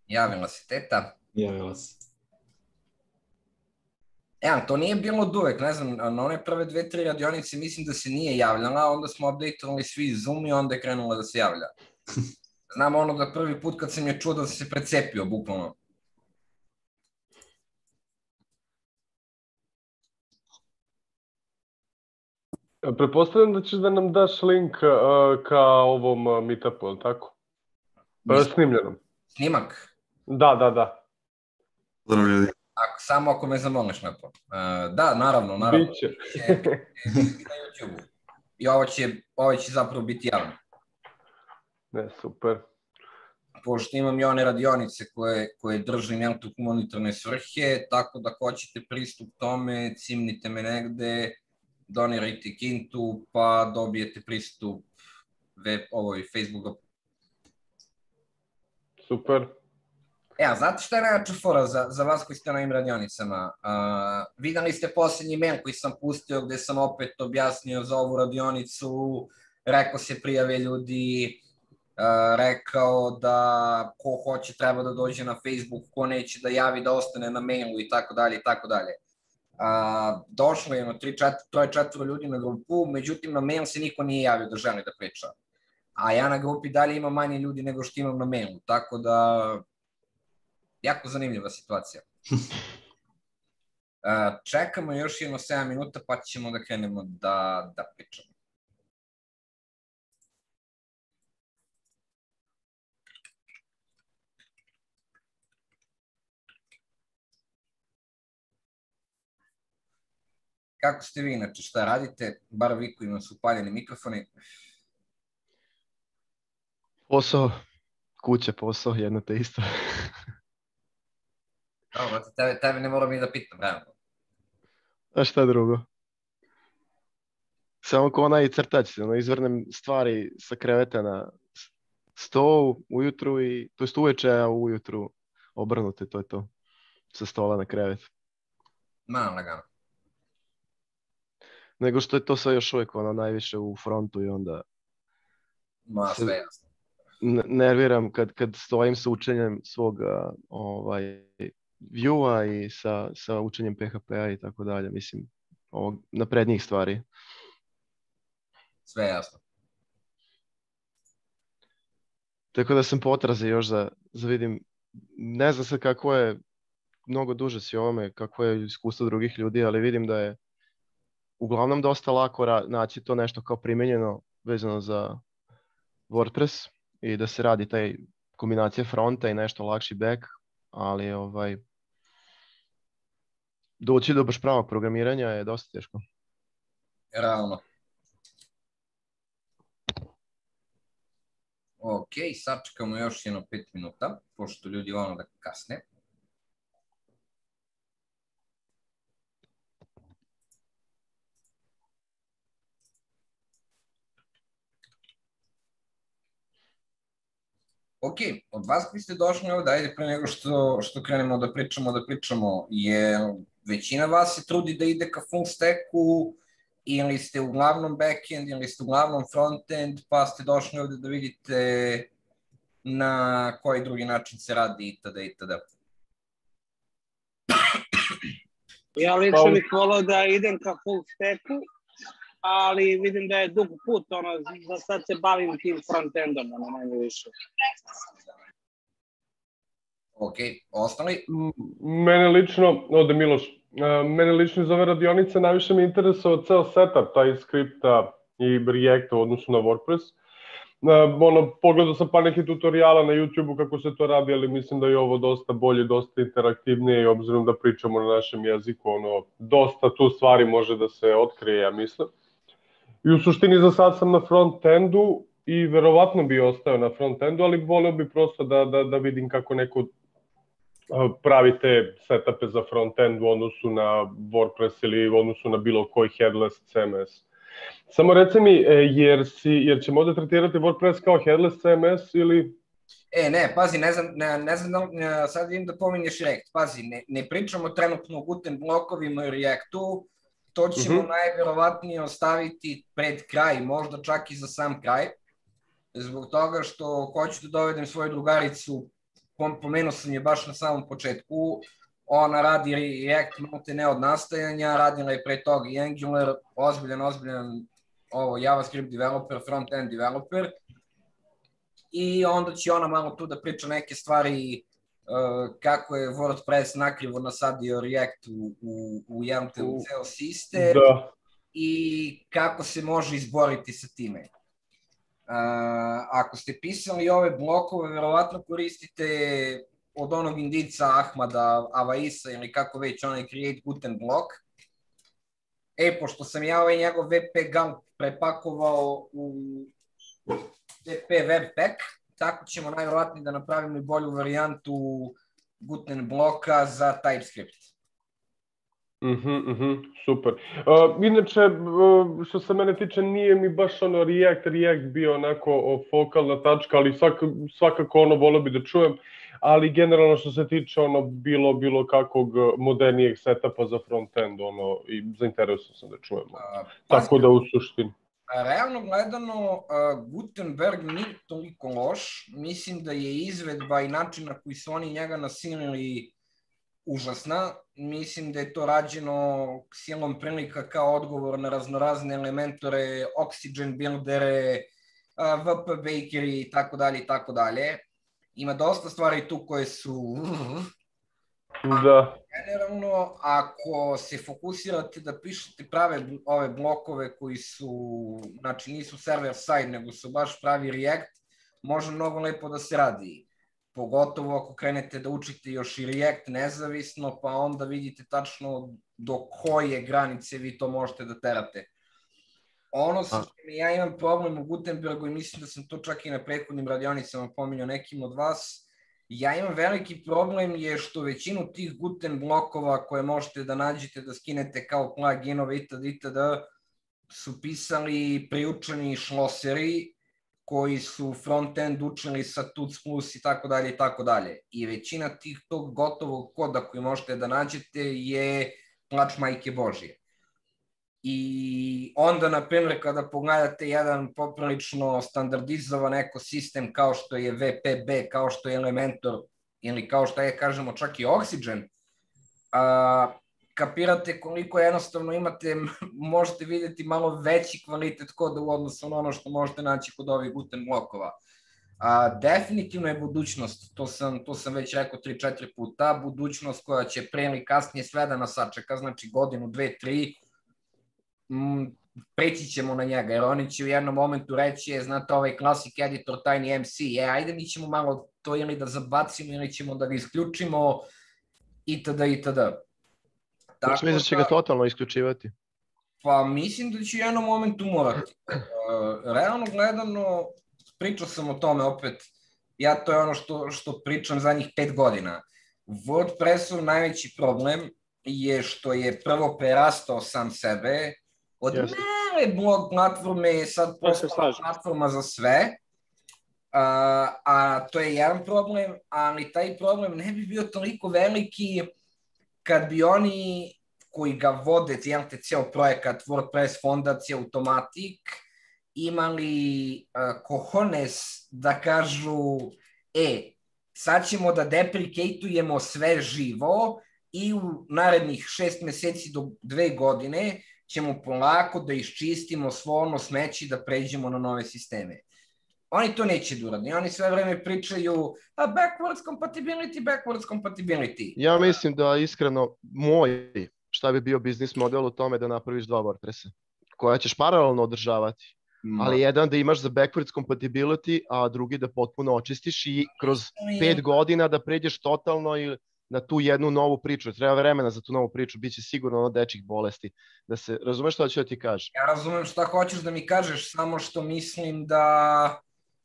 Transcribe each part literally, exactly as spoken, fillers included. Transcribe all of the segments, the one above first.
Javila se teta. Javila se. Evo, to nije bilo od uvek, ne znam, na one prve dve, tri radionice mislim da se nije javljala, onda smo updateovali svi Zoom i onda je krenula da se javlja. Znam ono da prvi put kad sam je čuo da se precepio, bukvalno. Pretpostavljam da ćeš da nam daš link uh, ka ovom uh, meetupu, ali tako? Uh, snimljenom. Snimak? Da, da, da. Zdravo ljudi. Ako, samo ako me zamoliš na to. Uh, da, naravno, naravno. Biće. Biće na YouTube-u. I ovo će, ovo će zapravo biti javno. Ne, super. Pošto imam i one radionice koje, koje držim jel tu humanitarne svrhe, tako da hoćete pristup tome, cimnite me negde, donirajte kintu, pa dobijete pristup web, ovoj Facebook. Super. Evo, znate šta je najjača fora za, za vas koji ste na ovim radionicama? Uh, videli ste poslednji mail koji sam pustio gde sam opet objasnio za ovu radionicu, rekao se prijave ljudi, uh, rekao da ko hoće treba da dođe na Facebook, ko neće da javi da ostane na mailu i tako dalje i tako dalje. Uh, došlo je jedno troje četvoro ljudi na grupu, međutim na mail se niko nije javio da želi da priča. A ja na grupi dalje imam manje ljudi nego što imam na mailu, tako da jako zanimljiva situacija. Uh, čekamo još jedno sedam minuta pa ćemo da krenemo da, da pričamo. Kako ste vi inače, šta radite? Bar vi koji ima su upaljeni mikrofoni. Posao, kuće, posao, jedno te isto. Dobro, tebe, tebe ne moram i da pitam, realno. A šta drugo? Samo ko onaj crtač, ono, izvrnem stvari sa kreveta na sto ujutru i, to jest uveče, a ujutru obrnute, to je to. Sa stola na krevet. Ma, lagano. Nego što je to sve još uvijek ono najviše u frontu i onda Ma, sve jasno. nerviram kad, kad stojim sa učenjem svog ovaj, view-a i sa, sa učenjem P H P-a i tako dalje, mislim, ovog naprednijih stvari. Sve jasno. Tako da sam potrazi još za, za vidim, ne znam sad kako je, mnogo duže si ovome, kako je iskustvo drugih ljudi, ali vidim da je uglavnom dosta lako ra- naći to nešto kao primjenjeno vezano za WordPress i da se radi taj kombinacija fronta i nešto lakši back, ali ovaj doći do baš pravog programiranja je dosta teško. Realno. Ok, sačekamo još jedno pet minuta, pošto ljudi vole da kasne. Ok, od vas koji ste došli ovdje, ajde pre nego što, što krenemo da pričamo, da pričamo, je većina vas se trudi da ide ka full stacku, ili ste uglavnom backend, ili ste uglavnom frontend, pa ste došli ovdje da vidite na koji drugi način se radi itd. itd. Ja lično bih volao da idem ka full stacku, ali vidim da je dug put, ono, za sad se bavim tim frontendom, ono, manje više. Ok, ostali? Mene lično, ovde Miloš, mene lično iz ove radionice najviše mi interesuje ceo setup taj skripta i Reacta u odnosu na WordPress. Ono, pogledao sam par nekih tutoriala na YouTube-u kako se to radi, ali mislim da je ovo dosta bolje, dosta interaktivnije i obzirom da pričamo na našem jeziku, ono, dosta tu stvari može da se otkrije, ja mislim. I u suštini za sad sam na front-endu i verovatno bi ostao na front-endu, ali voleo bi prosto da, da, da vidim kako neko pravi te setupe za front-end u odnosu na WordPress ili u odnosu na bilo koji headless C M S. Samo reci mi, jer, si, jer ćemo ovdje tretirati WordPress kao headless C M S ili... E, ne, pazi, ne znam, ne, ne znam, ne, sad vidim da pominješ React, pazi, ne, ne pričamo trenutno o Guten blokovima i Reactu, to ćemo uh-huh. najvjerovatnije ostaviti pred kraj, možda čak i za sam kraj, zbog toga što hoću da dovedem svoju drugaricu pomenuo sam je baš na samom početku, ona radi React malte ne od nastajanja, radila je pre toga i Angular, ozbiljan, ozbiljan ovo, JavaScript developer, front-end developer, i onda će ona malo tu da priča neke stvari uh, kako je WordPress nakrivo nasadio React u, u, u, jemte, u ceo sistem da. I kako se može izboriti sa time. Uh, ako ste pisali ove blokove, verovatno koristite od onog indica Ahmada Avaisa ili kako već, onaj Create Guten blok. E, pošto sam ja ovaj njegov W P Gump prepakovao u W P Webpack, tako ćemo najvjerojatnije da napravimo i bolju varijantu Guten bloka za TypeScript. Mhm, mhm, super. Uh, inače, uh, što se mene tiče, nije mi baš ono React, React bio onako fokalna tačka, ali svak, svakako ono volio bi da čujem, ali generalno što se tiče ono bilo, bilo kakvog modernijeg setupa za frontend, ono, i zainteresuo sam da čujemo. Uh, Tako da u suštini. Realno gledano, uh, Gutenberg nije toliko loš, mislim da je izvedba i način na koji su oni njega nasilili užasna. Mislim da je to rađeno silom prilika kao odgovor na raznorazne elementore, Oxygen buildere, V P bakeri i tako dalje i tako dalje. Ima dosta stvari tu koje su... Da. Generalno, ako se fokusirate da pišete prave ove blokove koji su, znači nisu server side, nego su baš pravi React, može mnogo lepo da se radi. Pogotovo ako krenete da učite još i React nezavisno, pa onda vidite tačno do koje granice vi to možete da terate. Ono sa što ja imam problem u Gutenbergu i mislim da sam to čak i na prethodnim radionicama pominjao nekim od vas, ja imam veliki problem je što većinu tih Guten blokova koje možete da nađete, da skinete kao pluginove itd. itd. su pisali priučeni šloseri koji su front-end učili sa Tuts Plus i tako dalje i tako dalje. I većina tih tog gotovog koda koji možete da nađete je plač majke Božije. I onda, na primjer, kada pogledate jedan poprilično standardizovan ekosistem kao što je V P B, kao što je Elementor ili kao što je, kažemo, čak i Oxygen, a, kapirate koliko jednostavno imate, možete vidjeti malo veći kvalitet koda u odnosu na ono što možete naći kod ovih Guten blokova. A, definitivno je budućnost, to sam, to sam već rekao tri četiri puta, budućnost koja će pre ili kasnije sve da nas sačeka, znači godinu, dve, tri, Mm, preći ćemo na njega, jer oni će u jednom momentu reći, je, znate, ovaj classic editor Tiny M C, je, ajde mi ćemo malo to ili da zabacimo ili ćemo da ga isključimo, itd. itd. Tako mislim da će ga totalno isključivati? Pa mislim da će u jednom momentu morati. Realno gledano, pričao sam o tome opet, ja to je ono što, što pričam zadnjih pet godina. WordPressov najveći problem je što je prvo prerastao sam sebe, od yes. male blog platforme je sad postala platforma za sve, a, a to je jedan problem, ali taj problem ne bi bio toliko veliki kad bi oni koji ga vode, cijeli ceo projekat WordPress fondacija Automatic, imali uh, cojones da kažu, e, sad ćemo da deprecatujemo sve živo i u narednih šest meseci do dve godine ćemo polako da iščistimo svo ono smeće da pređemo na nove sisteme. Oni to neće da urade. Oni sve vreme pričaju a backwards compatibility, backwards compatibility. Ja mislim da iskreno moj, šta bi bio biznis model u tome da napraviš dva WordPressa, koja ćeš paralelno održavati. No. Ali jedan da imaš za backwards compatibility, a drugi da potpuno očistiš i kroz pet godina da pređeš totalno i na tu jednu novu priču. Treba vremena za tu novu priču, bit će sigurno ono dečjih bolesti. Da se, razumeš šta ću da ti kažem? Ja razumem šta hoćeš da mi kažeš, samo što mislim da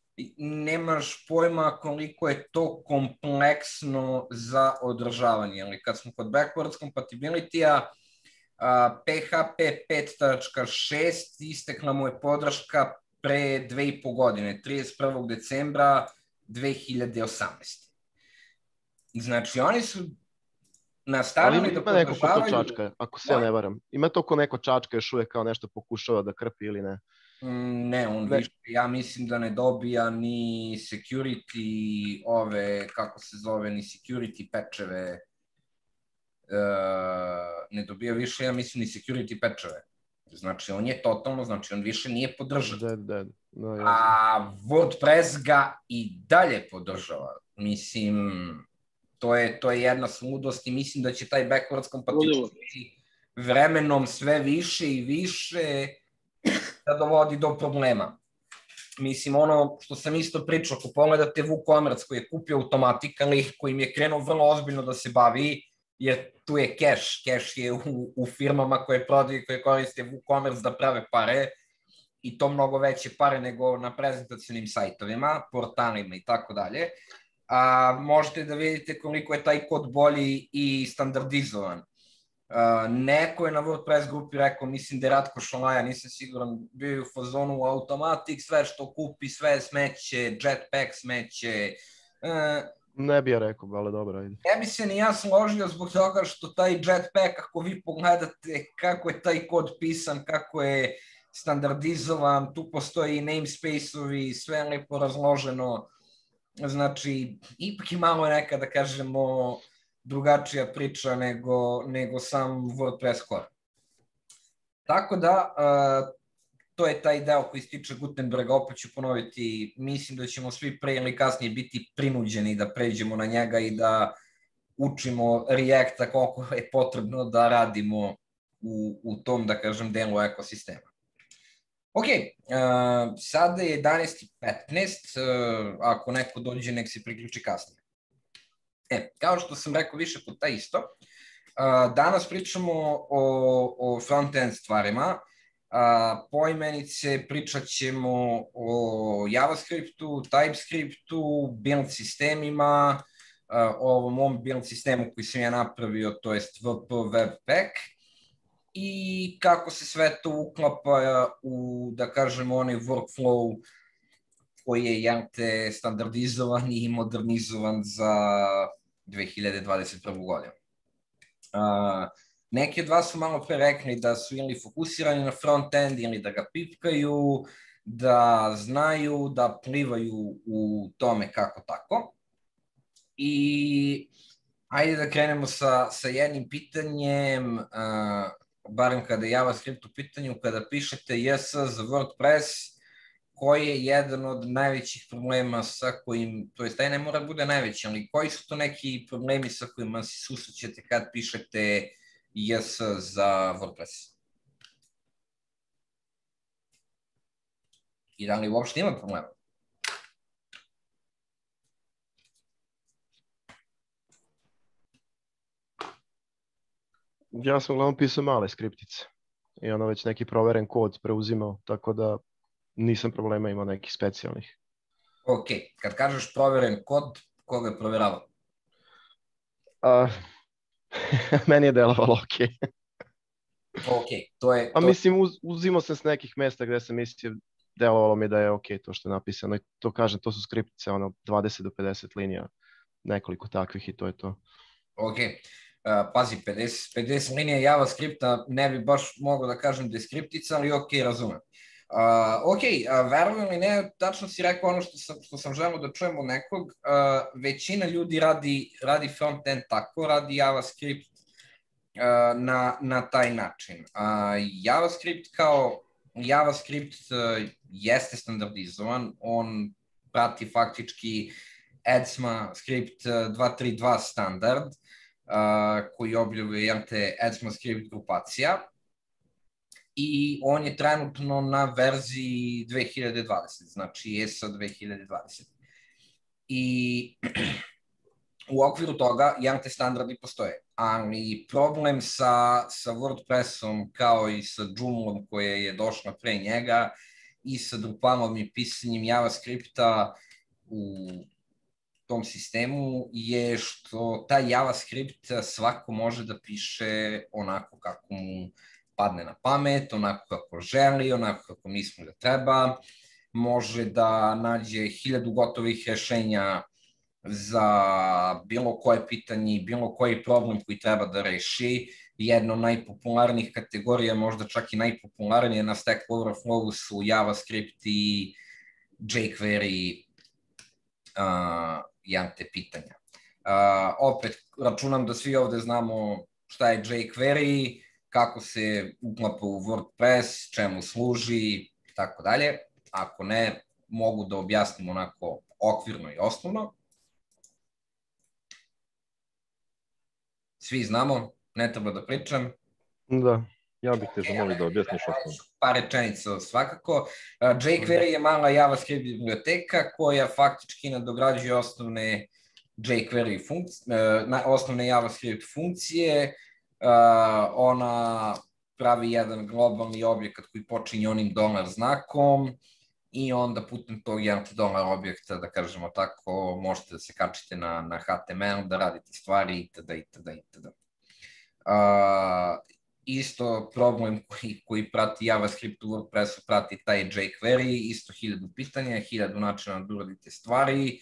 nemaš pojma koliko je to kompleksno za održavanje. Ali kad smo kod backwards compatibility-a, P H P pet tačka šest istekla mu je podrška pre dve i po godine, trideset prvog decembra dve hiljade osamnaeste. Znači, oni su nastavili da podržavaju... Ali ima neko ko to čačka, ako se ja ne varam. Ima to ko neko čačka još uvijek kao nešto pokušava da krpi ili ne? Ne, on Ne. više, ja mislim da ne dobija ni security, ove, kako se zove, ni security patcheve, uh, ne dobija više, ja mislim, ni security patcheve. Znači, on je totalno, znači, on više nije podržan. Dead, dead. No, A WordPress ga i dalje podržava. Mislim, to je, to je jedna smudost i mislim da će taj backwards compatibility vremenom sve više i više da dovodi do problema. Mislim, ono što sam isto pričao, ako pogledate WooCommerce koji je kupio Automatically, kojim je krenuo vrlo ozbiljno da se bavi, jer tu je cash, cash je u, u firmama koje prodaju, koje koriste WooCommerce da prave pare, i to mnogo veće pare nego na prezentacionim sajtovima, portalima i tako dalje. A možete da vidite koliko je taj kod bolji i standardizovan. Uh, neko je na WordPress grupi rekao, mislim da je Ratko Šolaja, nisam siguran, bio je u fazonu Automatic, sve što kupi, sve smeće, Jetpack smeće. Uh, ne bi ja rekao, ali dobro, ajde. Ne bi se ni ja složio zbog toga što taj Jetpack, ako vi pogledate kako je taj kod pisan, kako je standardizovan, tu postoji namespace-ovi, sve lepo razloženo, znači, ipak je malo neka, da kažemo, drugačija priča nego, nego sam WordPress core. Tako da, uh, to je taj deo koji se tiče Gutenberga, opet ću ponoviti, mislim da ćemo svi pre ili kasnije biti prinuđeni da pređemo na njega i da učimo Reacta koliko je potrebno da radimo u, u tom, da kažem, delu ekosistema. Ok, uh, sada je jedanaest i petnaest, uh, ako neko dođe nek se priključi kasnije. E, kao što sam rekao više puta isto, uh, danas pričamo o, o front-end stvarima, uh, poimenice pričat ćemo o JavaScriptu, TypeScriptu, build sistemima, uh, o ovom mom build sistemu koji sam ja napravio, to jest V P Webpack, i kako se sve to uklapa u, da kažemo, onaj workflow koji je jante standardizovan i modernizovan za dve hiljade dvadeset prvu godinu. Uh, neki od vas su malo pre rekli da su ili fokusirani na front-end ili da ga pipkaju, da znaju, da plivaju u tome kako tako. I ajde da krenemo sa, sa jednim pitanjem, uh, barem kada je JavaScript u pitanju, kada pišete J S za WordPress, koji je jedan od najvećih problema sa kojim, to jest taj ne mora bude najveći, ali koji su to neki problemi sa kojima se susrećete kad pišete J S za WordPress? I da li uopšte ima problema? Ja sam uglavnom pisao male skriptice i ono već neki proveren kod preuzimao, tako da nisam problema imao nekih specijalnih. Ok, kad kažeš proveren kod, koga je proveravao? A, meni je delovalo ok. Ok, to je... A to... mislim, uz, uzimao sam s nekih mesta gde sam mislio, delovalo mi da je ok to što je napisano. I to kažem, to su skriptice, ono, dvadeset do pedeset linija, nekoliko takvih i to je to. Ok. Uh, pazi, pedeset, pedeset linija JavaScripta ne bi baš mogao da kažem da je skriptica, ali ok, razumem. Uh, ok, uh, verujem li ne, tačno si rekao ono što sam, što sam želeo da čujem od nekog, uh, većina ljudi radi, radi front-end tako, radi JavaScript uh, na, na taj način. Uh, JavaScript kao JavaScript uh, jeste standardizovan, on prati faktički ECMAScript dva tri dva standard, Uh, koji objavljuje jante ECMAScript grupacija i on je trenutno na verziji dve hiljade dvadeset, znači E S A dve hiljade dvadeset. I u okviru toga jante standardi postoje, ali problem sa, sa WordPressom kao i sa Joomlom koja je došla pre njega i sa Drupalom i pisanjem JavaScripta u tom sistemu je što taj JavaScript svako može da piše onako kako mu padne na pamet, onako kako želi, onako kako misli da treba. Može da nađe hiljadu gotovih rešenja za bilo koje pitanje, bilo koji problem koji treba da reši. jedna od najpopularnijih kategorija, možda čak i najpopularnije na Stack Overflowu su JavaScript i jQuery uh, jante pitanja. Uh, opet, računam da svi ovde znamo šta je jQuery, kako se uklapa u WordPress, čemu služi i tako dalje. Ako ne, mogu da objasnim onako okvirno i osnovno. Svi znamo, ne treba da pričam. Da. Ja bih te zamolio da objasniš osnovno. Par rečenica svakako. jQuery je mala JavaScript biblioteka koja faktički nadograđuje osnovne jQuery funkcije, osnovne JavaScript funkcije. Ona pravi jedan globalni objekat koji počinje onim dolar znakom i onda putem tog jedan dolar objekta, da kažemo tako, možete da se kačite na, na H T M L, da radite stvari itd. itd. itd. Uh, isto problem koji, koji prati JavaScript u WordPressu prati taj jQuery, isto hiljadu pitanja, hiljadu načina da uradite stvari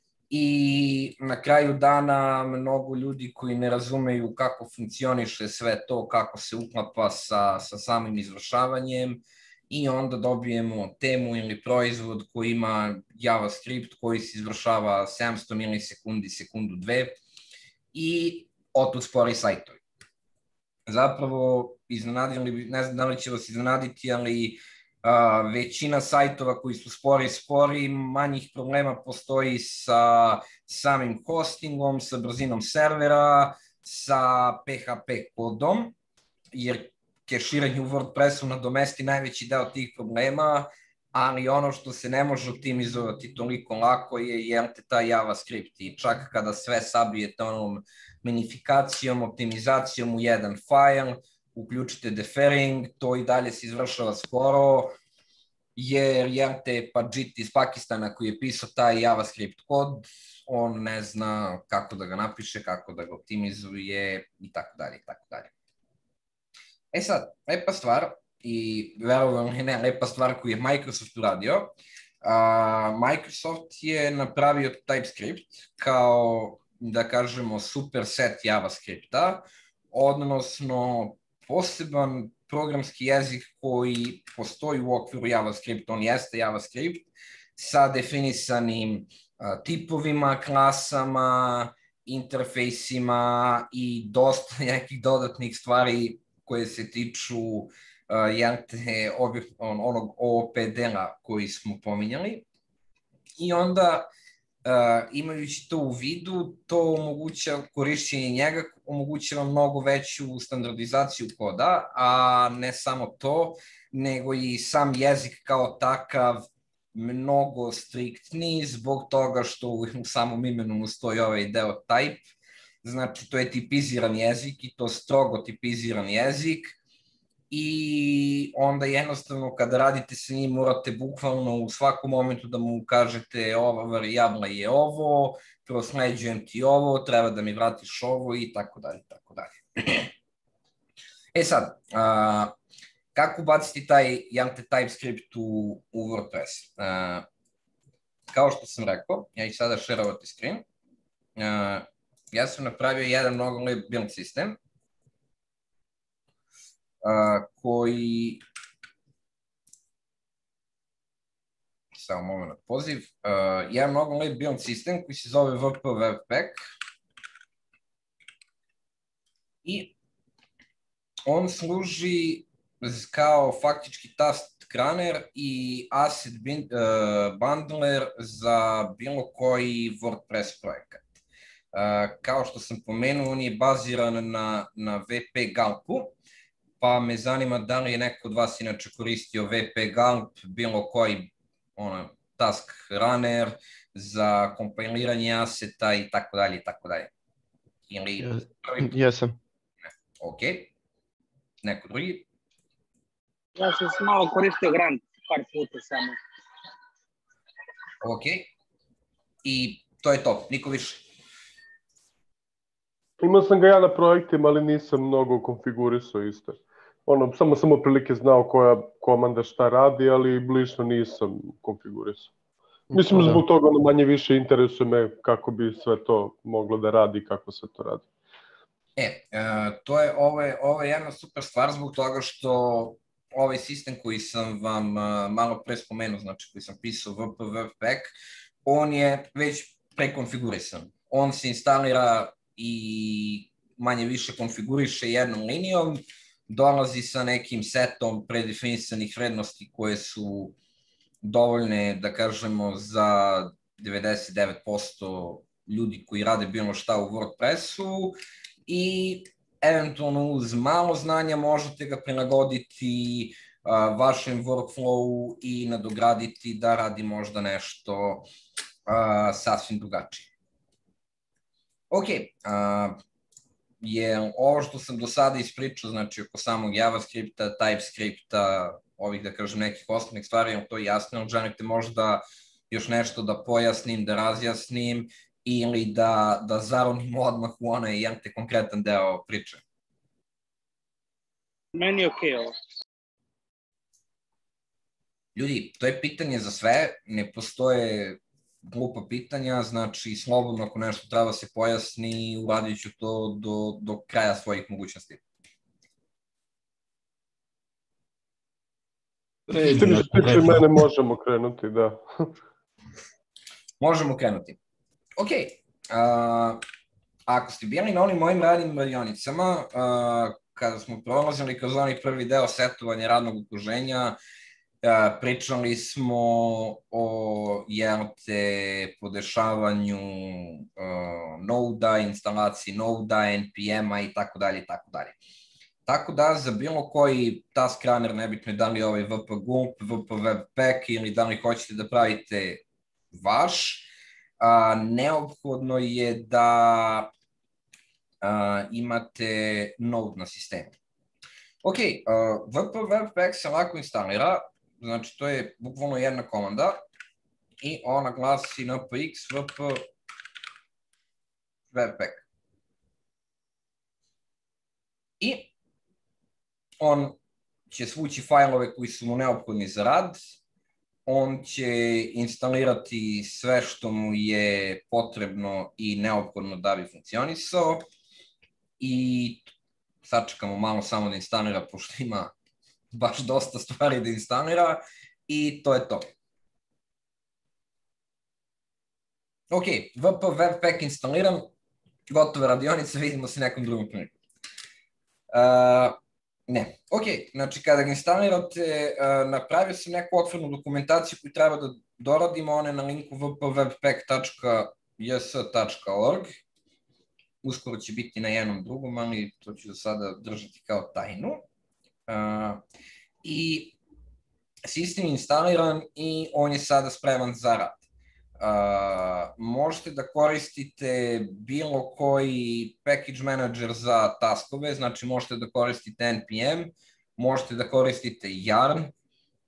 i na kraju dana mnogo ljudi koji ne razumeju kako funkcioniše sve to, kako se uklapa sa, sa samim izvršavanjem i onda dobijemo temu ili proizvod koji ima JavaScript koji se izvršava sedamsto milisekundi, sekundu dve i otud spori sajtovi. Zapravo, iznenadili, ne znam da li će vas iznenaditi, ali a, većina sajtova koji su spori, spori, manjih problema postoji sa samim hostingom, sa brzinom servera, sa P H P kodom, jer keširanje u WordPressu nadomesti najveći deo tih problema, ali ono što se ne može optimizovati toliko lako je jelte taj JavaScript i čak kada sve sabijete onom minifikacijom, optimizacijom u jedan file, uključite deferring, to i dalje se izvršava sporo, jer jelte Pajit iz Pakistana koji je pisao taj JavaScript kod, on ne zna kako da ga napiše, kako da ga optimizuje i tako dalje i tako dalje. E sad, lepa stvar, i verovatno ili ne, lepa stvar koju je Microsoft uradio. Uh, Microsoft je napravio TypeScript kao, da kažemo, superset JavaScripta, odnosno poseban programski jezik koji postoji u okviru JavaScripta, on jeste JavaScript, sa definisanim uh, tipovima, klasama, interfejsima i dosta nekih dodatnih stvari koje se tiču uh, onog O O P dela koji smo pominjali. I onda, uh, imajući to u vidu, to omoguća korišćenje njega, omogućava mnogo veću standardizaciju koda, a ne samo to, nego i sam jezik kao takav mnogo striktniji zbog toga što u samom imenu mu stoji ovaj deo type. Znači, to je tipiziran jezik i to strogo tipiziran jezik i onda jednostavno kada radite sa njim morate bukvalno u svakom momentu da mu kažete ova varijabla je ovo, prosleđujem ti ovo, treba da mi vratiš ovo i tako dalje, tako dalje. E sad, a, kako baciti taj Jante TypeScript u, u WordPress? A, kao što sam rekao, ja ću sada šerovati screen. A, ja sam napravio jedan mnogo lep build sistem uh, koji, samo moment, poziv, uh, jedan mnogo lep build sistem koji se zove V P Webpack i on služi kao faktički task runner i asset uh, bundler za bilo koji WordPress projekat. Uh, kao što sam pomenuo, on je baziran na, na V P Gulpu, pa me zanima da li je neko od vas inače koristio V P Gulp, bilo koji ona, task runner za kompiliranje aseta i tako dalje i tako dalje. Ili... Yes. Jesam. Ne. Ok. Neko drugi? Ja sam malo koristio Grant, par puta samo. Ok. I to je to, niko više. Imao sam ga ja na projektima, ali nisam mnogo konfigurisao isto. Ono, samo sam otprilike znao koja komanda šta radi, ali blično nisam konfigurisao. Mislim, zbog toga ono manje više interesuje me kako bi sve to moglo da radi i kako se to radi. E, uh, to je, ovo je, ovo je jedna super stvar zbog toga što ovaj sistem koji sam vam uh, malo pre spomenuo, znači koji sam pisao V P Webpack, on je već prekonfigurisan. On se instalira i manje više konfiguriše jednom linijom, dolazi sa nekim setom predefinisanih vrednosti koje su dovoljne, da kažemo, za devedeset devet posto ljudi koji rade bilo šta u WordPressu i eventualno uz malo znanja možete ga prilagoditi uh, vašem workflowu i nadograditi da radi možda nešto uh, sasvim drugačije. Ok, uh, je ovo što sam do sada ispričao, znači oko samog JavaScripta, TypeScripta, ovih da kažem nekih osnovnih stvari, je to jasno, ali želite možda još nešto da pojasnim, da razjasnim ili da, da zaronim odmah u onaj jedan te konkretan deo priče? Meni je okej ovo. Ljudi, to je pitanje za sve, ne postoje glupa pitanja, znači slobodno ako nešto treba se pojasni, uradit ću to do, do kraja svojih mogućnosti. Što mi se tiče mene možemo krenuti, da. Možemo krenuti. Ok, uh, ako ste bili na onim mojim radnim radionicama, uh, kada smo prolazili kroz onaj prvi deo setovanja radnog okruženja, uh, pričali smo o jel te podešavanju uh, Node-a, instalaciji Node-a, N P M-a i tako dalje i tako dalje. Tako da za bilo koji task runner, nebitno je da li ovaj V P Gump, V P Webpack ili da li hoćete da pravite vaš, a, neophodno je da a, imate Node na sistemu. Ok, a, V P Webpack se lako instalira, znači to je bukvalno jedna komanda i ona glasi npx vp webpack. I on će svući fajlove koji su mu neophodni za rad, on će instalirati sve što mu je potrebno i neophodno da bi funkcionisao i sačekamo malo samo da instalira, pošto ima baš dosta stvari da instalira i to je to. Ok, V P Webpack instaliram, gotove radionice, vidimo se nekom drugom priliku. Uh, Ne, ok, znači kada ga instalirate, uh, napravio sam neku okvirnu dokumentaciju koju treba da doradimo, ona je na linku v p webpack tačka j s tačka org. Uskoro će biti na jednom drugom, ali to ću sada držati kao tajnu. Uh, I sistem je instaliran i on je sada spreman za rad. Uh, možete da koristite bilo koji package manager za taskove, znači možete da koristite N P M, možete da koristite Yarn. Uh,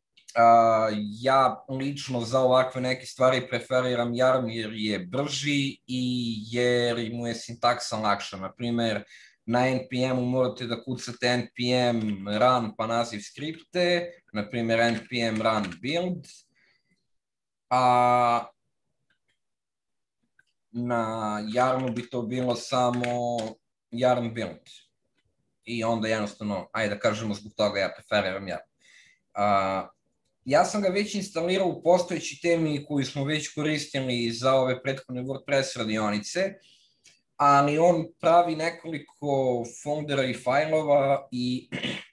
ja lično za ovakve neke stvari preferiram Yarn jer je brži i jer mu je sintaksa lakša. Naprimer, na N P M-u morate da kucate N P M run pa naziv skripte, naprimer N P M run build, a na Yarnu bi to bilo samo Yarn build. I onda jednostavno, ajde da kažemo zbog toga ja preferiram Yarn. Uh, ja sam ga već instalirao u postojeći temi koju smo već koristili za ove prethodne WordPress radionice, ali on pravi nekoliko foldera i fajlova i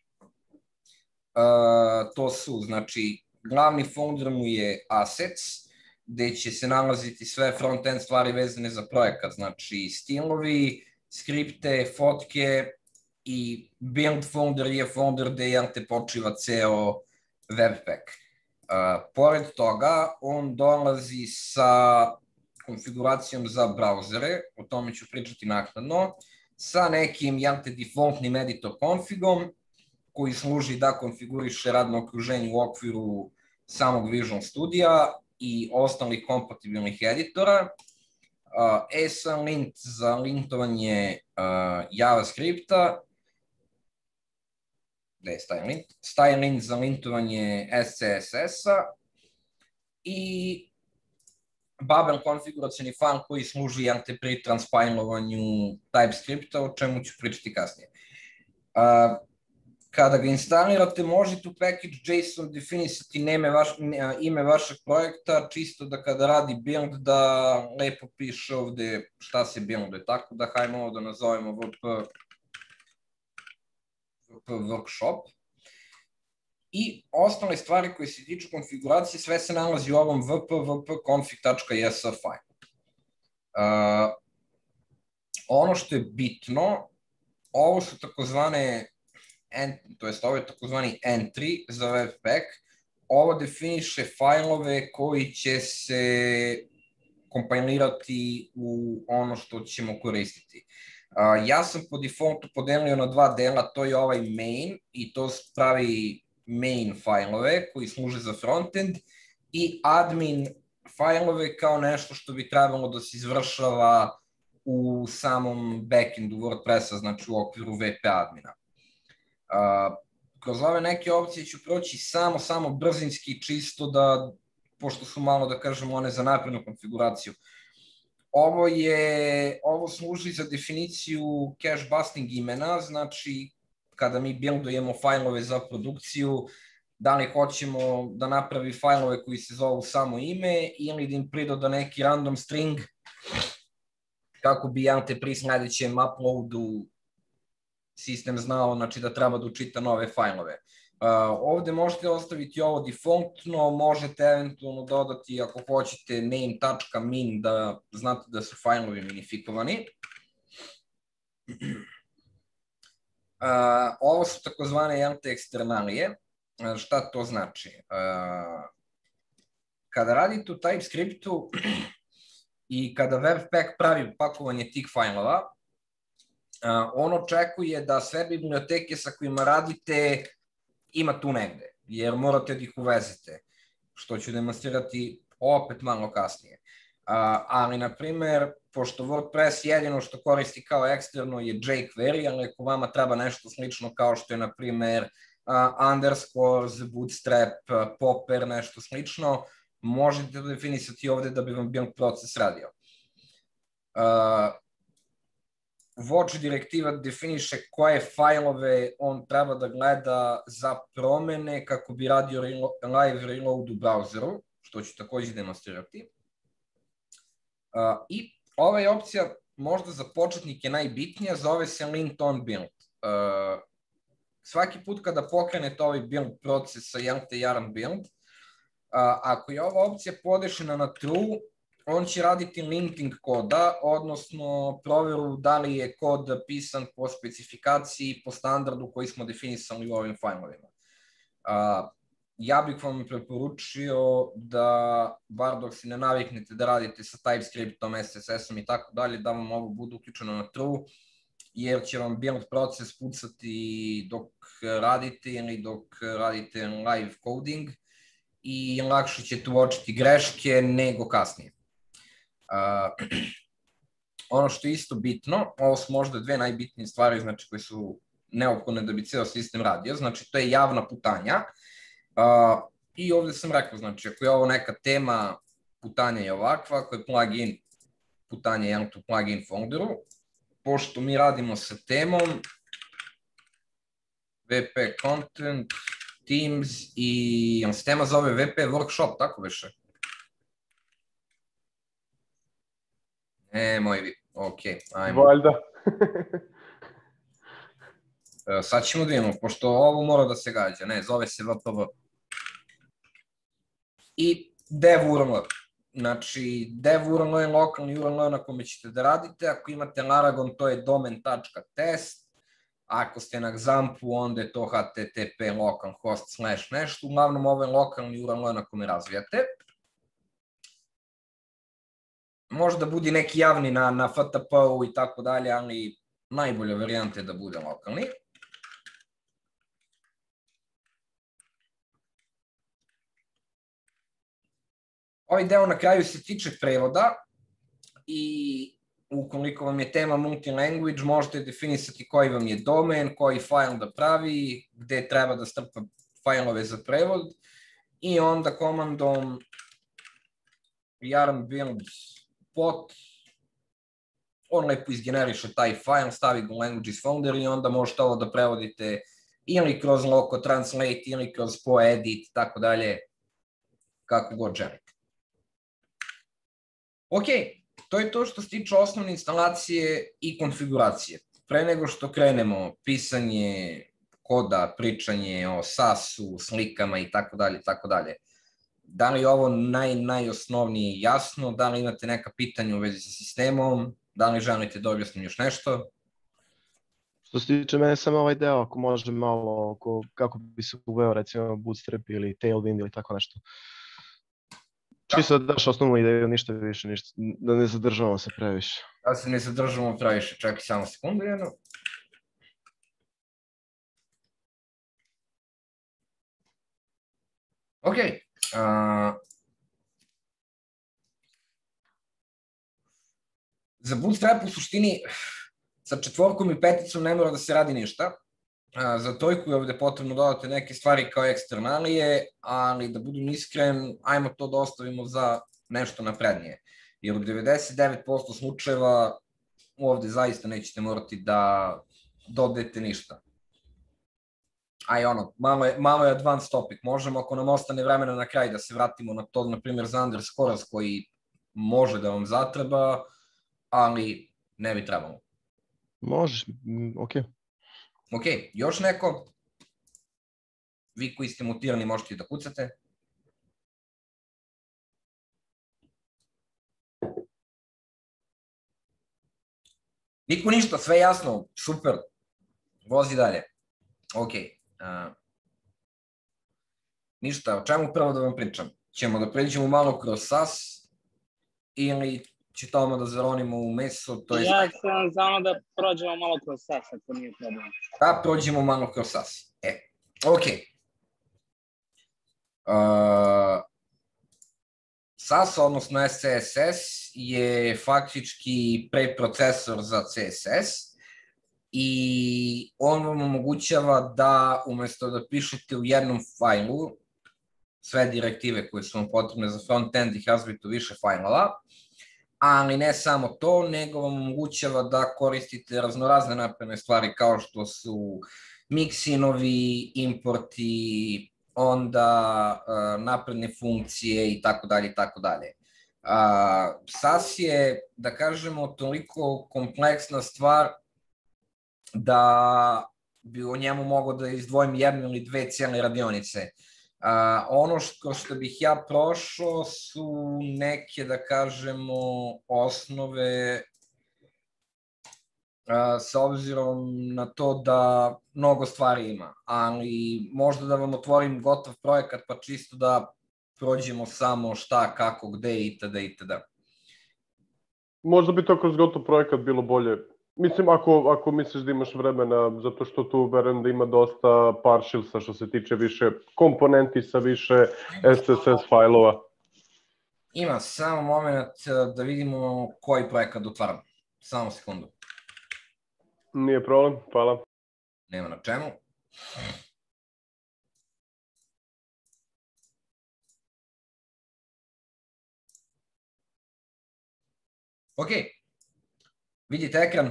uh, to su, znači, glavni folder mu je assets, gde će se nalaziti sve front-end stvari vezane za projekat, znači stilovi, skripte, fotke i build folder je folder gde jel te počiva ceo Webpack. Uh, pored toga, on dolazi sa konfiguracijom za brauzere, o tome ću pričati naknadno, sa nekim jel te defaultnim editor configom, koji služi da konfiguriše radno okruženje u okviru samog Visual Studija i ostalih kompatibilnih editora, uh, E S M lint za lintovanje uh, JavaScripta, gde je StyleLint, StyleLint za lintovanje S C S S-a i Babel konfiguracioni fajl koji služi jante pri transpajlovanju TypeScripta, o čemu ću pričati kasnije. Uh, kada ga instalirate, možete u package.json definisati ime, vaš, ime vašeg projekta, čisto da kada radi build da lepo piše ovde šta se builduje, tako da hajmo ovo da nazovemo vp, vp workshop. I ostale stvari koje se tiču konfiguracije, sve se nalazi u ovom vp vp config.jas fajlu. Uh, ono što je bitno, ovo su takozvane, to jest ovo je takozvani entry za Webpack, ovo definiše fajlove koji će se kompilirati u ono što ćemo koristiti. Uh, ja sam po defaultu podelio na dva dela, to je ovaj main i to pravi main fajlove koji služe za frontend i admin fajlove kao nešto što bi trebalo da se izvršava u samom backendu WordPressa, znači u okviru V P admina. Uh, kroz ove neke opcije ću proći samo, samo brzinski, čisto da, pošto su malo, da kažemo, one za naprednu konfiguraciju. Ovo je, ovo služi za definiciju cache busting imena, znači kada mi buildujemo fajlove za produkciju, da li hoćemo da napravi fajlove koji se zovu samo ime ili da im pridoda neki random string kako bi jante pri sledećem uploadu sistem znao, znači da treba da učita nove fajlove. Uh, ovde možete ostaviti ovo defaultno, možete eventualno dodati ako hoćete name.min da znate da su fajlovi minifikovani. Uh, ovo su takozvane jante eksternalije. Uh, šta to znači? Uh, kada radite u TypeScriptu i kada Webpack pravi pakovanje tih fajlova, uh, on očekuje da sve biblioteke sa kojima radite ima tu negde, jer morate da ih uvezete, što ću demonstrirati opet malo kasnije. Uh, ali, na primer, pošto WordPress jedino što koristi kao eksterno je jQuery, ali ako vama treba nešto slično kao što je, na primer, uh, underscores, bootstrap, uh, popper, nešto slično, možete definisati ovde da bi vam build proces radio. Uh, Watch direktiva definiše koje fajlove on treba da gleda za promene kako bi radio live reload u browseru, što ću takođe demonstrirati. Uh, I ova je opcija možda za početnike najbitnija, zove se lint on build. Uh, svaki put kada pokrenete ovaj build proces sa jante yarn build, uh, ako je ova opcija podešena na true, on će raditi linting koda, odnosno proveru da li je kod pisan po specifikaciji, po standardu koji smo definisali u ovim fajlovima. Uh, Ja bih vam preporučio da, bar dok se ne naviknete da radite sa TypeScriptom, S S S-om i tako dalje, da vam ovo bude uključeno na true, jer će vam build proces pucati dok radite ili dok radite live coding i lakše ćete uočiti greške nego kasnije. Uh, ono što je isto bitno, ovo su možda dve najbitnije stvari, znači koje su neophodne da bi ceo sistem radio, znači to je javna putanja. Uh, I ovde sam rekao, znači, ako je ovo neka tema, putanja je ovakva, ako je plugin, putanje je u plugin folderu, pošto mi radimo sa temom, V P content, Teams i on se tema zove V P workshop, tako više? E, moj vi, okej, ajmo. Valjda. uh, sad ćemo da imamo, pošto ovo mora da se gađa, ne, zove se V P V. I dev U R L. Znači, dev U R L je lokalni U R L na kome ćete da radite. Ako imate Laragon, to je domain.test. Ako ste na Xampu, onda je to H T T P localhost slash nešto. Uglavnom, ovo je lokalni U R L na kome razvijate. Može da bude neki javni na, na F T P-u i tako dalje, ali najbolja varijanta je da bude lokalni. Ovaj deo na kraju se tiče prevoda i ukoliko vam je tema multilanguage, možete definisati koji vam je domen, koji fajl da pravi, gde treba da strpa fajlove za prevod i onda komandom yarn build pot, on lepo izgeneriše taj file, stavi ga u languages folder i onda možete ovo da prevodite ili kroz local translate, ili kroz poedit, tako dalje, kako god želite. Ok, to je to što se tiče osnovne instalacije i konfiguracije. Pre nego što krenemo, pisanje koda, pričanje o sasu, slikama i tako dalje, tako dalje. Da li je ovo naj, najosnovnije jasno? Da li imate neka pitanja u vezi sa sistemom? Da li želite da objasnim još nešto? Što se tiče mene, samo ovaj deo, ako može malo, oko, kako bi se uveo recimo Bootstrap ili Tailwind ili tako nešto. Čisto da daš osnovnu ideju, ništa više, ništa, da ne zadržavamo se previše. Da se ne zadržavamo previše, čekaj samo sekundu jedno. Ok. Uh, za Bootstrap u suštini sa četvorkom i peticom ne mora da se radi ništa. Uh, za trojku je ovde potrebno dodati neke stvari kao eksternalije, ali da budem iskren, ajmo to da ostavimo za nešto naprednije. Jer u devedeset devet posto slučajeva ovde zaista nećete morati da dodajete ništa. Aj ono, malo je, malo je advanced topic. Možemo, ako nam ostane vremena na kraj, da se vratimo na to, na primjer, za underscores koji može da vam zatreba, ali ne bi trebalo. Možeš, ok. Ok, još neko? Vi koji ste mutirani možete da kucate. Niko ništa, sve jasno, super. Vozi dalje. Ok. Uh, ništa, o čemu prvo da vam pričam? Ćemo da pređemo malo kroz sas ili će tamo da zaronimo u meso? To je... Ja sam za ono da prođemo malo kroz sas, ako nije problem. Da, prođemo malo kroz sas. E, ok. Uh, sas, odnosno S C S S, je faktički preprocesor za C S S i on vam omogućava da umesto da pišete u jednom fajlu sve direktive koje su vam potrebne za front-end ih razbijete u više fajlova, ali ne samo to, nego vam omogućava da koristite raznorazne napredne stvari kao što su miksinovi, importi, onda uh, napredne funkcije i tako dalje i tako dalje. sas je, da kažemo, toliko kompleksna stvar da bi o njemu mogao da izdvojim jednu ili dve cijele radionice. Uh, ono što, što bih ja prošao su neke, da kažemo, osnove uh, s obzirom na to da mnogo stvari ima, ali možda da vam otvorim gotov projekat pa čisto da prođemo samo šta, kako, gde itd. itd. Možda bi to kroz gotov projekat bilo bolje. Mislim, ako, ako misliš da imaš vremena, zato što tu verujem da ima dosta partialsa što se tiče više komponenti sa više S C S S fajlova. Ima, samo moment da vidimo koji projekat otvaram. Samo sekundu. Nije problem, hvala. Nema na čemu. Ok, vidite ekran?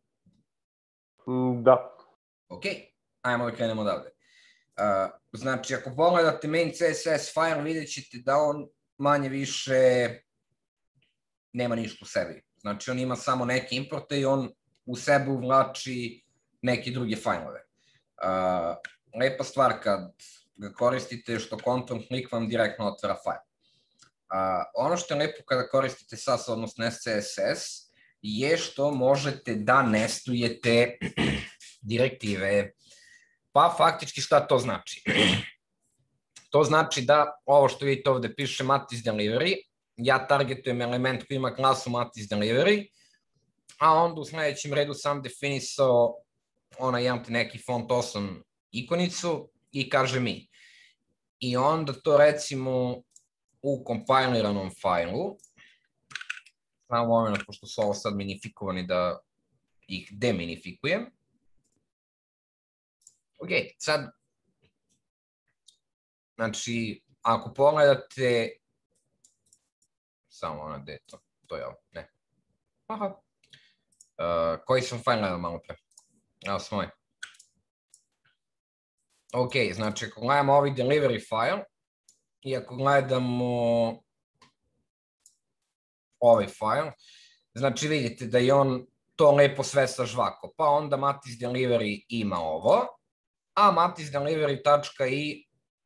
Da. Ok, ajmo da krenemo odavde. Uh, znači, ako pogledate main C S S file, vidjet ćete da on manje više nema ništa u sebi. Znači, on ima samo neke importe i on u sebi uvlači neke druge fajlove. Uh, lepa stvar kad ga koristite što control click vam direktno otvara fajl. Uh, ono što je lepo kada koristite sas, odnosno S C S S, je što možete da nestujete direktive. Pa faktički šta to znači? To znači da ovo što vidite ovde piše Mattis Delivery, ja targetujem element koji ima klasu Mattis Delivery, a onda u sledećem redu sam definisao onaj imam ti neki font osam ikonicu i kaže mi. I onda to recimo u kompiliranom fajlu, samo moment, pošto su ovo sad minifikovani da ih deminifikujem. Ok, sad, znači, ako pogledate samo ono, gde je to, to je ovo, ne. Aha. Uh, koji sam fajl gledao malo pre? Evo svoj. Ok, znači ako gledamo ovaj delivery file i ako gledamo ovaj file, znači vidite da je on to lepo sve sažvako, pa onda Matis Delivery ima ovo, a Matis Delivery.i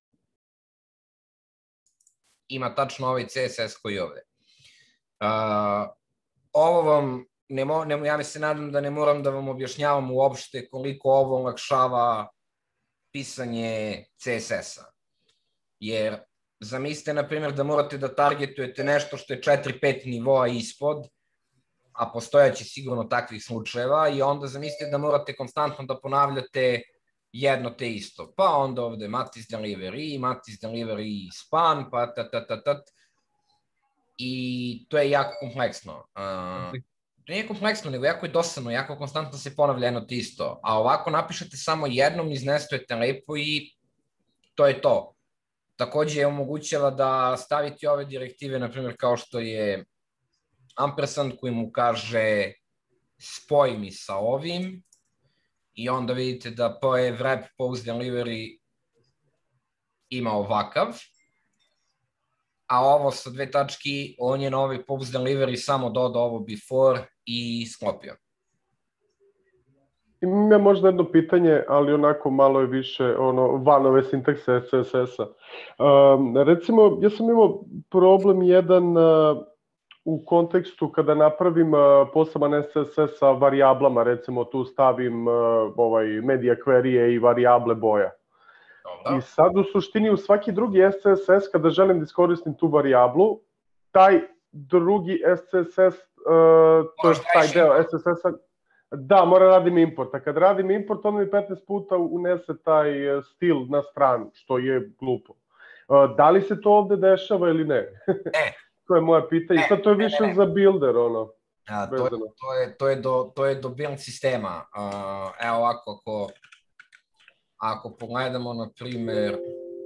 ima tačno ovaj C S S koji je ovde. Uh, ovo vam, ne mo, ne, ja mi se nadam da ne moram da vam objašnjavam uopšte koliko ovo olakšava pisanje C S S-a. Jer zamislite, na primjer, da morate da targetujete nešto što je četiri pet nivoa ispod, a postojaće sigurno takvih slučajeva, i onda zamislite da morate konstantno da ponavljate jedno te isto. Pa onda ovde Matis Delivery, Matis Delivery span, pa ta ta ta ta. I to je jako kompleksno. Uh, to nije kompleksno, nego jako je dosadno, jako konstantno se ponavlja jedno te isto. A ovako napišete samo jednom, iznestujete lepo i to je to. Takođe je omogućava da stavite ove direktive, na primjer kao što je ampersand koji mu kaže spoj mi sa ovim, i onda vidite da wrap post delivery ima ovakav, a ovo sa dve tački, on je na ovaj post delivery samo dodao ovo before i sklopio. Imam ja možda jedno pitanje, ali onako malo je više ono, van ove sintakse C S S-a. Um, recimo, ja sam imao problem jedan uh, u kontekstu kada napravim uh, poseban S S S sa varijablama, recimo tu stavim uh, ovaj, media query i varijable boja. Dobre. I sad u suštini u svaki drugi S S S kada želim da iskoristim tu varijablu, taj drugi S S S, uh, to je taj deo S S S-a, da, mora radim import, a kad radim import, on mi petnaest puta unese taj stil na stranu, što je glupo. Uh, da li se to ovde dešava ili ne? Ne. To je moja pitanje. Sad to je više ne, ne, ne. za builder, ono. A, to, je, to, je, to, je do, to je do build sistema. Uh, evo ovako, ako, ako pogledamo, na primer,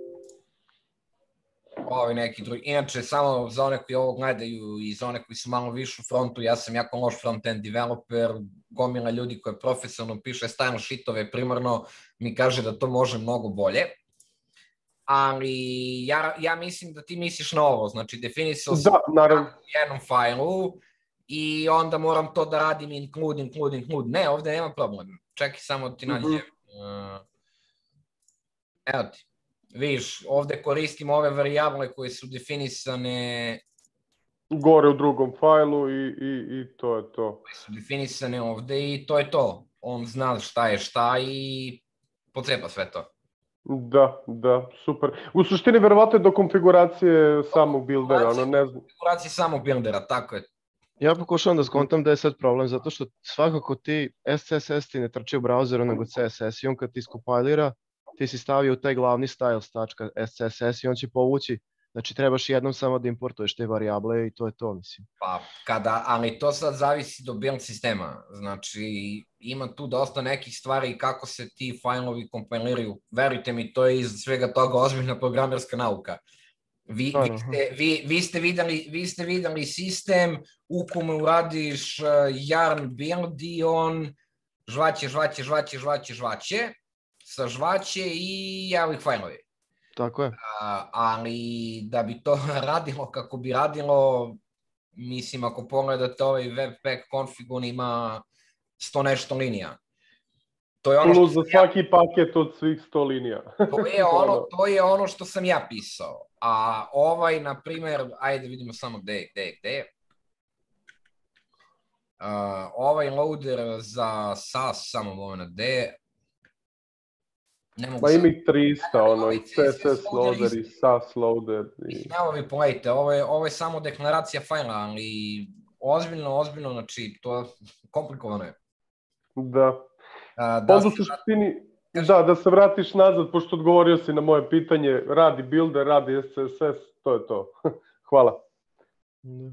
ovi neki drugi. Inače, samo za one koji ovo gledaju i za one koji su malo više u frontu, ja sam jako loš front-end developer, gomila ljudi koja profesionalno piše style sheetove primarno mi kaže da to može mnogo bolje. Ali ja, ja mislim da ti misliš na ovo, znači definisao sam da, u jednom fajlu i onda moram to da radim include, include, include. Ne, ovde nema problema. Čekaj samo da ti nađem. Uh, evo ti. Vidiš, ovde koristim ove varijable koje su definisane gore u drugom fajlu i, i, i to je to. Koje su definisane ovde i to je to. On zna šta je šta i pocepa sve to. Da, da, super. U suštini, verovatno je do konfiguracije samog buildera, ono ne znam. Konfiguracije samog buildera, tako je. Ja pokušavam da skontam da je sad problem, zato što svakako ti S C S S ti ne trči u brauzeru nego C S S i on kad ti skompajlira, ti si stavio taj glavni styles.scs i on će povući, znači trebaš jednom samo da importuješ te varijable i to je to, mislim. Pa, kada, ali to sad zavisi do build sistema, znači ima tu dosta nekih stvari kako se ti fajlovi kompiliraju, verujte mi, to je iz svega toga ozbiljna programerska nauka. Vi, vi, ste, vi, vi, ste videli, vi ste videli sistem u kome uradiš uh, yarn build i on žvaće, žvaće, žvaće, žvaće, žvaće, sa žvaće i javih fajlovi. Tako je. Uh, ali da bi to radilo kako bi radilo, mislim, ako pogledate ovaj webpack config, on ima sto nešto linija. To je ono Plus za svaki ja... paket od svih sto linija. to, je ono, to je ono što sam ja pisao. A ovaj, na primer, ajde vidimo samo gde je, gde je, gde je. Uh, ovaj loader za S A S, samo moment, gde je. Ma ima i trista, ono, i C S S loader, i S A S loader. I... Evo vi pogledajte, ovo je, ovo je samo deklaracija fajla, ali ozbiljno, ozbiljno, znači, to komplikovano je. Da. Uh, da Onda u suštini, da, da se vratiš nazad, pošto odgovorio si na moje pitanje, radi builder, radi S C S S, to je to. Hvala. Uh,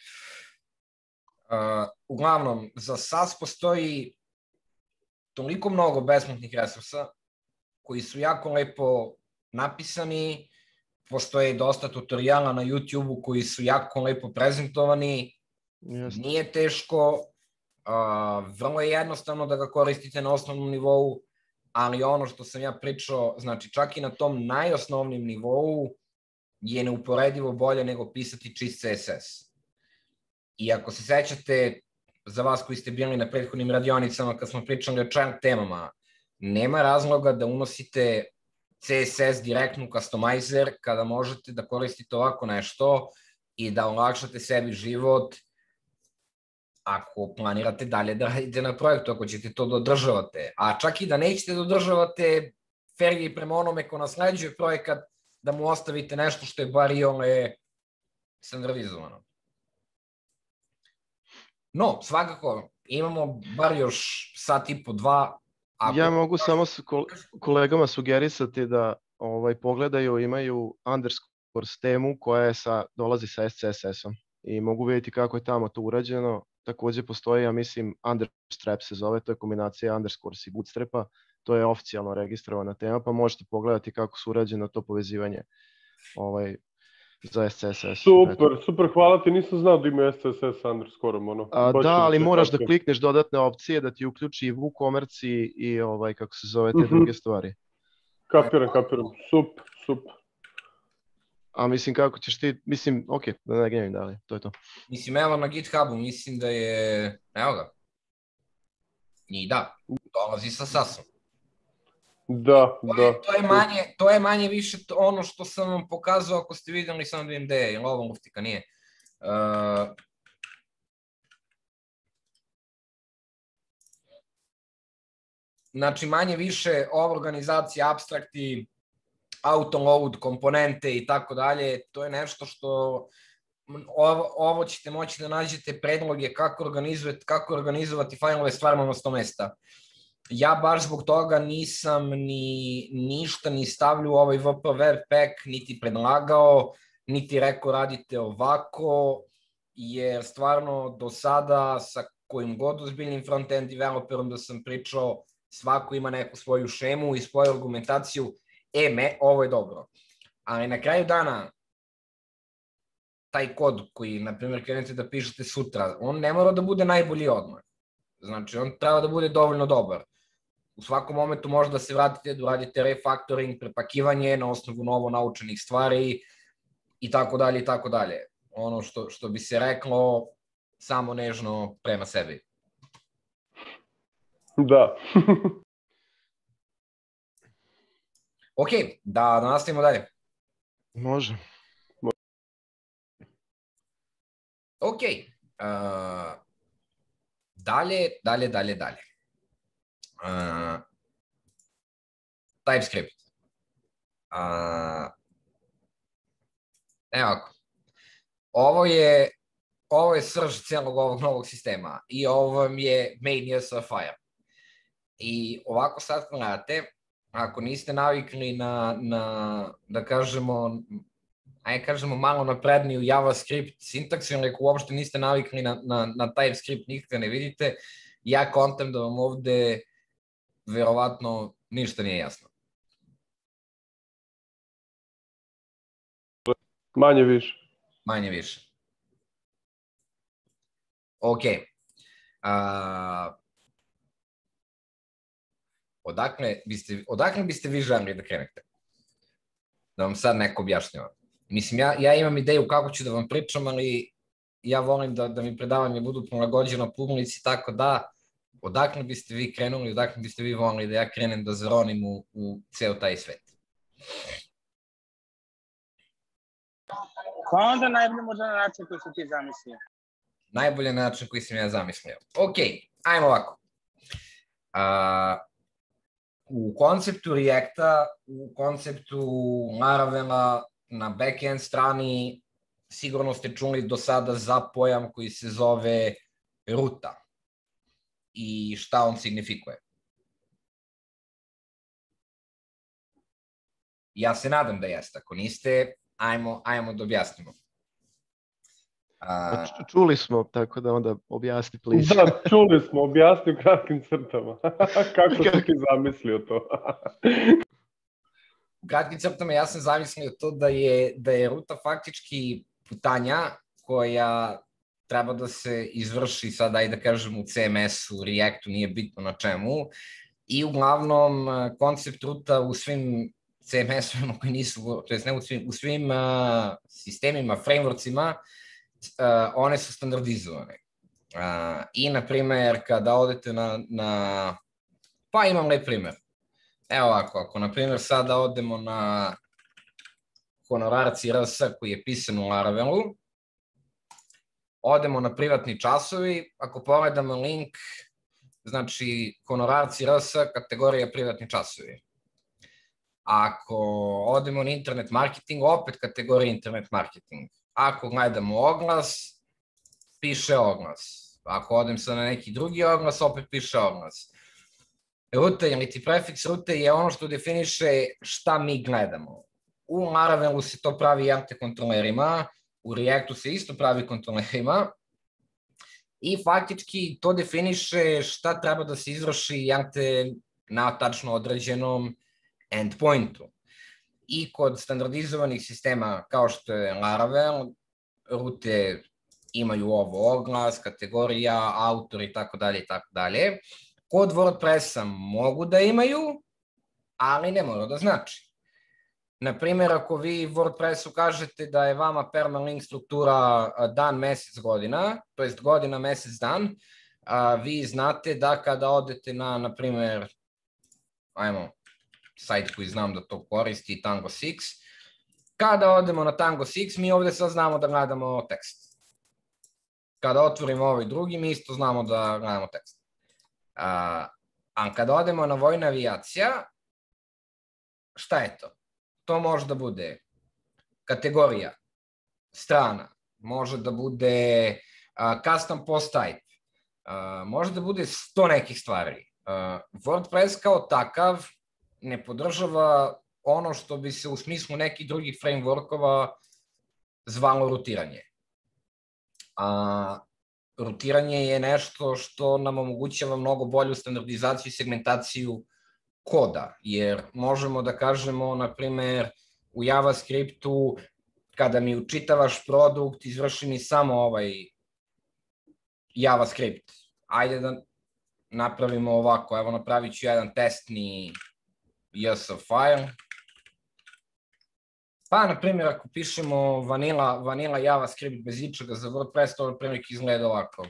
uglavnom, za S A S postoji toliko mnogo besplatnih resursa, koji su jako lepo napisani postoje dosta tutoriala na YouTube-u koji su jako lepo prezentovani, Jeste. nije teško, uh, vrlo je jednostavno da ga koristite na osnovnom nivou, ali ono što sam ja pričao, znači čak i na tom najosnovnim nivou je neuporedivo bolje nego pisati čist C S S. I ako se sećate, za vas koji ste bili na prethodnim radionicama kad smo pričali o chunk temama, nema razloga da unosite C S S direktno u customizer kada možete da koristite ovako nešto i da olakšate sebi život ako planirate dalje da radite na projektu, ako ćete to da održavate. A čak i da nećete da održavate, fair je prema onome ko nasleđuje projekat da mu ostavite nešto što je bar i ole standardizovano. No, svakako, imamo bar još sat i po dva. Ako... Ja mogu samo s kolegama sugerisati da ovaj, pogledaju, imaju underscore temu koja je sa, dolazi sa S C S S-om i mogu vidjeti kako je tamo to urađeno. Takođe postoji, ja mislim, Understrap se zove, to je kombinacija underscores i bootstrapa, to je oficijalno registrovana tema, pa možete pogledati kako su urađeno to povezivanje ovaj, za S C S S. Super, eto. Super, hvala ti, nisam znao da ima S C S S underscore-om. Ono. A, da, ali moraš da klikneš dodatne opcije, da ti uključi i WooCommerce i, i ovaj, kako se zove, te mm-hmm. druge stvari. Kapiram, kapiram, super, super. A mislim, kako ćeš ti, mislim, ok, da ne gnjavim dalje, to je to. Mislim, evo na GitHubu, mislim da je, evo ga. I da, dolazi sa sasom. Da, to da. Je, to, je manje, to je manje više ono što sam vam pokazao, ako ste vidjeli, sam da vidim gde je, ili ovo luftika, nije. Uh, znači, manje više ova organizacija, abstrakti, autoload, komponente i tako dalje, to je nešto što ovo, ovo ćete moći da nađete predloge kako organizovati, kako organizovati fajlove stvarno na sto mesta. Ja baš zbog toga nisam ni ništa ni stavljao u ovaj V P Webpack, niti predlagao, niti rekao radite ovako, jer stvarno do sada sa kojim god ozbiljnim front-end developerom da sam pričao, svako ima neku svoju šemu i svoju argumentaciju, e, me, ovo je dobro. Ali na kraju dana, taj kod koji, na primjer, krenete da pišete sutra, on ne mora da bude najbolji odmah. Znači, on treba da bude dovoljno dobar. U svakom momentu može da se vratite, da uradite refactoring, prepakivanje na osnovu novo naučenih stvari i tako dalje i tako dalje. Ono što, što bi se reklo, samo nežno prema sebi. Da. Ok, da, da nastavimo dalje. Može. Ok. Uh, dalje, dalje, dalje, dalje. Uh, TypeScript. Uh, evo ako. Ovo je, ovo je srž cijelog ovog novog sistema i ovo vam je main S V file. I ovako sad gledate, ako niste navikli na, na da kažemo, ajde kažemo malo napredniju JavaScript sintaksu, ili ako uopšte niste navikli na, na, na TypeScript, nikada ne vidite, ja kontam da vam ovde verovatno ništa nije jasno. Manje više. Manje više. Ok. Uh, odakle, biste, odakle biste vi želeli da krenete? Da vam sad neko objašnjava. Mislim, ja, ja imam ideju kako ću da vam pričam, ali ja volim da, da mi predavanje budu prilagođeno publici, tako da odakle biste vi krenuli, odakle biste vi volili da ja krenem da zaronim u, u ceo taj svet? Ko onda najbolje možda na način koji si ti zamislio? Najbolje način koji sam ja zamislio. Ok, ajmo ovako. Uh, u konceptu Reacta, u konceptu Laravela na backend strani sigurno ste čuli do sada za pojam koji se zove ruta i šta on signifikuje. Ja se nadam da jeste, ako niste, ajmo, ajmo da objasnimo. A... Čuli smo, tako da onda objasni, please. Da, čuli smo, objasni u kratkim crtama. Kako si ti zamislio to? u kratkim crtama ja sam zamislio to da je, da je ruta faktički putanja koja treba da se izvrši sad, ajde da kažem, u C M S-u, Reactu, nije bitno na čemu, i uglavnom koncept ruta u svim C M S-ovima koji nisu, to jest ne u svim, u svim uh, sistemima, frameworksima, uh, one su standardizovane. Uh, I, na primer, kada odete na, na... Pa imam lep primer. Evo ovako, ako, na primer, sada odemo na honorarci R S koji je pisan u Laravelu, odemo na privatni časovi, ako pogledamo link, znači honorarci R S, kategorija privatni časovi. Ako odemo na internet marketing, opet kategorija internet marketing. Ako gledamo oglas, piše oglas. Ako odem sad na neki drugi oglas, opet piše oglas. Ruta ili ti prefiks rute je ono što definiše šta mi gledamo. U Laravelu se to pravi jante kontrolerima, u Reactu se isto pravi kontrolerima i faktički to definiše šta treba da se izvrši jante na tačno određenom endpointu. I kod standardizovanih sistema kao što je Laravel, rute imaju ovo oglas, kategorija, autor i tako dalje i tako dalje. Kod WordPressa mogu da imaju, ali ne mora da znači. Naprimjer, ako vi WordPressu kažete da je vama permalink struktura dan, mesec, godina, to jest godina, mesec, dan, vi znate da kada odete na, na primjer, ajmo, sajt koji znam da to koristi, Tango šest, kada odemo na Tango šest, mi ovde sad znamo da gledamo tekst. Kada otvorimo ovaj drugi, mi isto znamo da gledamo tekst. A, a kada odemo na vojna avijacija, šta je to? To može da bude kategorija, strana, može da bude uh, custom post type, uh, može da bude sto nekih stvari. Uh, WordPress kao takav ne podržava ono što bi se u smislu nekih drugih frameworkova zvalo rutiranje. Uh, rutiranje je nešto što nam omogućava mnogo bolju standardizaciju i segmentaciju koda, jer možemo da kažemo, na primer, u JavaScriptu, kada mi učitavaš produkt, izvrši mi samo ovaj JavaScript. Ajde da napravimo ovako, evo napravit ću jedan testni J S file. Pa, na primjer, ako pišemo vanila, vanila JavaScript bez ičega za WordPress, to prilike izgleda ovako.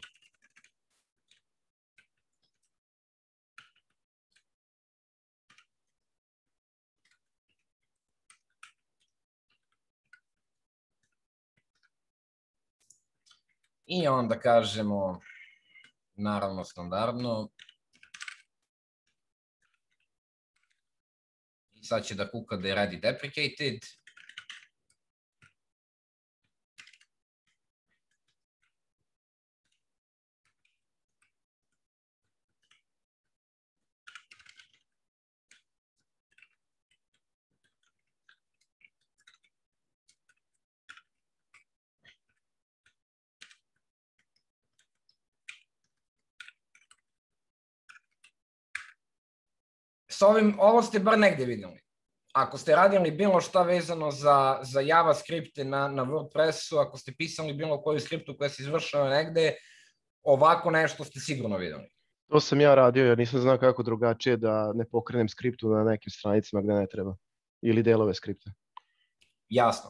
I onda kažemo, naravno standardno, i sad će da kuka da je ready deprecated. S ovim, ovo ste bar negde videli. Ako ste radili bilo šta vezano za, za JavaScripte na, na WordPressu, ako ste pisali bilo koju skriptu koja se izvršava negde, ovako nešto ste sigurno videli. To sam ja radio, jer nisam znao kako drugačije da ne pokrenem skriptu na nekim stranicama gde ne treba. Ili delove skripta. Jasno.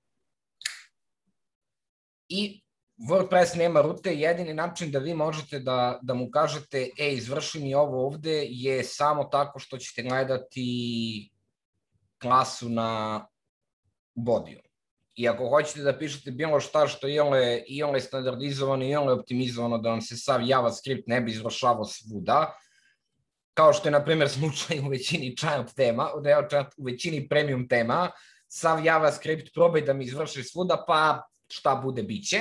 I WordPress nema rute, jedini način da vi možete da, da mu kažete e, izvrši mi ovo ovde je samo tako što ćete gledati klasu na bodiju. I ako hoćete da pišete bilo šta što je iole standardizovano i iole optimizovano da vam se sav JavaScript ne bi izvršavao svuda, kao što je na primjer slučaj u većini child tema, u većini premium tema, sav JavaScript probaj da mi izvrši svuda, pa šta bude biće.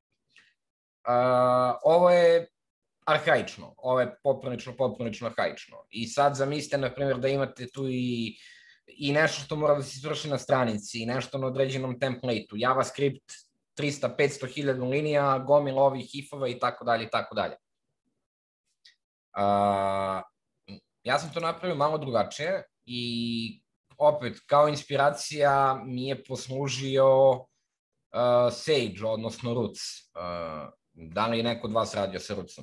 Uh, ovo je arhaično, ovo je poprilično, poprilično arhaično. I sad zamislite, na primjer, da imate tu i, i nešto što mora da se izvrši na stranici, i nešto na određenom templateu, JavaScript trista do petsto hiljada linija, gomil ovih ifova i tako dalje, i tako dalje. Uh, ja sam to napravio malo drugačije i opet, kao inspiracija mi je poslužio uh, Sage, odnosno Roots. Uh, da li je neko od vas radio sa Rootsom?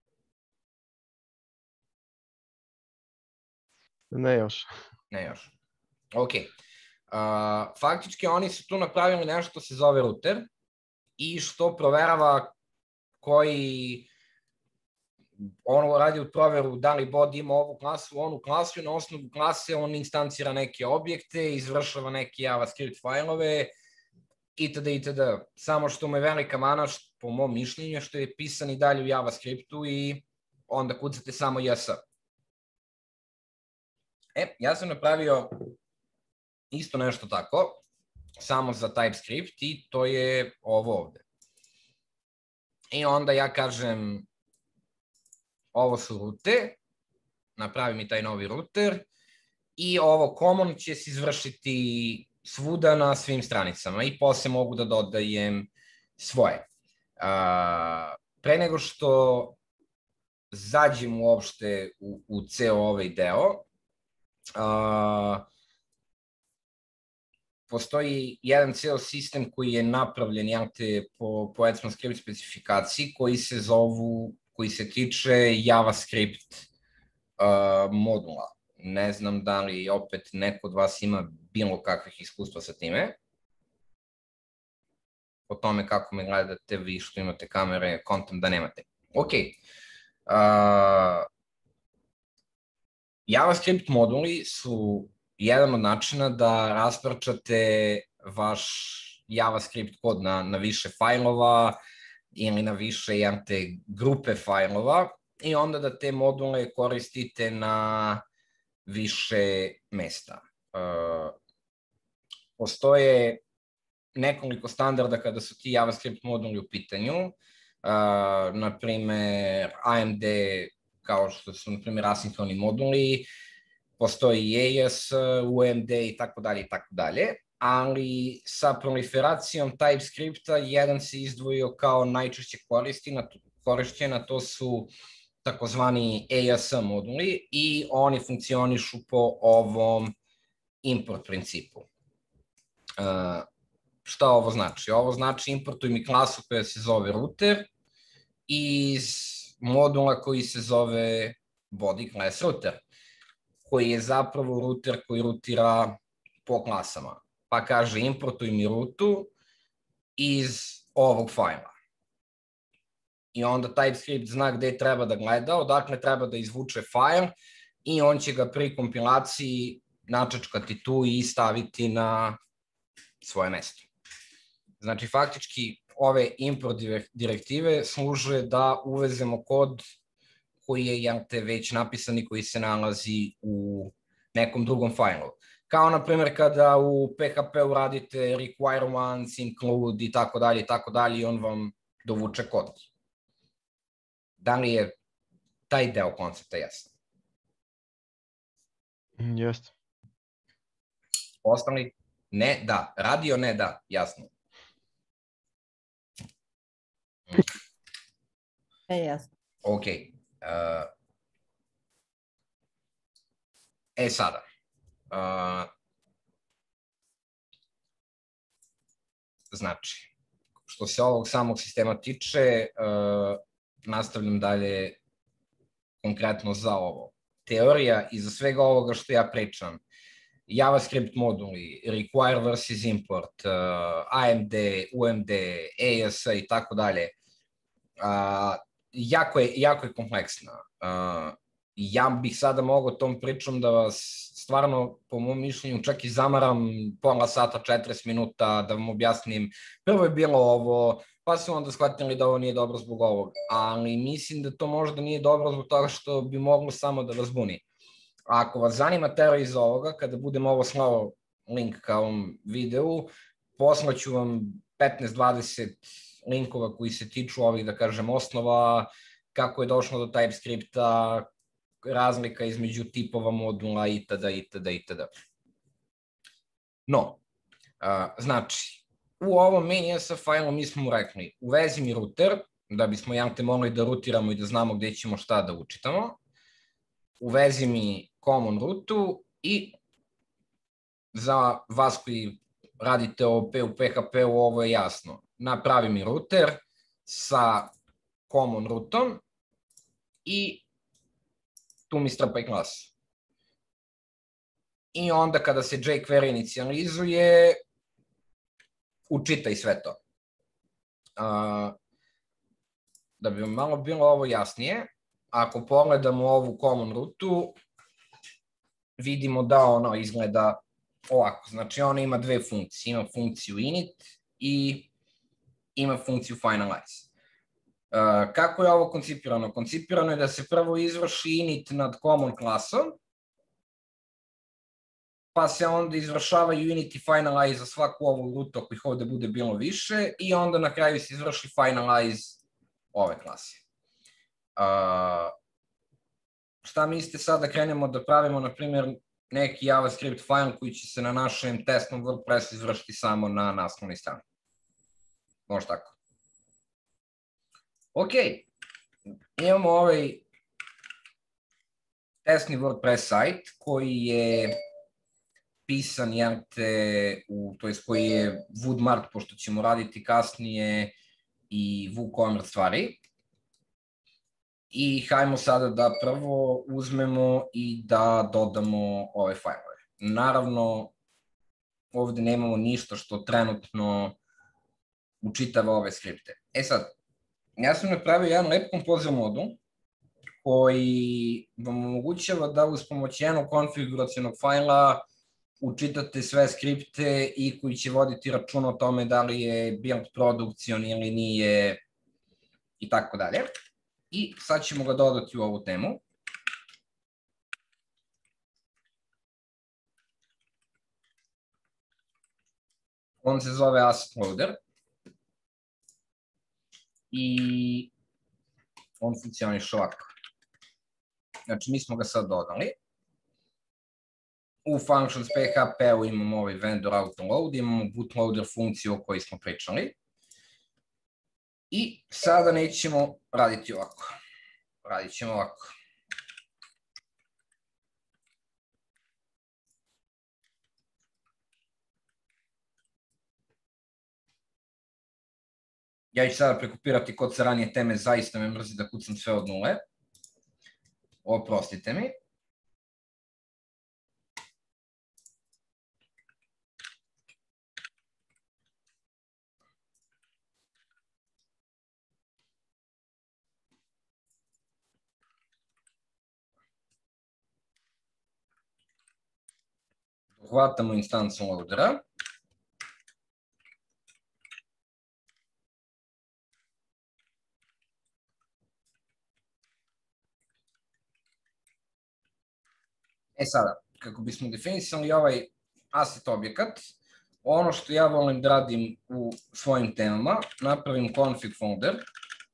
Ne još. Ne još. Ok. Uh, faktički oni su tu napravili nešto što se zove router i što proverava koji on radi u proveru da li bod ima ovu klasu, onu klasu i na osnovu klase on instancira neke objekte, izvršava neke JavaScript fajlove itd. itd. Samo što mu je velika mana, po mom mišljenju, što je pisan i dalje u JavaScriptu i onda kucate samo jes. E, ja sam napravio isto nešto tako, samo za TypeScript i to je ovo ovde. I onda ja kažem, ovo su rute, napravi mi taj novi router i ovo common će se izvršiti svuda na svim stranicama i posle mogu da dodajem svoje. Uh, pre nego što zađem uopšte u, u ceo ovaj deo, uh, postoji jedan ceo sistem koji je napravljen jante, po, po ECMAScript specifikaciji koji se zovu, koji se tiče JavaScript uh, modula. Ne znam da li opet neko od vas ima bilo kakvih iskustva sa time. O tome kako me gledate vi što imate kamere, kontam da nemate. Ok. Uh, JavaScript moduli su jedan od načina da rasparčate vaš JavaScript kod na, na više fajlova ili na više jante, grupe fajlova i onda da te module koristite na više mesta. Uh, postoje nekoliko standarda kada su ti JavaScript moduli u pitanju, uh, na primer A M D kao što su na primer asinhroni moduli, postoji i A S, U M D i tako dalje i tako dalje, ali sa proliferacijom TypeScripta jedan se izdvojio kao najčešće korišćena, to su takozvani A S moduli i oni funkcionišu po ovom import principu. Uh, šta ovo znači? Ovo znači importuj mi klasu koja se zove router iz modula koji se zove body class router, koji je zapravo router koji rutira po klasama. Pa kaže importuj mi rutu iz ovog fajla. I onda TypeScript zna gde treba da gleda, odakle treba da izvuče fajl i on će ga pri kompilaciji načačkati tu i staviti na svoje mesto. Znači, faktički, ove import direktive služe da uvezemo kod koji je jante, već napisan i koji se nalazi u nekom drugom fajlu. Kao, na primjer, kada u P H P-u radite require once, include i tako dalje i tako dalje i on vam dovuče kod. Da li je taj deo koncepta jasan? Jeste. Ostali? Ne, da. Radio, ne, da. Jasno. E, jasno. Ok. Uh, e sada. Uh, znači, što se ovog samog sistema tiče, uh, nastavljam dalje konkretno za ovo. Teorija iza svega ovoga što ja pričam, JavaScript moduli, require versus import, uh, A M D, U M D, A S i tako dalje, jako je, jako je kompleksna. Uh, ja bih sada mogao tom pričom da vas stvarno, po mom mišljenju, čak i zamaram pola sata, četrdeset minuta, da vam objasnim. Prvo je bilo ovo, pa su onda shvatili da ovo nije dobro zbog ovog, ali mislim da to možda nije dobro zbog toga što bi moglo samo da vas buni. Ako vas zanima teorija iz ovoga, kada budem ovo slao link ka ovom videu, poslaću vam petnaest dvadeset linkova koji se tiču ovih, da kažem, osnova, kako je došlo do TypeScripta, razlika između tipova modula itd. itd. itd. No, znači, u ovom main E S fajlu mi smo mu rekli, uvezi mi router, da bismo jante mogli da rutiramo i da znamo gde ćemo šta da učitamo, uvezi mi common rutu i za vas koji radite O P u P H P-u ovo je jasno. Napravi mi router sa common routom i tu mi strpaj klasu. I onda kada se jQuery inicijalizuje, učitaj sve to. Uh, da bi vam malo bilo ovo jasnije, ako pogledamo ovu common routu, vidimo da ono izgleda ovako. Znači ona ima dve funkcije, ima funkciju init i ima funkciju finalize. Uh, kako je ovo koncipirano? Koncipirano je da se prvo izvrši init nad common klasom, pa se onda izvršavaju init i finalize za svaku ovu rutu ako ih ovde bude bilo više i onda na kraju se izvrši finalize ove klase. Uh, šta mislite sad da krenemo da pravimo, na primjer, neki JavaScript file koji će se na našem testnom WordPressu izvršiti samo na naslovnoj strani? Može tako. Ok, imamo ovaj testni WordPress sajt koji je pisan, jante, u, to je koji je Woodmart, pošto ćemo raditi kasnije i WooCommerce stvari. I hajmo sada da prvo uzmemo i da dodamo ove fajlove. Naravno, ovde nemamo ništa što trenutno učitava ove skripte. E sad, ja sam napravio jedan lep kompozer modul koji vam omogućava da uz pomoć jednog konfiguracionog fajla učitate sve skripte i koji će voditi račun o tome da li je build produkcion ili nije i tako dalje. I sad ćemo ga dodati u ovu temu. On se zove asset loader. I on funkcioniše ovako. Znači, mi smo ga sad dodali. U functions P H P-u imamo ovaj vendor autoload, imamo bootloader funkciju o kojoj smo pričali. I sada nećemo raditi ovako. Radit ćemo ovako. Ja ću sada prekopirati kod sa ranije teme, zaista me mrzi da kucam sve od nule. Oprostite mi. Hvatamo instancu loadera. E sada, kako bismo definisali ovaj asset objekat, ono što ja volim da radim u svojim temama, napravim config folder,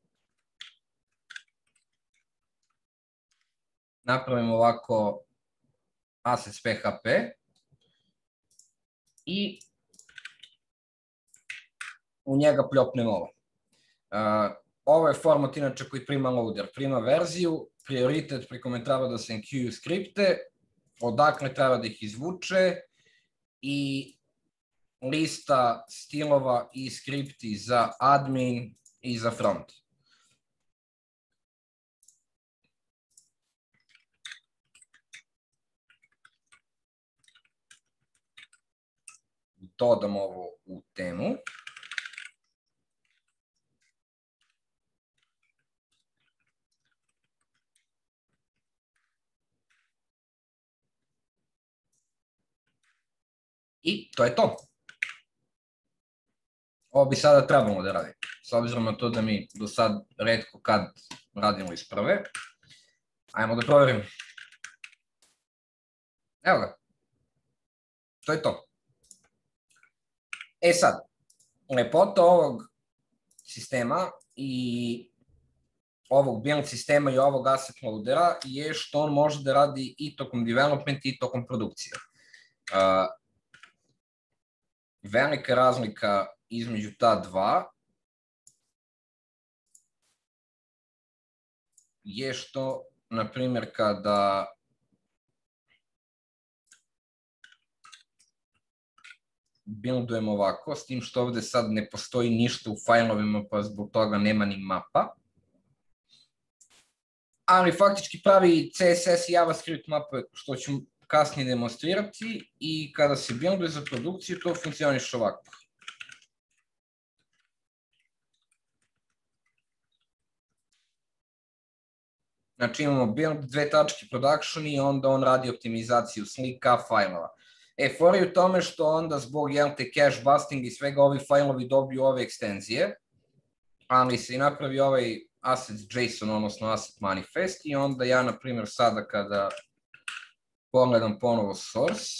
napravim ovako assets.php i u njega pljopnem ovo. Uh, ovo je format inače koji prima loader, prima verziju, prioritet pri kome treba da se enqueue skripte, odakle treba da ih izvuče i lista stilova i skripti za admin i za front. Dodam ovo u temu. I to je to. Ovo bi sada trebalo da radim. S obzirom na to da mi do sad retko kad radimo iz prve. Ajmo da proverim. Evo ga. To je to. E sad, lepota ovog sistema i ovog build sistema i ovog asset loadera je što on može da radi i tokom development i tokom produkcije. Uh, velika razlika između ta dva je što, na primjer, kada buildujem ovako, s tim što ovde sad ne postoji ništa u fajlovima, pa zbog toga nema ni mapa. Ali faktički pravi C S S i JavaScript mape, što ću kasnije demonstrirati, i kada se builduje za produkciju, to funkcioniše ovako. Znači imamo build, dve tačke production i onda on radi optimizaciju slika, fajlova. E, fora je u tome što onda zbog jel te cache busting i svega ovi fajlovi dobiju ove ekstenzije, ali se i napravi ovaj assets.json, odnosno asset manifest, i onda ja, na primjer, sada kada pogledam ponovo source,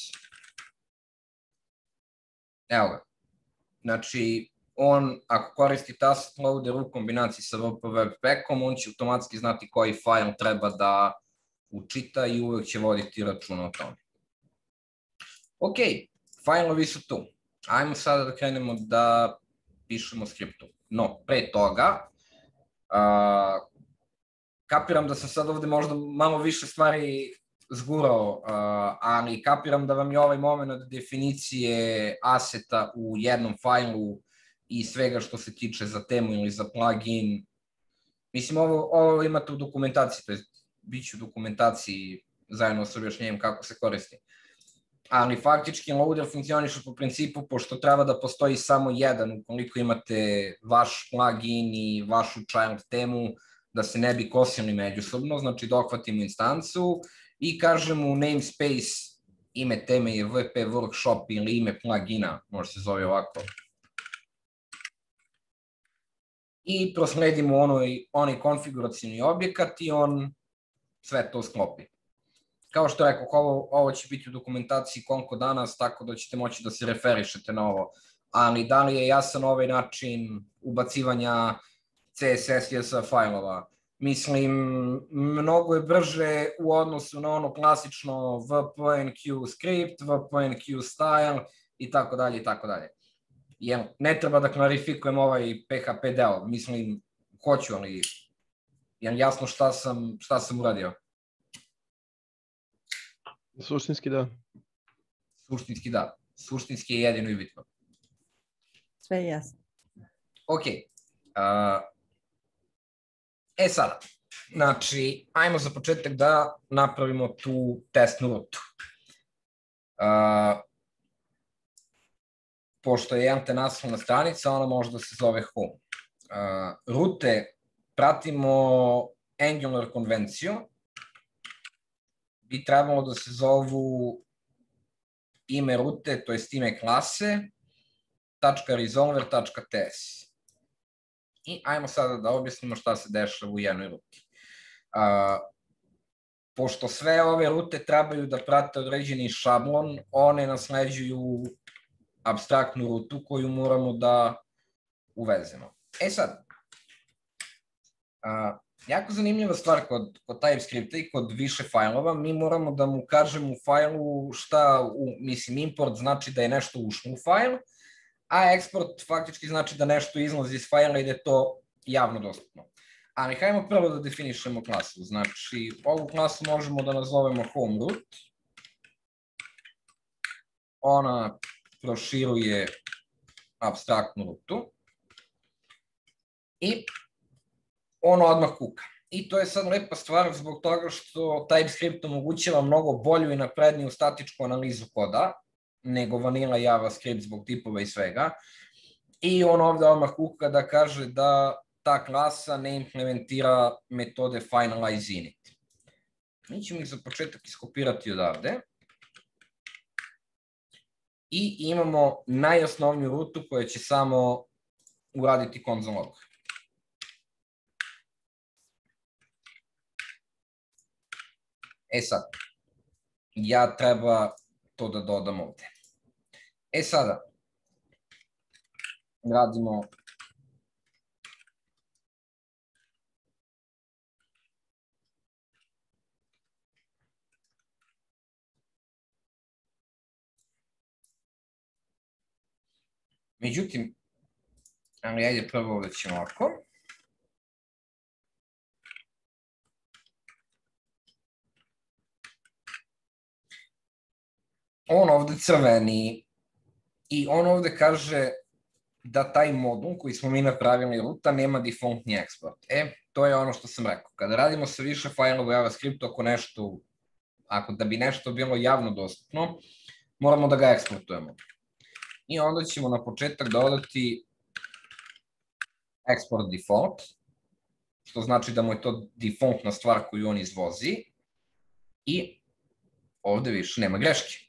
evo ga, znači on, ako koristite asset loader u kombinaciji sa W P Webpackom, on će automatski znati koji fajl treba da učita i uvek će voditi računa o tome. Ok, fajlovi su tu. Ajmo sada da krenemo da pišemo skriptu. No, pre toga, uh, kapiram da sam sad ovde možda malo više stvari zgurao, uh, ali kapiram da vam je ovaj moment definicije aseta u jednom fajlu i svega što se tiče za temu ili za plugin. Mislim, ovo, ovo imate u dokumentaciji, to je bit će u dokumentaciji zajedno s objašnjenjem kako se koristi. Ali faktički loader funkcioniše po principu, pošto treba da postoji samo jedan, ukoliko imate vaš plugin i vašu child temu, da se ne bi kosili međusobno, znači dohvatimo instancu i kažemo namespace, ime teme je V P Workshop ili ime plugina, može se zove ovako. I prosledimo onaj, onaj konfiguracijni objekat i on sve to sklopi. Kao što rekao, ovo, ovo će biti u dokumentaciji koliko danas, tako da ćete moći da se referišete na ovo. Ali da li je jasan ovaj način ubacivanja C S S i S V fajlova? Mislim, mnogo je brže u odnosu na ono klasično V P N Q script, V P N Q style i tako dalje i tako dalje. Jer ne treba da klarifikujem ovaj P H P deo, mislim, hoću, ali je jasno šta sam, šta sam uradio. Suštinski da. Suštinski da. Suštinski je jedino i bitno. Sve je jasno. Ok. Uh, e sada, znači, ajmo za početak da napravimo tu testnu rutu. Uh, pošto je jedan te naslovna stranica, ona može da se zove home. Uh, rute pratimo Angular konvenciju, bi trebalo da se zovu ime rute, to jest ime klase, .resolver.ts. I ajmo sada da objasnimo šta se dešava u jednoj ruti. Uh, pošto sve ove rute trebaju da prate određeni šablon, one nasleđuju apstraktnu rutu koju moramo da uvezemo. E sad, uh, jako zanimljiva stvar kod, kod TypeScripta i kod više fajlova, mi moramo da mu kažemo u fajlu šta, u, mislim, import znači da je nešto ušlo u fajl, a export faktički znači da nešto izlazi iz fajla i da je to javno dostupno. Ali hajmo prvo da definišemo klasu. Znači, ovu klasu možemo da nazovemo home root. Ona proširuje apstraktnu rutu. I ono odmah kuka. I to je sad lepa stvar zbog toga što TypeScript omogućava mnogo bolju i napredniju statičku analizu koda nego vanila JavaScript zbog tipova i svega. I on ovde odmah kuka da kaže da ta klasa ne implementira metode finalize init. Mi ćemo ih za početak iskopirati odavde. I imamo najosnovniju rutu koja će samo uraditi console log. E sad, ja treba to da dodam ovde. E sada, radimo međutim, ali ajde prvo ovde ćemo ovako. On ovde crveni I on ovde kaže da taj modul koji smo mi napravili ruta nema defaultni eksport. E, to je ono što sam rekao. Kada radimo sa više fajlova JavaScript, ako nešto, ako da bi nešto bilo javno dostupno, moramo da ga eksportujemo. I onda ćemo na početak dodati export default, što znači da mu je to defaultna stvar koju on izvozi i ovde više nema greške.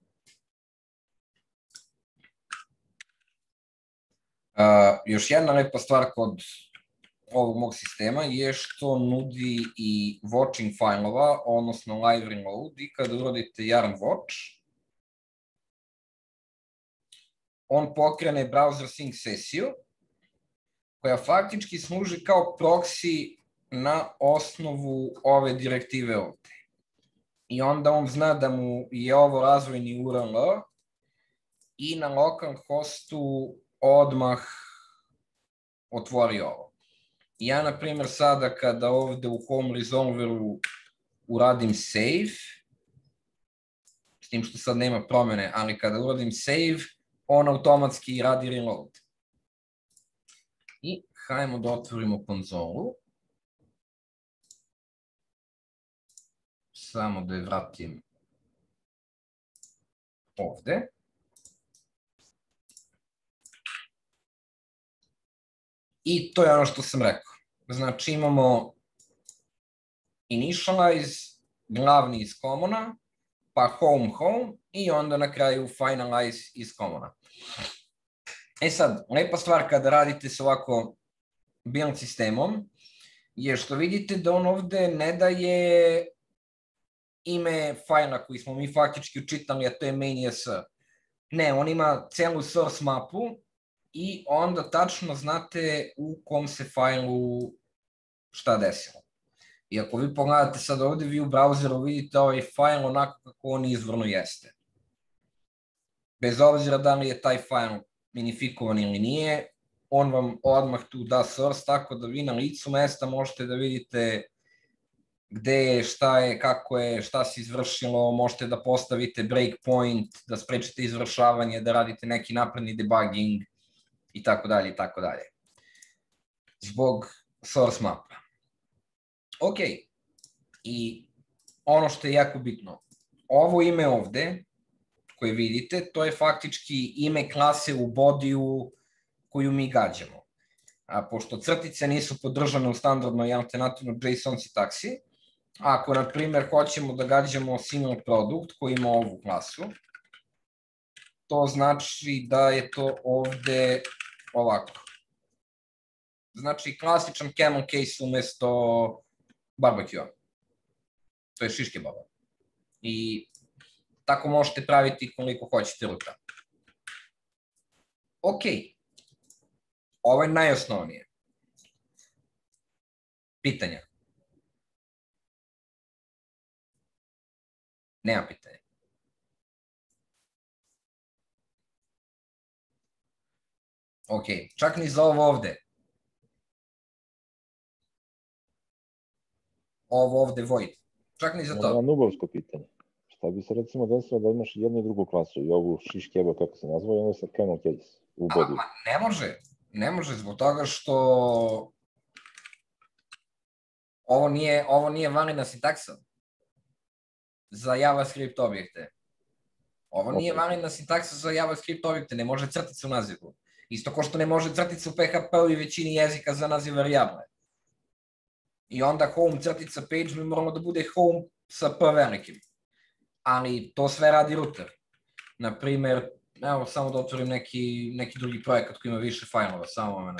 Uh, još jedna lepa stvar kod ovog mog sistema je što nudi i watching fajlova, odnosno live reload, i kada uradite yarn watch, on pokrene browser sync sesiju, koja faktički služi kao proxy na osnovu ove direktive ovde. I onda on zna da mu je ovo razvojni U R L i na lokalnom hostu odmah otvori ovo. Ja, na primjer, sada kada ovde u Home Resolveru uradim save, s tim što sad nema promene, ali kada uradim save, on automatski radi reload. I hajmo da otvorimo konzolu. Samo da je vratim ovde. I to je ono što sam rekao. Znači imamo initialize, glavni iz commona, pa home home i onda na kraju finalize iz commona. E sad, lepa stvar kada radite sa ovako build sistemom je što vidite da on ovde ne daje ime fajla koji smo mi faktički učitali, a to je main.js. Ne, on ima celu source mapu i onda tačno znate u kom se fajlu šta desilo. I ako vi pogledate sad ovde, vi u browseru vidite ovaj fajl onako kako on izvorno jeste. Bez obzira da li je taj fajl minifikovan ili nije, on vam odmah tu da source, tako da vi na licu mesta možete da vidite gde je, šta je, kako je, šta se izvršilo, možete da postavite breakpoint, da sprečite izvršavanje, da radite neki napredni debugging i tako dalje i tako dalje. Zbog source mapa. Ok, i ono što je jako bitno, ovo ime ovde, koje vidite, to je faktički ime klase u bodiju koju mi gađamo. A pošto crtice nisu podržane u standardnoj i alternativnoj JSON sintaksi, ako, na primjer, hoćemo da gađamo single product koji ima ovu klasu, to znači da je to ovde ovako. Znači klasičan camel case umesto barbecue-a. To je šiške baba. I tako možete praviti koliko hoćete ruta. Ok. Ovo je najosnovnije. Pitanja. Nema pitanja. Ok, čak ni za ovo ovde. Ovo ovde void. Čak ni za to. Ima nubovsko pitanje. Šta bi se recimo desilo da imaš jednu i drugu klasu i ovu šiškeba kako se nazva i onda sa camel case u body? A, ne može. Ne može zbog toga što ovo nije, ovo nije validna sintaksa za JavaScript objekte. Ovo nije validna sintaksa za JavaScript objekte, ne može crtica u nazivu. Isto kao što ne može crtica u P H P-u i većini jezika za naziv varijable. I onda home crtica page mi moramo da bude home sa P velikim. Ali to sve radi router. Naprimer, evo samo da otvorim neki, neki drugi projekat koji ima više fajlova, samo moment.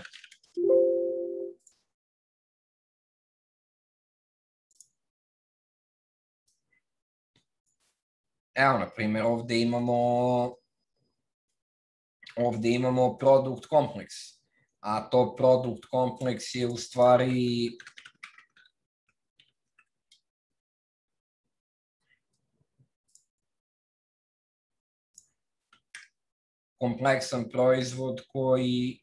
Evo, na primjer, ovde imamo ovde imamo product complex, a to product complex je u stvari kompleksan proizvod koji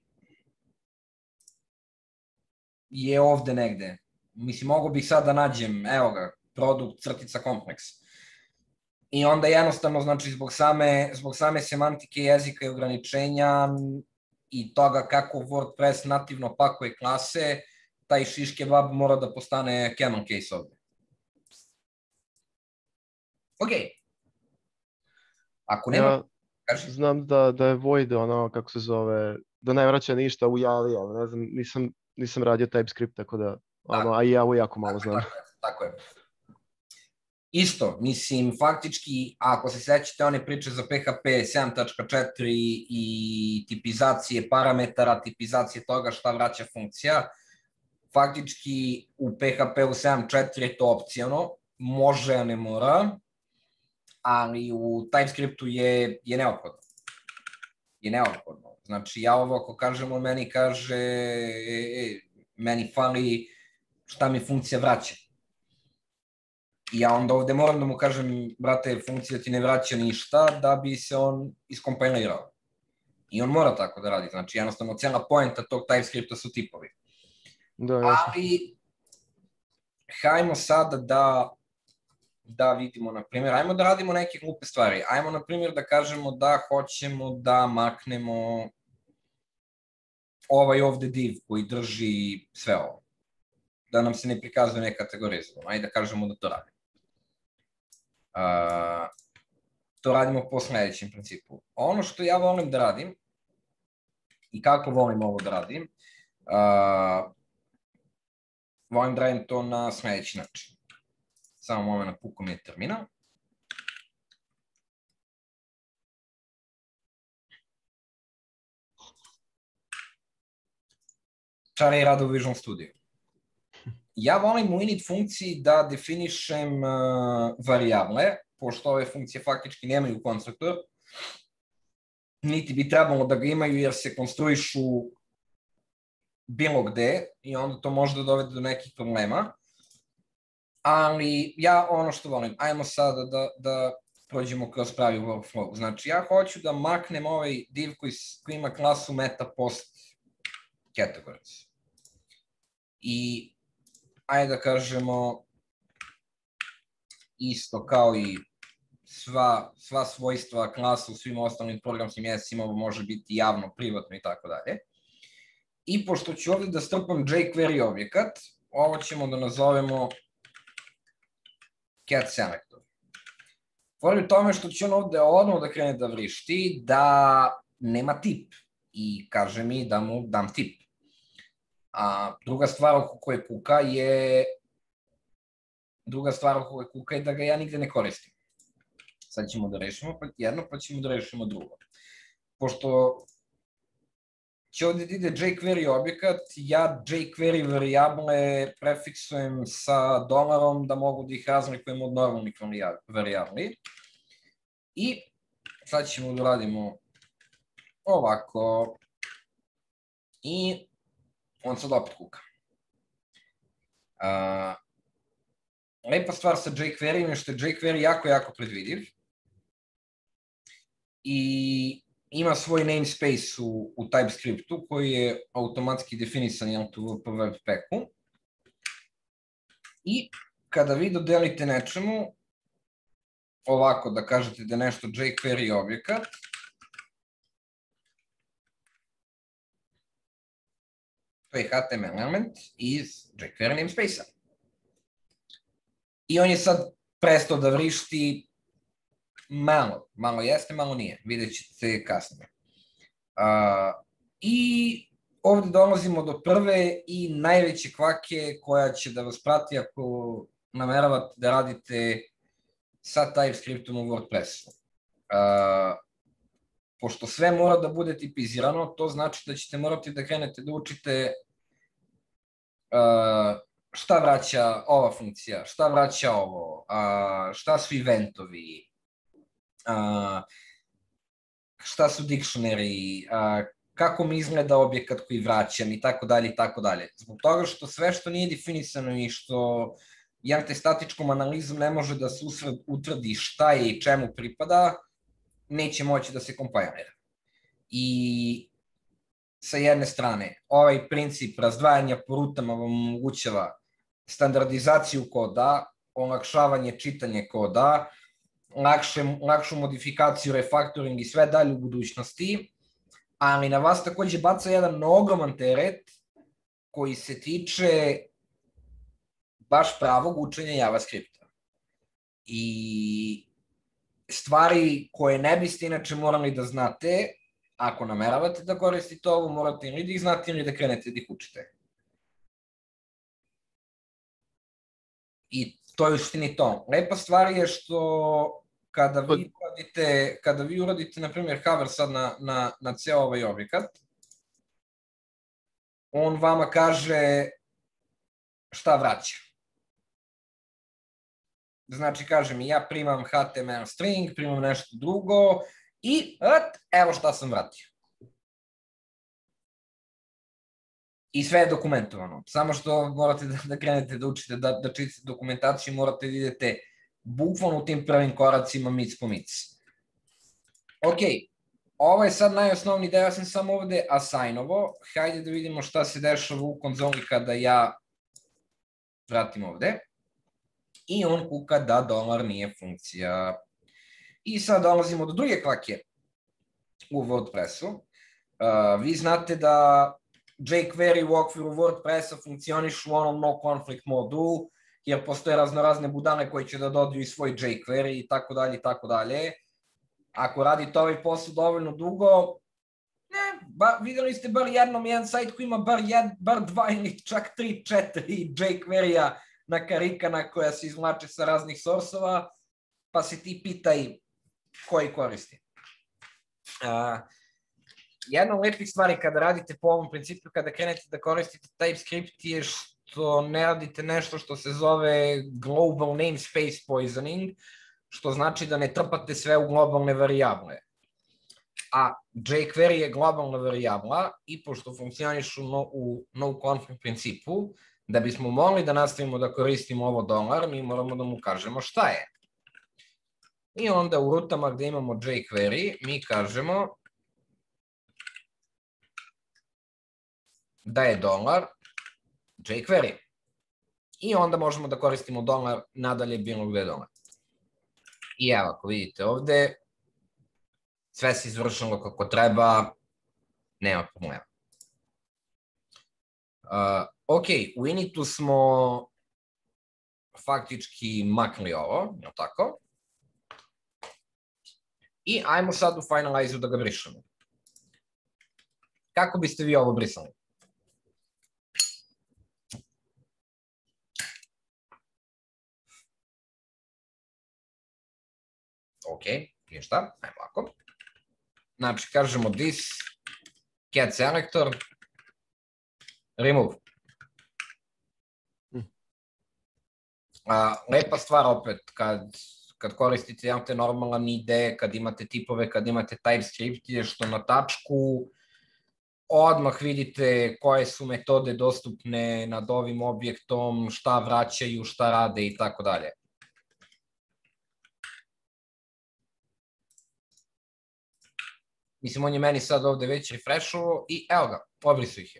je ovde negde. Mislim, mogu bih sad da nađem, evo ga, produkt crtica kompleks. I onda jednostavno, znači, zbog same, zbog same semantike jezika i ograničenja i toga kako WordPress nativno pakuje klase, taj shish kebab mora da postane canon case ovde. Ok. Ako nema... Ja kaži. znam da, da je Void ono, kako se zove, da ne vraća ništa u Jali, ali ne znam, nisam, nisam radio TypeScript, tako da, ono, a i ja u jako malo znam. Tako je, tako je. Isto, mislim, faktički, ako se sećate one priče za P H P sedam tačka četiri i tipizacije parametara, tipizacije toga šta vraća funkcija, faktički u P H P u sedam tačka četiri je to opcionalno, može, a ne mora, ali u TypeScriptu je, je neophodno. Je neophodno. Znači, ja ovo ako kažem, on meni kaže, e, meni fali šta mi funkcija vraća. I ja onda ovde moram da mu kažem, brate, funkcija ti ne vraća ništa da bi se on iskompilirao. I on mora tako da radi. Znači, jednostavno, cijela poenta tog TypeScripta su tipovi. Da, jasno. Ali, hajmo sada da, da vidimo, na primjer, ajmo da radimo neke glupe stvari. Ajmo, na primjer, da kažemo da hoćemo da maknemo ovaj ovde div koji drži sve ovo. Da nam se ne prikazuje neka kategorizovano. Ajde da kažemo da to radimo. Uh, to radimo po sledećem principu. Ono što ja volim da radim i kako volim ovo da radim, uh, volim da radim to na sledeći način. Samo moment, puko mi je terminal. Čare i rado u Visual Studio. Ja volim u init funkciji da definišem uh, varijable, pošto ove funkcije faktički nemaju konstruktor, niti bi trebalo da ga imaju jer se konstruišu bilo gde i onda to može da dovede do nekih problema. Ali ja ono što volim, ajmo sada da, da prođemo kroz pravi workflow. Znači ja hoću da maknem ovaj div koji, koji ima klasu meta post categories. I ajde da kažemo isto kao i sva, sva svojstva klasa u svim ostalim programskim jezicima, ovo može biti javno, privatno i tako dalje. I pošto ću ovdje da strpam jQuery objekat, ovo ćemo da nazovemo cat selector. Fora u tome što će on ovde odmah da krene da vrišti da nema tip i kaže mi da mu dam tip. A druga stvar oko koje kuka je druga stvar oko koje kuka je da ga ja nigde ne koristim. Sad ćemo da rešimo jedno, pa ćemo da rešimo drugo. Pošto će ovde da ide jQuery objekat, ja jQuery varijable prefiksujem sa dolarom da mogu da ih razlikujem od normalnih varijabli. I sad ćemo da radimo ovako i on sad opet kuka. Uh, lepa stvar sa jQuery je što je jQuery jako, jako predvidiv i ima svoj namespace u, u TypeScriptu koji je automatski definisan jel, u Webpacku. I kada vi dodelite nečemu, ovako da kažete da je nešto jQuery objekat, to je H T M L element iz jQuery namespace-a. I on je sad prestao da vrišti malo, malo jeste, malo nije, vidjet ćete kasnije. Uh, I ovde dolazimo do prve i najveće kvake koja će da vas prati ako nameravate da radite sa TypeScriptom u WordPressu. Uh, pošto sve mora da bude tipizirano, to znači da ćete morati da krenete da učite uh, šta vraća ova funkcija, šta vraća ovo, uh, šta su eventovi, uh, šta su dictionary, uh, kako mi izgleda objekat koji vraćam i tako dalje i tako dalje. Zbog toga što sve što nije definisano i što jel statičkom analizom ne može da se utvrdi šta je i čemu pripada, neće moći da se kompilira. I sa jedne strane, ovaj princip razdvajanja po rutama vam omogućava standardizaciju koda, olakšavanje čitanja koda, lakše, lakšu modifikaciju, refaktoring i sve dalje u budućnosti, ali na vas takođe baca jedan ogroman teret koji se tiče baš pravog učenja JavaScripta. I stvari koje ne biste inače morali da znate, ako nameravate da koristite ovo, morate ili da ih znate ili da krenete da ih učite. I to je u suštini to. Lepa stvar je što kada vi uradite, kada vi uradite, na primjer, hover sad na, na, na ceo ovaj objekat, on vama kaže šta vraća. Znači, kaže mi, ja primam H T M L string, primam nešto drugo i et, evo šta sam vratio. I sve je dokumentovano. Samo što morate da, da krenete da učite, da, da čitate dokumentaciju, morate da idete bukvalno u tim prvim koracima mic po mic. Ok, ovo je sad najosnovniji deo, ja sam samo ovde assignovo. Hajde da vidimo šta se dešava u konzoli kada ja vratim ovde. I on kuka da dolar nije funkcija. I sad dolazimo do druge kvake u WordPressu. Uh, vi znate da jQuery u okviru WordPressa funkcioniš u onom no conflict modu, jer postoje raznorazne budale koji će da dodaju i svoj jQuery i tako dalje i tako dalje. Ako radite ovaj posao dovoljno dugo, ne, ba, videli ste bar jednom jedan sajt koji ima bar, jed, bar dva ili čak tri, četiri jQuery-a na karikana koja se izvlače sa raznih sorsova, pa se ti pitaj koji koristi. Uh, jedna od lepih stvari kada radite po ovom principu, kada krenete da koristite TypeScript je što ne radite nešto što se zove global namespace poisoning, što znači da ne trpate sve u globalne varijable. A jQuery je globalna varijabla i pošto funkcioniš u no, u no conflict principu, da bismo mogli da nastavimo da koristimo ovo dolar, mi moramo da mu kažemo šta je. I onda u rutama gde imamo jQuery, mi kažemo da je dolar jQuery. I onda možemo da koristimo dolar nadalje bilo gde je dolar. I evo, ako vidite ovde, sve se izvršilo kako treba, nema problema. Uh, ok, u initu smo faktički makli ovo, je li tako? I ajmo sad u finalize-u da ga brišemo. Kako biste vi ovo brisali? Ok, ništa, ajmo ovako. Znači, kažemo this cat selector remove. A, lepa stvar opet, kad, kad koristite imate normalan I D, kad imate tipove, kad imate TypeScript, je što na tačku odmah vidite koje su metode dostupne nad ovim objektom, šta vraćaju, šta rade i tako dalje. Mislim, on je meni sad ovde već refreshuo i evo ga, obrisu ih je.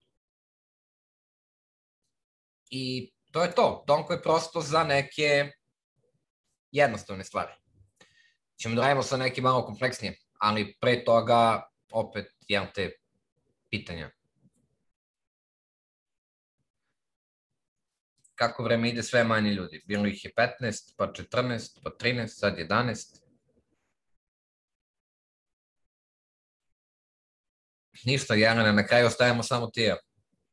I to je to. Donko je prosto za neke jednostavne stvari. Ćemo da radimo sa neke malo kompleksnije, ali pre toga opet jedan te pitanja. Kako vreme ide, sve manje ljudi. Bilo ih je petnaest, pa četrnaest, pa trinaest, sad jedanaest. Ništa, Jelena, na kraju ostavimo samo ti ja.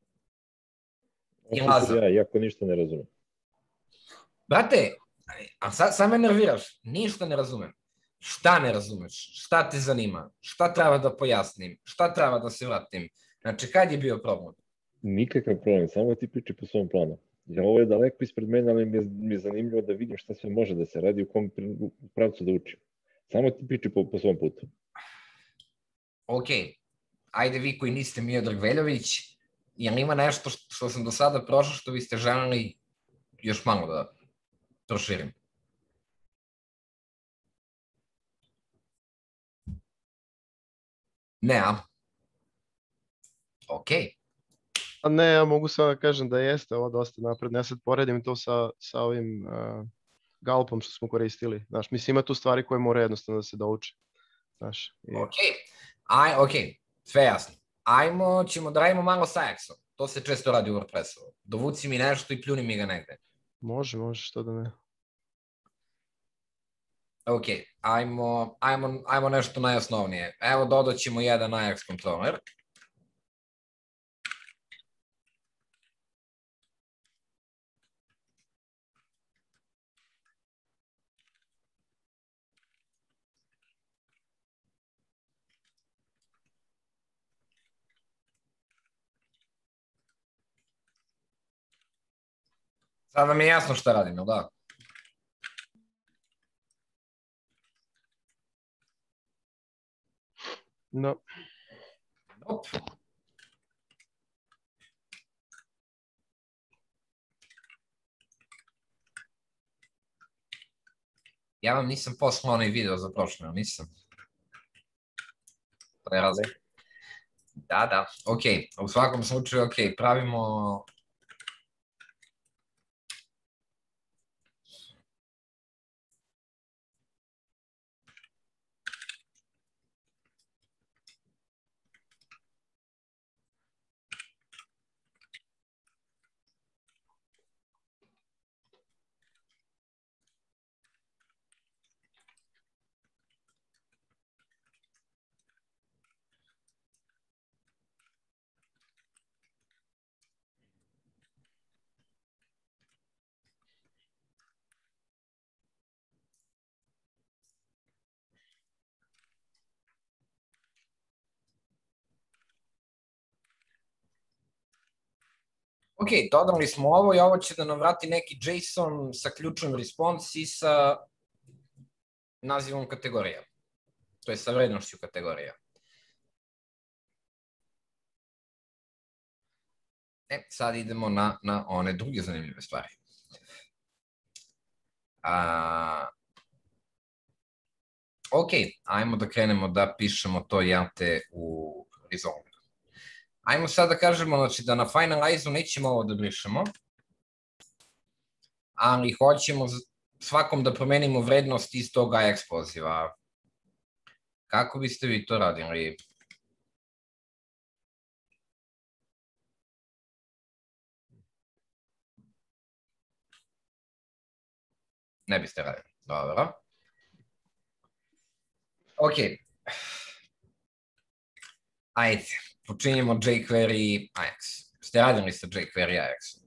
I Lazar. Ja, jako ništa ne razumem. Brate, a sad, sad me nerviraš, ništa ne razumem. Šta ne razumeš? Šta te zanima? Šta treba da pojasnim? Šta treba da se vratim? Znači, kad je bio problem? Nikakav problem, samo ti priči po svom planu. Ja, ovo je daleko ispred mene, ali mi je, mi je zanimljivo da vidim šta sve može da se radi, u kom pravcu da učim. Samo ti priči po, po svom putu. Ok, ajde vi koji niste Miodrag Veljović, jel ima nešto što, što sam do sada prošao što biste želeli još malo da proširim? Ne, a? Ok. A ne, ja mogu samo da kažem da jeste ovo dosta napredno. Ja sad poredim to sa, sa ovim uh, galpom što smo koristili. Znaš, mislim, ima tu stvari koje mora jednostavno da se douče. Znaš, i... Ok, aj, ok, sve jasno. Ajmo, ćemo da radimo malo sa Ajaxom. To se često radi u WordPressu. Dovuci mi nešto i pljuni mi ga negde. Može, može, što da ne. Ok, ajmo, ajmo, ajmo nešto najosnovnije. Evo dodat ćemo jedan Ajax controller. Sad nam je jasno šta radimo, da? No. Nope. Ja vam nisam poslao onaj video za prošle, nisam. To je razlog. Da, da, ok. U svakom slučaju, ok, pravimo... Ok, dodali smo ovo i ovo će da nam vrati neki JSON sa ključom response i sa nazivom kategorija. To je sa vrednošću kategorija. E, sad idemo na, na one druge zanimljive stvari. A, ok, ajmo da krenemo da pišemo to jante u Resolve. Ajmo sad da kažemo, znači da na finalize-u nećemo ovo da brišemo, ali hoćemo svakom da promenimo vrednost iz tog Ajax poziva. Kako biste vi to radili? Ne biste radili, dobro. Ok. Ajde. Počinjemo jQuery Ajax. Ste radili sa jQuery Ajax.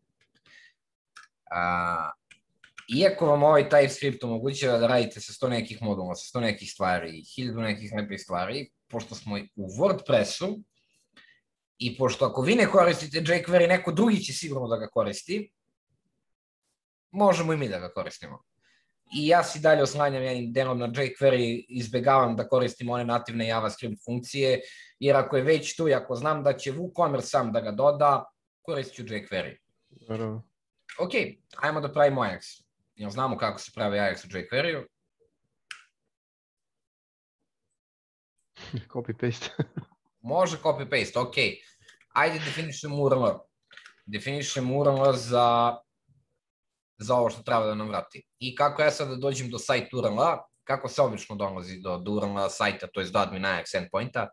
A, iako vam ovaj TypeScript omogućava da radite sa sto nekih modula, sa sto nekih stvari, hiljadu nekih lepih stvari, pošto smo u WordPressu i pošto ako vi ne koristite jQuery, neko drugi će sigurno da ga koristi, možemo i mi da ga koristimo. I ja si dalje oslanjam jednim delom na jQuery, izbegavam da koristim one nativne JavaScript funkcije, jer ako je već tu i ako znam da će WooCommerce sam da ga doda, koristit ću jQuery. Naravno. Ok, ajmo da pravimo Ajax. Jel znamo kako se pravi Ajax u jQuery-u? Copy-paste. Može copy-paste, ok. Ajde definišemo U R L. Definišemo U R L za... za ovo što treba da nam vrati. I kako ja sad da dođem do site U R L-a, kako se obično dolazi do, do U R L-a sajta, to je do admin Ajax endpointa?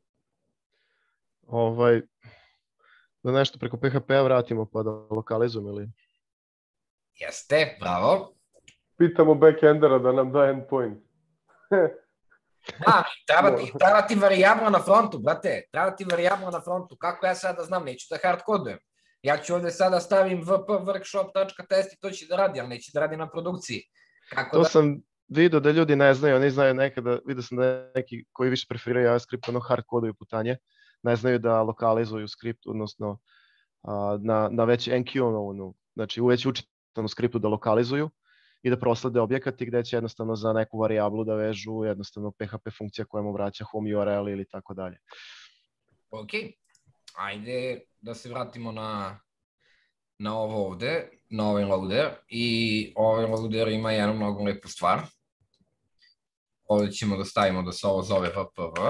Ovaj, da nešto preko P H P-a vratimo pa da lokalizujemo ili... Jeste, bravo. Pitamo backendera da nam da endpoint. Da, treba ti, treba ti varijabla na frontu, brate, treba ti varijabla na frontu. Kako ja sad da znam, neću da hardkodujem. Ja ću ovde sada stavim vp workshop.test i to će da radi, ali neće da radi na produkciji. Kako to da... sam vidio da ljudi ne znaju, oni znaju nekada, vidio sam da neki koji više preferiraju JavaScript, ono hard koduju putanje, ne znaju da lokalizuju skript, odnosno a, na, na već enqueuovanu, znači u već učitanu skriptu da lokalizuju i da proslede objekati gde će jednostavno za neku varijablu da vežu jednostavno P H P funkcija koja mu vraća home U R L ili tako dalje. Ok, ajde da se vratimo na, na ovo ovde, na ovaj loader, i ovaj loader ima jednu mnogo lepu stvar. Ovde ćemo da stavimo da se ovo zove V P V.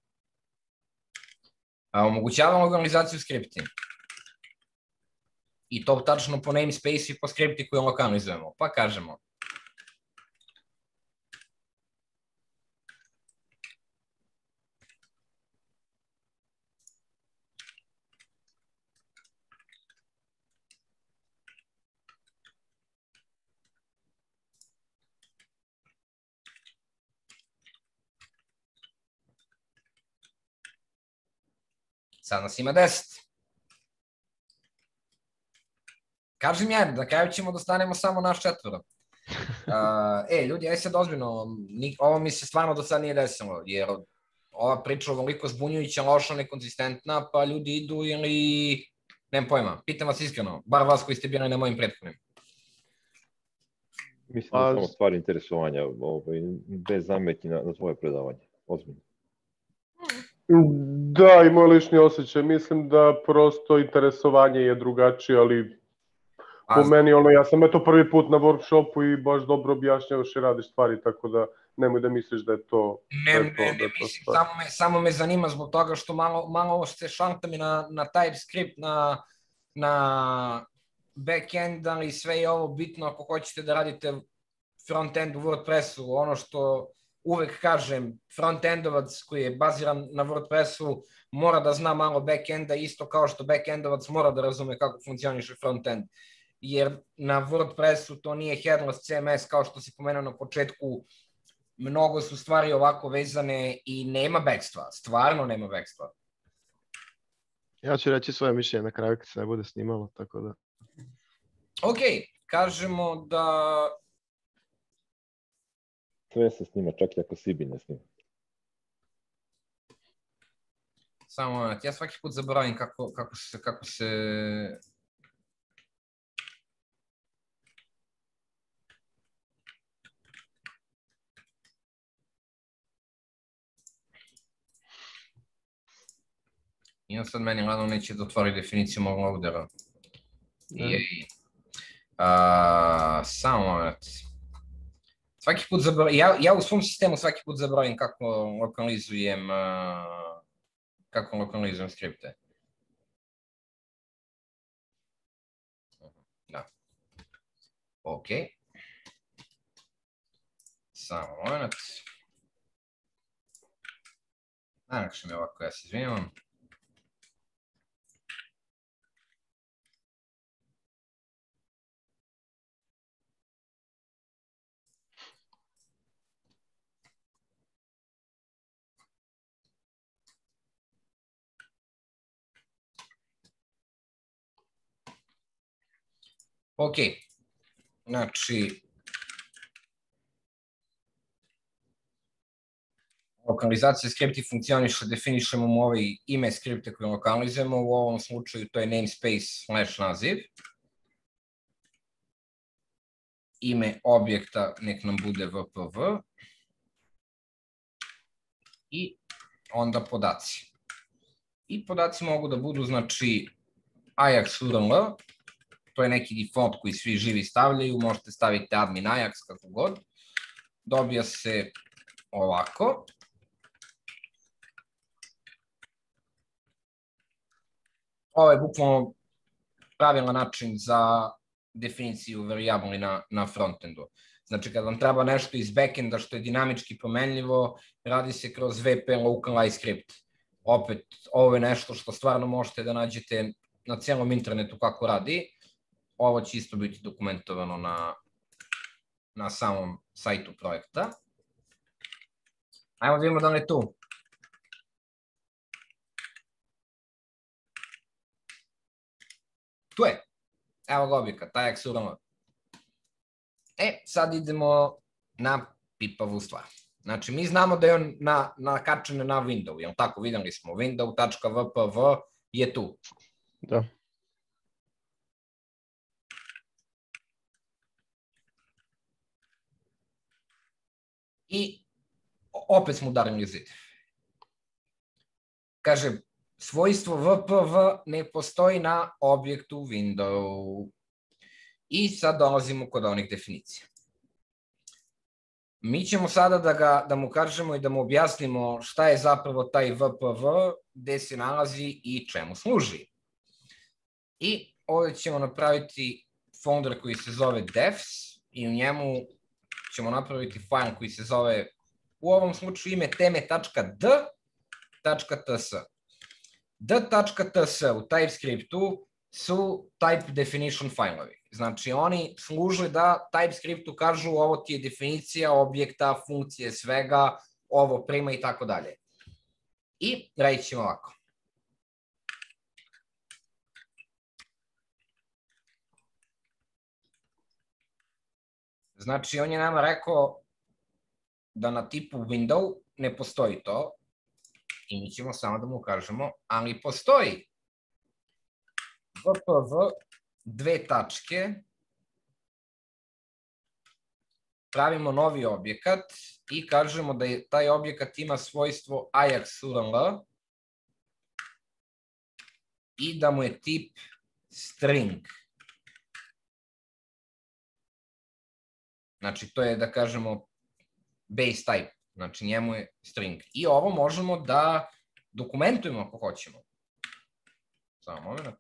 A, omogućavamo organizaciju skripti. I to tačno po namespace i po skripti koju lokalizujemo. Pa kažemo sad nas ima deset. Kažem ja, na kraju ćemo da stanemo samo naš četvoro. Uh, e, ljudi, aj sad ozbiljno, ovo mi se stvarno do sad nije desilo, jer ova priča je ovoliko zbunjujuća, loša, nekonzistentna, pa ljudi idu ili... Nemam pojma, pitam vas iskreno, bar vas koji ste bili na mojim prethodnim. Mislim da je samo stvar interesovanja, ovaj, bez zametnji na, na tvoje predavanje, ozbiljno. Da, i moj lični osjećaj, mislim da prosto interesovanje je drugačije, ali po meni, ono, ja sam eto prvi put na workshopu i baš dobro objašnjavaš i radiš stvari, tako da nemoj da misliš da je to... Ne, ne, ne, mislim, samo me, samo me zanima zbog toga što malo, malo se šantam i na, na TypeScript, na, na backend, ali sve je ovo bitno ako hoćete da radite frontend u WordPressu, ono što uvek kažem, frontendovac koji je baziran na WordPressu mora da zna malo backenda, isto kao što backendovac mora da razume kako funkcioniše frontend. Jer na WordPressu to nije headless C M S kao što si pomenuo na početku, mnogo su stvari ovako vezane i nema backstva, stvarno nema backstva. Ja ću reći svoje mišljenje na kraju kad se ne bude snimalo, tako da... Ok, kažemo da... Sve se snima, čak i ako Sibi ne snima. Samo, ja svaki put zaboravim kako, kako se... Kako se... I on sad meni gledano neće da otvori definiciju mog loadera. Jej. Samo moment. Svaki put zaboravim, ja, ja u svom sistemu svaki put zaboravim kako lokalizujem, uh, kako lokalizujem skripte. Da. Ok. Samo moment. Najlakše mi je ovako, ja se izvinjavam. Ok, znači, lokalizacija skripti funkcioniše, definišemo mu ovaj ime skripte koje lokalizujemo, u ovom slučaju to je namespace slash naziv. Ime objekta nek nam bude V P V. I onda podaci. I podaci mogu da budu, znači, Ajax U R L, to je neki default koji svi živi stavljaju, možete staviti admin Ajax, kako god. Dobija se ovako. Ovo je bukvalno pravilan način za definiciju variabli na, na frontendu. Znači, kad vam treba nešto iz backenda što je dinamički promenljivo, radi se kroz V P local script. Opet, ovo je nešto što stvarno možete da nađete na cijelom internetu kako radi. Ovo će isto biti dokumentovano na, na samom sajtu projekta. Ajmo da vidimo da li je tu. Tu je. Evo ga objekat, Ajax U R L. E, sad idemo na pipavu stvar. Znači, mi znamo da je on na, nakačen na window, jel tako? Videli smo, window.vpv je tu. Da. I opet smo udarili zid. Kaže, svojstvo V P V ne postoji na objektu window. I sad dolazimo kod onih definicija. Mi ćemo sada da, ga, da mu kažemo i da mu objasnimo šta je zapravo taj V P V, gde se nalazi i čemu služi. I ovdje ćemo napraviti folder koji se zove defs i u njemu ćemo napraviti file koji se zove, u ovom slučaju ime teme.d.ts. d.ts u TypeScriptu su type definition failovi. Znači, oni služe da TypeScriptu kažu ovo ti je definicija objekta, funkcije, svega, ovo prima i tako dalje. I radit ćemo ovako. Znači, on je nama rekao da na tipu window ne postoji to i mi ćemo samo da mu kažemo, ali postoji vpv dve tačke, pravimo novi objekat i kažemo da je, taj objekat ima svojstvo ajax-url i da mu je tip string. Znači, to je, da kažemo, base type. Znači, njemu je string. I ovo možemo da dokumentujemo ako hoćemo. Samo moment.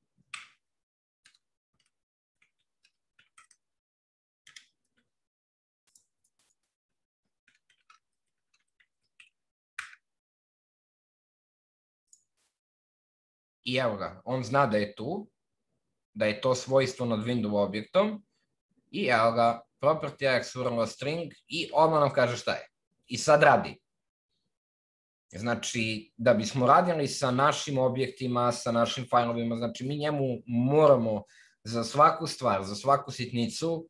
I evo ga, on zna da je tu, da je to svojstvo nad window objektom i evo ga, property ajax-url string i odmah nam kaže šta je. I sad radi. Znači, da bismo radili sa našim objektima, sa našim failovima, znači mi njemu moramo za svaku stvar, za svaku sitnicu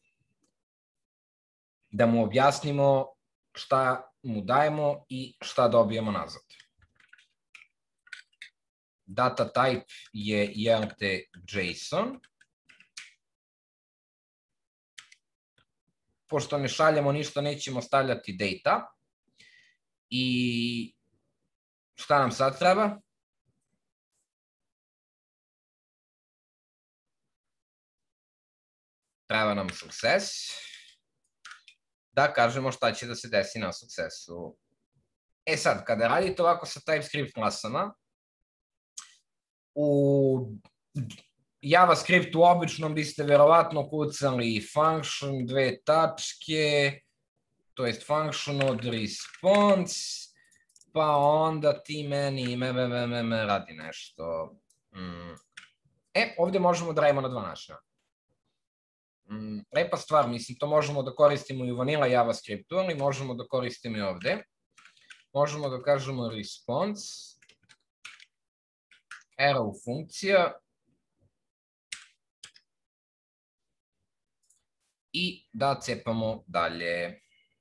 da mu objasnimo šta mu dajemo i šta dobijemo nazad. Data type je I R T JSON. Pošto ne šaljemo ništa, nećemo stavljati data. I šta nam sad treba? Treba nam success. Da kažemo šta će da se desi na successu. E sad, kada radite ovako sa TypeScript klasama, u JavaScriptu obično biste verovatno kucali function, dve tačke, to jest function od response, pa onda ti meni mmmmm radi nešto. E, ovdje možemo da radimo na dva načina. Lepa stvar, mislim, to možemo da koristimo i u vanilla JavaScriptu, ali možemo da koristimo i ovdje. Možemo da kažemo response, arrow funkcija i da cepamo dalje.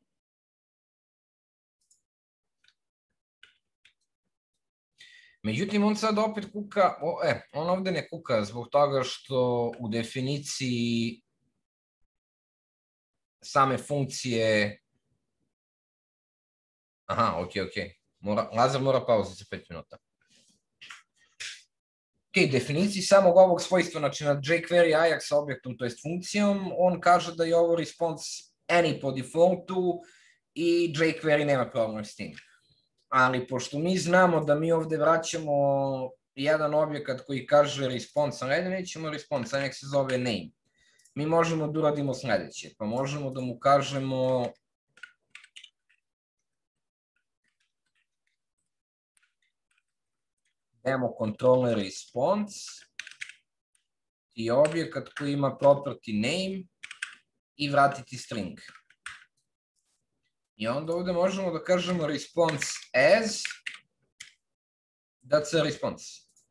Međutim, on sad opet kuka, o, e, on ovdje ne kuka zbog toga što u definiciji same funkcije, aha, ok, ok, mora, Lazar mora pauzu za pet minuta. Ok, definiciji samog ovog svojstva, znači na jQuery Ajax objektom, to je funkcijom, on kaže da je ovo response any po defaultu i jQuery nema problem s tim. Ali pošto mi znamo da mi ovdje vraćamo jedan objekat koji kaže response, ali nećemo response, a nek se zove name. Mi možemo da uradimo sljedeće, pa možemo da mu kažemo demo controller response i objekat koji ima property name i vratiti string. I onda ovdje možemo da kažemo response as that's a response.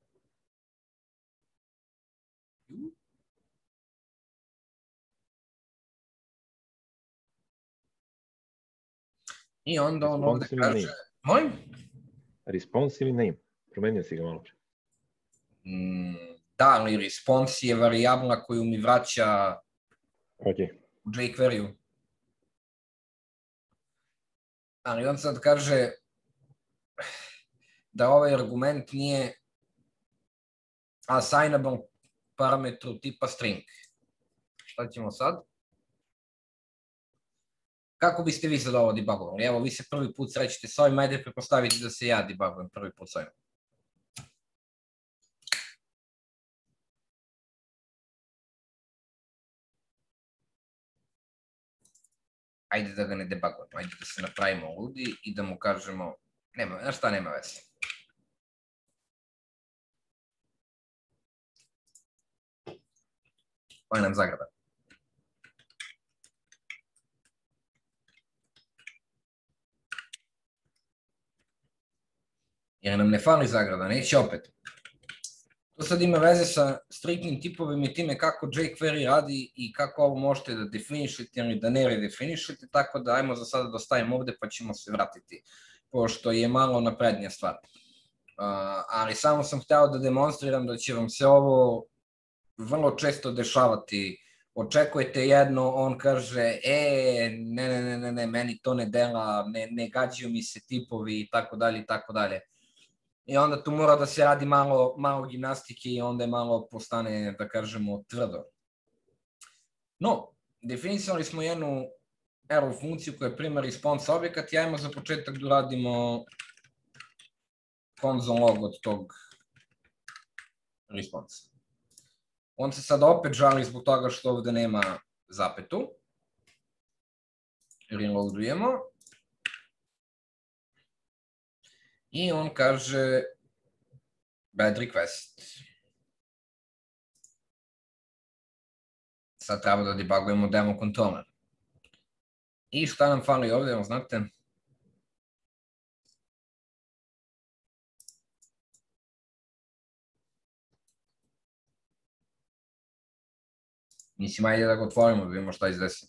I onda on ovdje kaže... Moj? Responsive name. Promenio si ga malo pre. Da, ali response je varijabla koju mi vraća u jQuery-u. Ali on sad kaže da ovaj argument nije assignable parametru tipa string. Šta ćemo sad? Kako biste vi sad ovo debugovali? Evo, vi se prvi put srećete s ovim, ajde prepostaviti da se ja debugujem prvi put s ovim. ajde da ga ne debugujemo, ajde da se napravimo ludi i da mu kažemo, nema, znaš šta, nema veze. Ovo je nam zagrada. Jer nam ne fali zagrada, neće opet. To sad ima veze sa striktnim tipovima i time kako jQuery radi i kako ovo možete da definišete ili da ne redefinišete, tako da ajmo za sada da ostavimo ovde pa ćemo se vratiti, pošto je malo naprednija stvar. Ali samo sam hteo da demonstriram da će vam se ovo vrlo često dešavati. Očekujete jedno, on kaže, e, ne, ne, ne, ne, ne, meni to ne dela, ne, ne gađaju mi se tipovi i tako dalje i tako dalje. I onda tu mora da se radi malo, malo gimnastike i onda je malo postane, da kažemo, tvrdo. No, definisali smo jednu arrow funkciju koja prima response objekat i ajmo za početak da uradimo console log od tog response. On se sad opet žali zbog toga što ovde nema zapetu. Reloadujemo. I on kaže bad request. Sad treba da debugujemo demo controller. I šta nam fali ovde, evo znate? Mislim, ajde da ga otvorimo, da vidimo šta izdesi.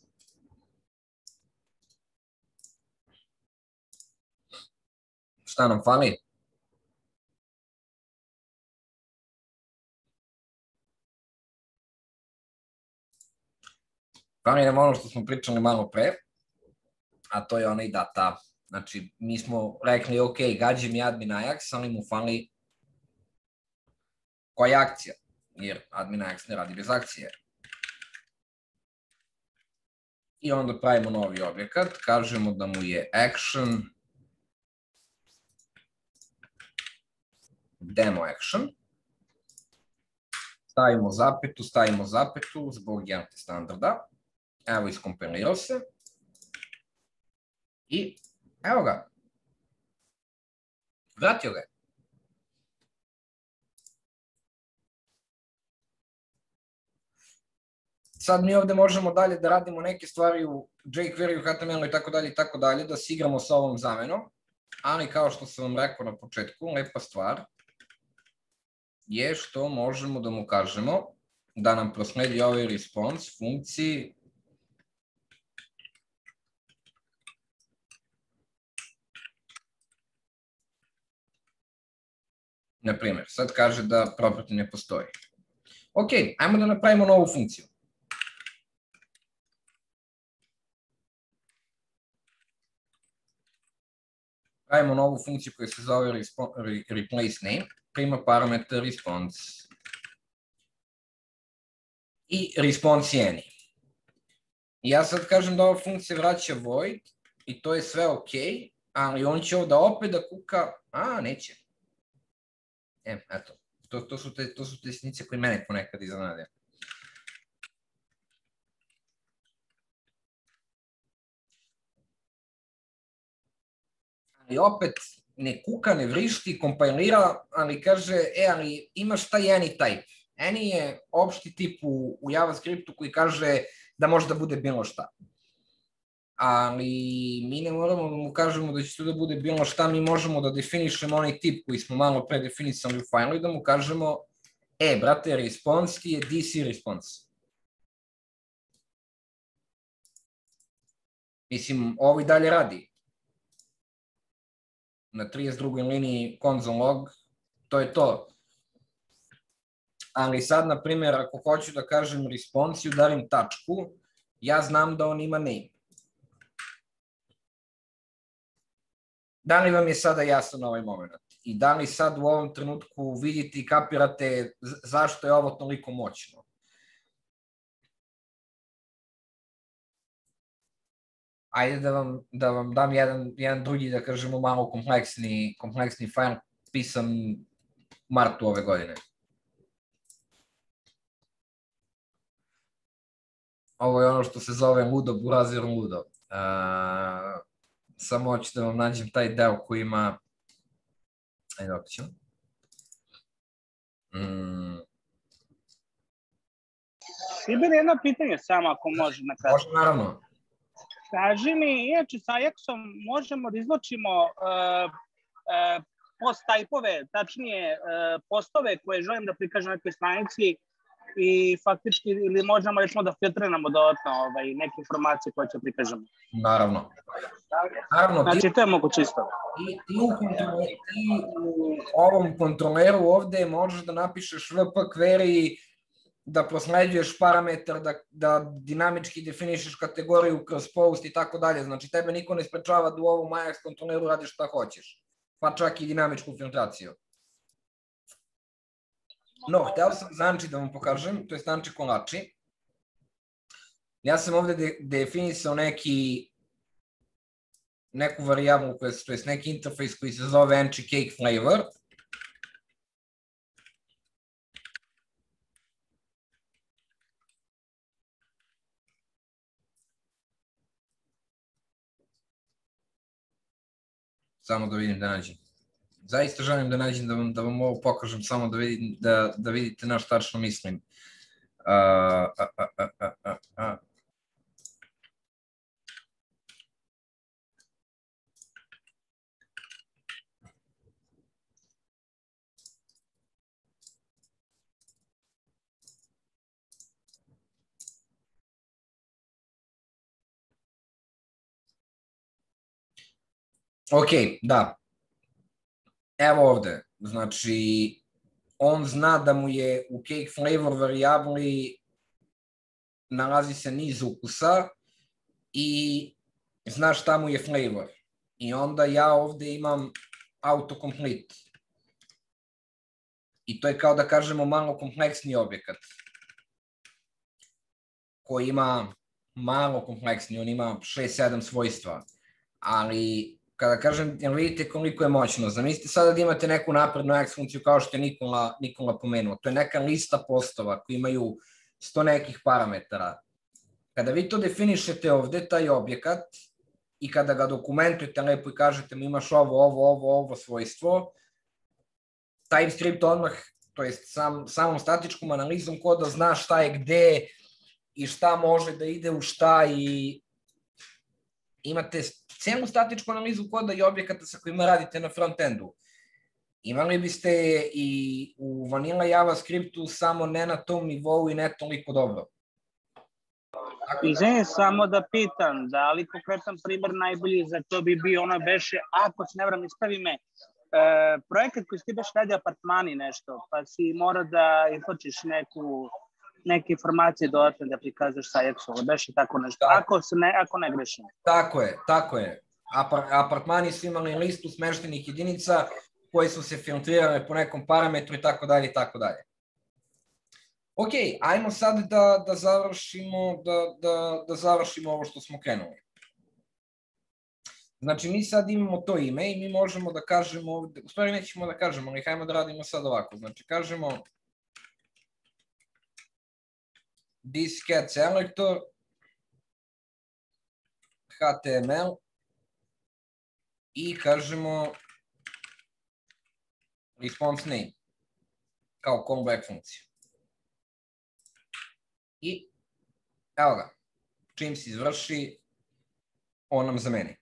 Šta nam fali? Fali nam ono što smo pričali malo pre, a to je onaj data. Znači, mi smo rekli, ok, gađi mi admin Ajax, ali mu fali koja je akcija, jer admin Ajax ne radi bez akcije. I onda pravimo novi objekat, kažemo da mu je action demo action, stavimo zapetu, stavimo zapetu zbog G T standarda, evo iskompilirao se i evo ga, vratio ga je. Sad mi ovde možemo dalje da radimo neke stvari u jQuery, u H T M L-u i tako dalje i tako dalje, da se igramo sa ovom zamenom, ali kao što sam vam rekao na početku, lepa stvar je što možemo da mu kažemo da nam prosledi ovaj response funkciji na primjer, sad kaže da property ne postoji. Ok, ajmo da napravimo novu funkciju. Pravimo novu funkciju koja se zove replace name, prima parametar response i response je any. I ja sad kažem da ova funkcija vraća void i to je sve ok, ali on će ovdje opet da kuka, a neće. E, eto, to, to su te, to su te sitnice koje mene ponekad iznenade. Ali opet ne kuka, ne vrišti, kompajlira, ali kaže, e, ali imaš taj any type. Any je opšti tip u, u JavaScriptu koji kaže da može da bude bilo šta. Ali mi ne moramo da mu kažemo da će to da bude bilo šta, mi možemo da definišemo onaj tip koji smo malo pre definisali u fajlu i da mu kažemo, e, brate, response ti je D C response. Mislim, ovo i dalje radi. Na trideset drugoj liniji console log, to je to. Ali sad, na primjer, ako hoću da kažem response i udarim tačku, ja znam da on ima name. Da li vam je sada jasno na ovaj moment? I da li sad u ovom trenutku vidite i kapirate zašto je ovo toliko moćno? Ajde da vam, da vam dam jedan, jedan drugi, da kažemo, malo kompleksni, kompleksni fajl pisan u martu ove godine. Ovo je ono što se zove ludo, burazir ludo. Uh, samo hoću da vam nađem taj deo koji ima... Ajde, ovdje ćemo. Mm. Iber, jedno pitanje samo ako može na kratko. Može, naravno. Kaži mi, inače sa Ajaxom možemo da izločimo uh, uh, post-typove, tačnije uh, postove koje želim da prikažem na nekoj stranici i faktički, ili možemo recimo da filtriramo dodatno ovaj, neke informacije koje će prikažemo. Naravno. Naravno, znači, ti, to je moguće isto. Ti, ti, u ti u ovom kontroleru ovde možeš da napišeš V P query, da prosleđuješ parametar, da, da dinamički definišeš kategoriju kroz post i tako dalje. Znači, tebe niko ne sprečava da u ovom Ajax kontroleru radiš šta hoćeš. Pa čak i dinamičku filtraciju. No, hteo sam Zanči da vam pokažem, to je Zanči kolači. Ja sam ovde de, definisao neki neku varijablu, to je neki interfejs koji se zove Anchi Cake Flavor. Samo da vidim da nađem. Zaista želim da nađem da vam, da vam ovo pokažem, samo da, vidim, da, da vidite na šta tačno mislim. Uh, a, a, a, a, a, a. Ok, da. Evo ovde, znači, on zna da mu je u cake flavor varijabli nalazi se niz ukusa i zna šta mu je flavor. I onda ja ovde imam autocomplete. I to je kao da kažemo malo kompleksniji objekat. Koji ima malo kompleksniji, on ima šest sedam svojstva. Ali kada kažem, jel vidite koliko je moćno, zamislite sada da imate neku naprednu Ajax funkciju kao što je Nikola, Nikola pomenuo, to je neka lista postova koji imaju sto nekih parametara. Kada vi to definišete ovde, taj objekat, i kada ga dokumentujete lepo i kažete mu imaš ovo, ovo, ovo, ovo svojstvo, TypeScript odmah, to je sam, samom statičkom analizom koda zna šta je gde i šta može da ide u šta i imate celu statičku analizu koda i objekata sa kojima radite na frontendu. Imali biste i u vanilla JavaScriptu, samo ne na tom nivou i ne toliko dobro. Izvini, samo da pitam, da li konkretan primer najbolji za to bi bio ono beše, ako se ne vram, ispravi me, e, projekat koji si ti beš radi apartmani nešto, pa si mora da izločiš neku, neke informacije dodatne da prikazaš sa Ajaxom, beše tako nešto, ako, se ne, ako ne grešim. Tako je, tako je. Apar, apartmani su imali listu smeštenih jedinica koje su se filtrirale po nekom parametru i tako dalje i tako dalje. Ok, ajmo sad da, da, završimo, da, da, da završimo ovo što smo krenuli. Znači, mi sad imamo to ime i mi možemo da kažemo, u stvari nećemo da kažemo, ali hajmo da radimo sad ovako. Znači, kažemo this cat selector H T M L i kažemo response name kao callback funkciju. I evo ga, čim se izvrši, on nam zameni.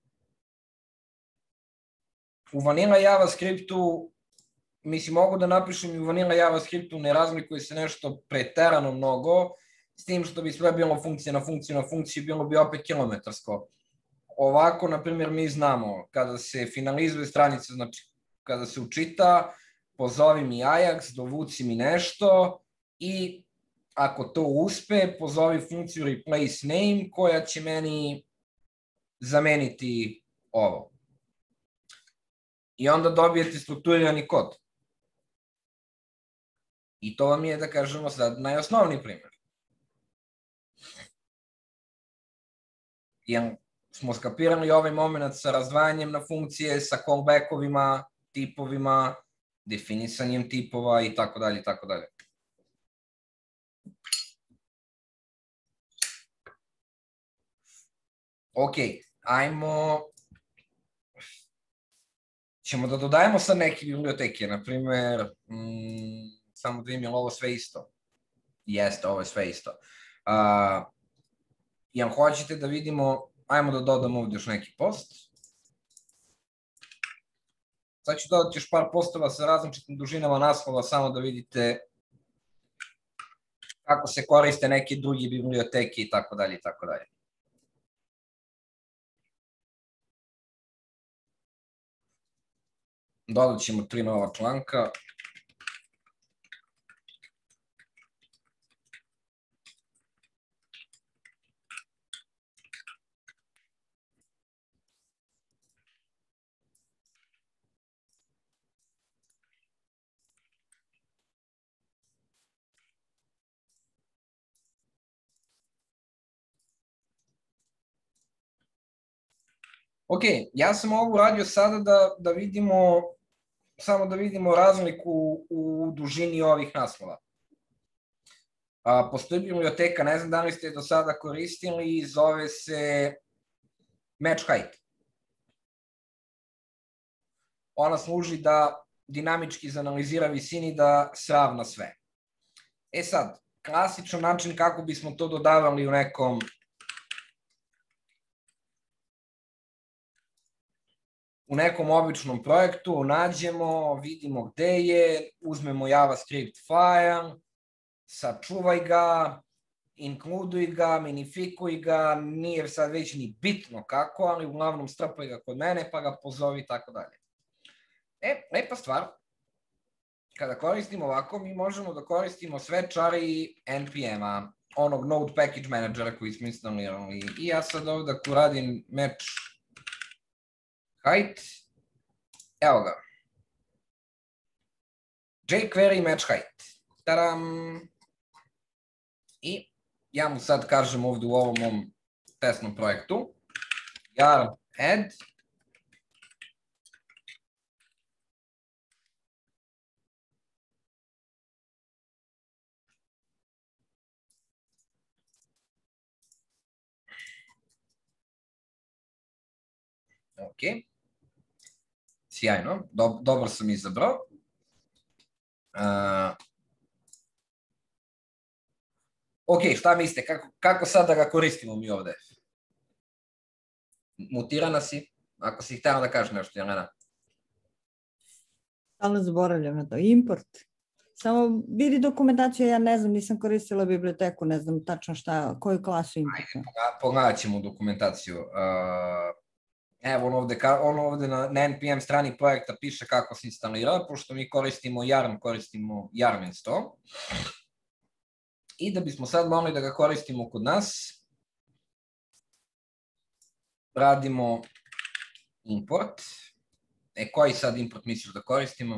U vanilla JavaScriptu, mislim, mogu da napišem i u vanilla JavaScriptu, ne razlikuje se nešto preterano mnogo, s tim što bi sve bilo funkcija na funkciju na funkciju, bilo bi opet kilometarsko. Ovako, na primjer, mi znamo, kada se finalizuje stranica, znači kada se učita, pozovi mi Ajax, dovuci mi nešto i ako to uspe, pozovi funkciju replace name koja će meni zameniti ovo. I onda dobijete strukturirani kod. I to vam je, da kažemo sad, najosnovniji primjer. Jer smo skapirali ovaj moment sa razdvajanjem na funkcije, sa callbackovima, tipovima, definisanjem tipova i tako dalje i tako dalje. Ok, ajmo, ćemo da dodajemo sad neke biblioteke, na primer, mm, samo da im je ovo sve isto. Jeste, ovo je sve isto. Uh, jel hoćete da vidimo, ajmo da dodamo ovdje još neki post. Sad ću dodati još par postova sa različitim dužinama naslova, samo da vidite kako se koriste neke druge biblioteke i tako dalje i tako dalje. Dodat ćemo tri nova članka. Ok, ja sam ovo uradio sada da, da vidimo, samo da vidimo razliku u dužini ovih naslova. A, postoji biblioteka, ne znam da li ste do sada koristili, zove se Match Height. Ona služi da dinamički izanalizira visini da sravna sve. E sad, klasičan način kako bismo to dodavali u nekom u nekom običnom projektu, nađemo, vidimo gde je, uzmemo JavaScript file, sačuvaj ga, inkluduj ga, minifikuj ga, nije sad već ni bitno kako, ali uglavnom strpaj ga kod mene pa ga pozovi i tako dalje. E, lepa stvar, kada koristimo ovako, mi možemo da koristimo sve čari N P M-a, onog Node Package Managera koji smo instalirali. I ja sad ovdje ako radim match height, evo ga, jQuery match height, taram, i ja mu sad kažem ovdje u ovom mom testnom projektu, yarn add, ok, sjajno, Dob dobro sam izabrao. Uh, ok, šta mislite, kako, kako sad da ga koristimo mi ovde? Mutirana si, ako si htjela da kažeš nešto, Jelena. Stalno zaboravljam na to, import. Samo vidi dokumentaciju, ja ne znam, nisam koristila biblioteku, ne znam tačno šta, koju klasu importa. Ajde, pogledat ćemo dokumentaciju. Uh, Evo on ovde, on ovde na, na N P M strani projekta piše kako se instalira, pošto mi koristimo yarn, koristimo yarn install. I da bismo sad mogli da ga koristimo kod nas, radimo import. E, koji sad import misliš da koristimo?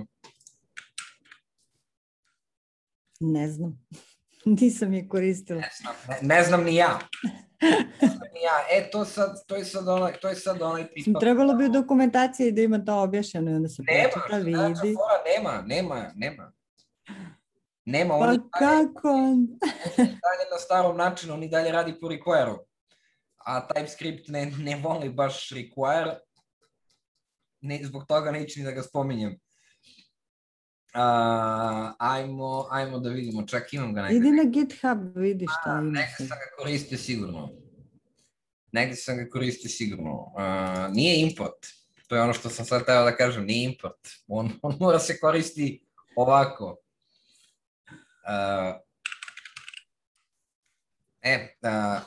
Ne znam, nisam je koristila. Ne znam, ne, ne znam ni ja. Ja, e, to, sad, to je sad onaj, to je sad onaj tipa... Trebalo bi u dokumentaciji da ima to objašnjeno i onda se prečita, vidi. Nema, nema, nema. Nema, pa on kako? dalje na starom načinu, on i dalje radi po require-u. A TypeScript ne, ne voli baš require, ne, zbog toga neću ni da ga spominjem. Uh, ajmo, ajmo da vidimo, čak imam ga negdje. Idi na GitHub, vidi šta ima. Negdje sam ga koristio sigurno. Negdje sam ga koristio sigurno. Uh, nije import. To je ono što sam sad trebao da kažem, nije import. On, on mora se koristi ovako. Uh, e, uh,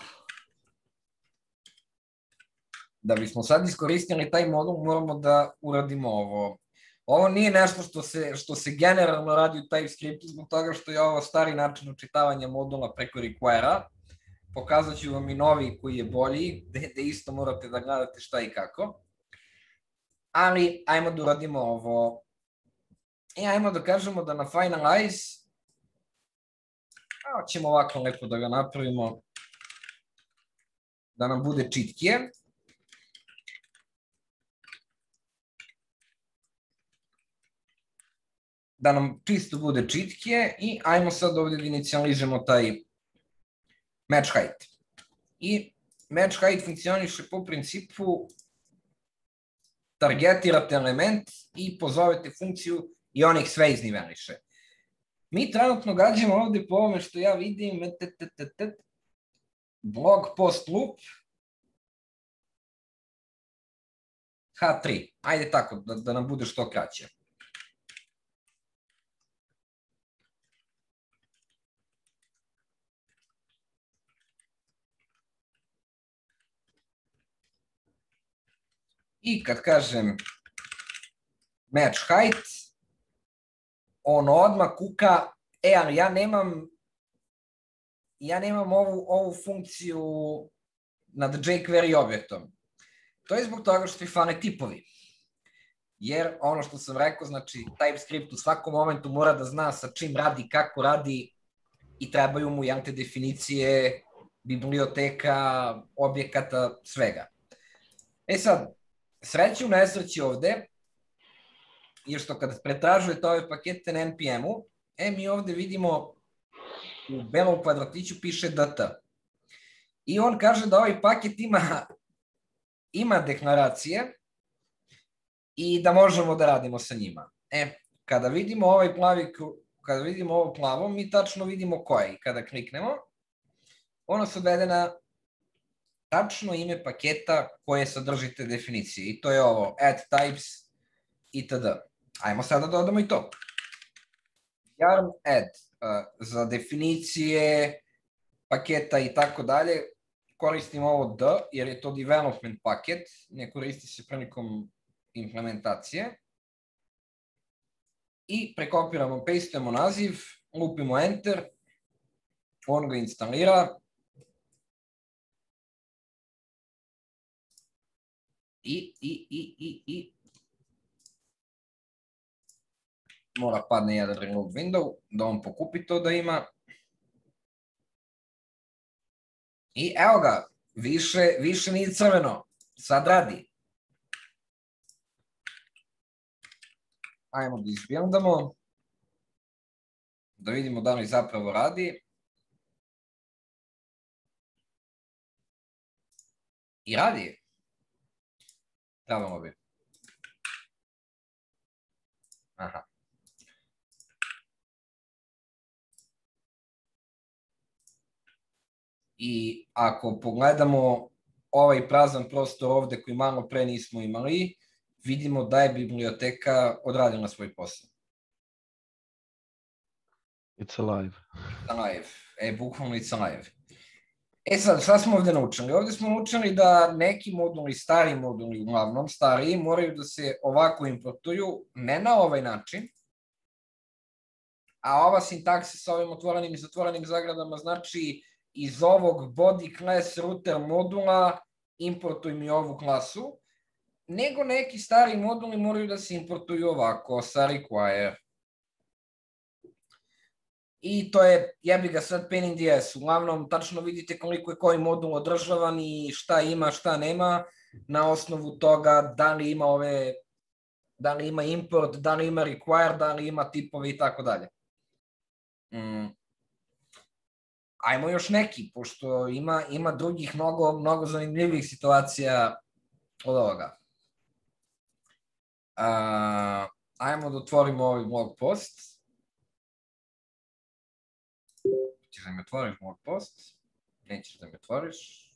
da bismo sad iskoristili taj modul, moramo da uradimo ovo. Ovo nije nešto što se, što se generalno radi u TypeScriptu, zbog toga što je ovo stari način učitavanja modula preko require-a. Pokazat ću vam i novi koji je bolji, gde, gde isto morate da gledate šta i kako. Ali, ajmo da uradimo ovo. I ajmo da kažemo da na finalize, a, ćemo ovako lepo da ga napravimo, da nam bude čitkije. Da nam čisto bude čitkije i ajmo sad ovdje da inicializujemo taj match height. I match height funkcioniše po principu targetirate element i pozovete funkciju i on ih sve izniveliše. Mi trenutno gađamo ovde po ovome što ja vidim blog post loop H tri. Ajde tako, da, da nam bude što kraće. I kad kažem match height, on odmah kuka, e, ali ja nemam, ja nemam ovu, ovu funkciju nad jQuery objektom. To je zbog toga što ih fane tipovi. Jer ono što sam rekao, znači TypeScript u svakom momentu mora da zna sa čim radi, kako radi i trebaju mu jante definicije, biblioteka, objekata, svega. E sad, sreće u nesreći ovde je što kad pretražujete ove pakete na N P M-u, e, mi ovde vidimo u belom kvadratiću piše D T. I on kaže da ovaj paket ima, ima deklaracije i da možemo da radimo sa njima. E, kada vidimo ovaj plavi, kada vidimo ovo plavo, mi tačno vidimo koje. I kada kliknemo, ono se odvede na tačno ime paketa koje sadrži te definicije. I to je ovo, add types itd. Ajmo sada da dodamo i to. Yarn add za definicije paketa i tako dalje. Koristim ovo D, jer je to development paket, ne koristi se prilikom implementacije. I prekopiramo, pastujemo naziv, lupimo enter, on ga instalira. I, i, i, i, i, mora padne jedan remove window, da on pokupi to da ima. I evo ga, više, više nije crveno, sad radi. Ajmo da izbildamo, da vidimo da li zapravo radi. I radi. Trebamo bi. Aha. I ako pogledamo ovaj prazan prostor ovde koji malo pre nismo imali, vidimo da je biblioteka odradila svoj posao. It's alive. It's alive. E, bukvalno it's alive. E sad, šta smo ovde naučili? Ovde smo naučili da neki moduli, stari moduli, uglavnom stariji, moraju da se ovako importuju, ne na ovaj način, a ova sintaksa sa ovim otvorenim i zatvorenim zagradama znači iz ovog body class router modula importuj mi ovu klasu, nego neki stari moduli moraju da se importuju ovako, sa require. I to je, jebi ga sad pain in the ass, uglavnom tačno vidite koliko je koji modul održavan i šta ima, šta nema, na osnovu toga da li ima ove, da li ima import, da li ima require, da li ima tipove i tako dalje. Mm. Ajmo još neki, pošto ima, ima drugih mnogo, mnogo zanimljivih situacija od ovoga. Uh, ajmo da otvorimo ovaj blog post. Ćeš da mi otvoriš blog post? Nećeš da mi otvoriš.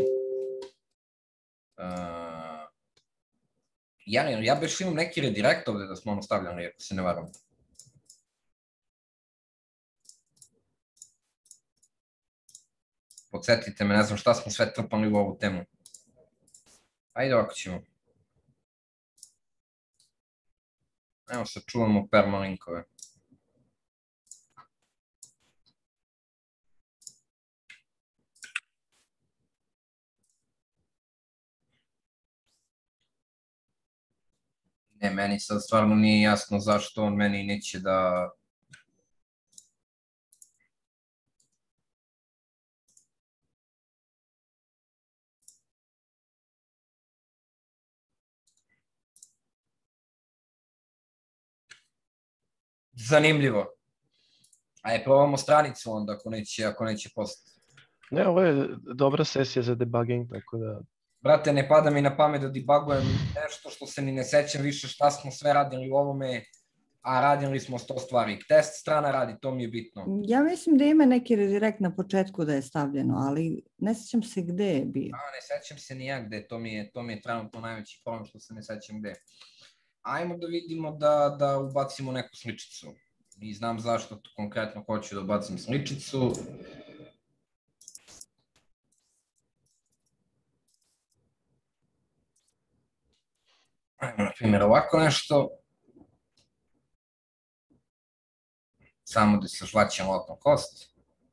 Uh, ja, ja beš imam neki redirekt ovde da smo ono stavljali, ako se ne varam. Podsjetite me, ne znam šta smo sve trpali u ovu temu. Ajde ovako ćemo. Evo sad čuvamo permalinkove. Ne, meni sad stvarno nije jasno zašto on meni neće da... Zanimljivo. Ajde, probamo stranicu onda, ako neće, ako neće postati. Ne, ovo je dobra sesija za debugging, tako da... Brate, ne pada mi na pamet da debugujem nešto što se ni ne sećam više šta smo sve radili u ovome, a radili smo sto stvari. Test strana radi, to mi je bitno. Ja mislim da ima neki redirekt na početku da je stavljeno, ali ne sećam se gde je bio. A, ne sećam se ni ja gde, to mi je, to mi je trenutno najveći problem što se ne sećam gde. Ajmo da vidimo da, da ubacimo neku sličicu. I znam zašto to konkretno hoću da ubacim sličicu. Ajmo, na primjer, ovako nešto. Samo da se žvaćem local cost.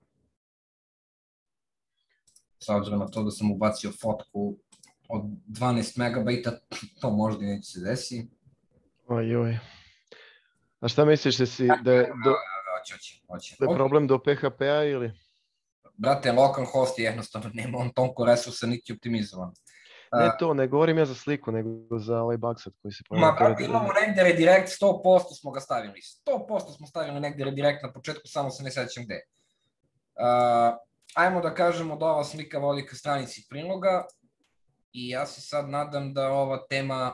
S obzirom na to da sam ubacio fotku od dvanaest megabajta, to možda i neće se desi. Oj, oj. A šta misliš da si, da je, do, Hoće, hoće, hoće. da je problem do P H P-a ili? Brate, localhost je jednostavno, nema on toliko resursa niti optimizovan. Ne to, ne govorim ja za sliku, nego za ovaj backsat koji se Ma, brate, imamo negde redirekt, sto posto smo ga stavili. sto posto smo stavili negde redirekt na početku, samo se ne sećam gde. Uh, ajmo da kažemo da ova slika vodi ka stranici priloga i ja se sad nadam da ova tema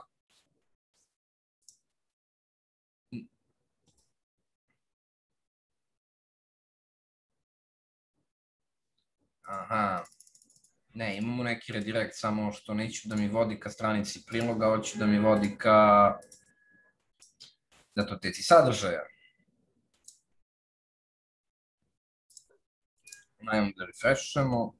Aha, ne, imamo neki redirekt, samo što neću da mi vodi ka stranici priloga, hoću da mi vodi ka datoteci sadržaja. Ajmo da refreshujemo.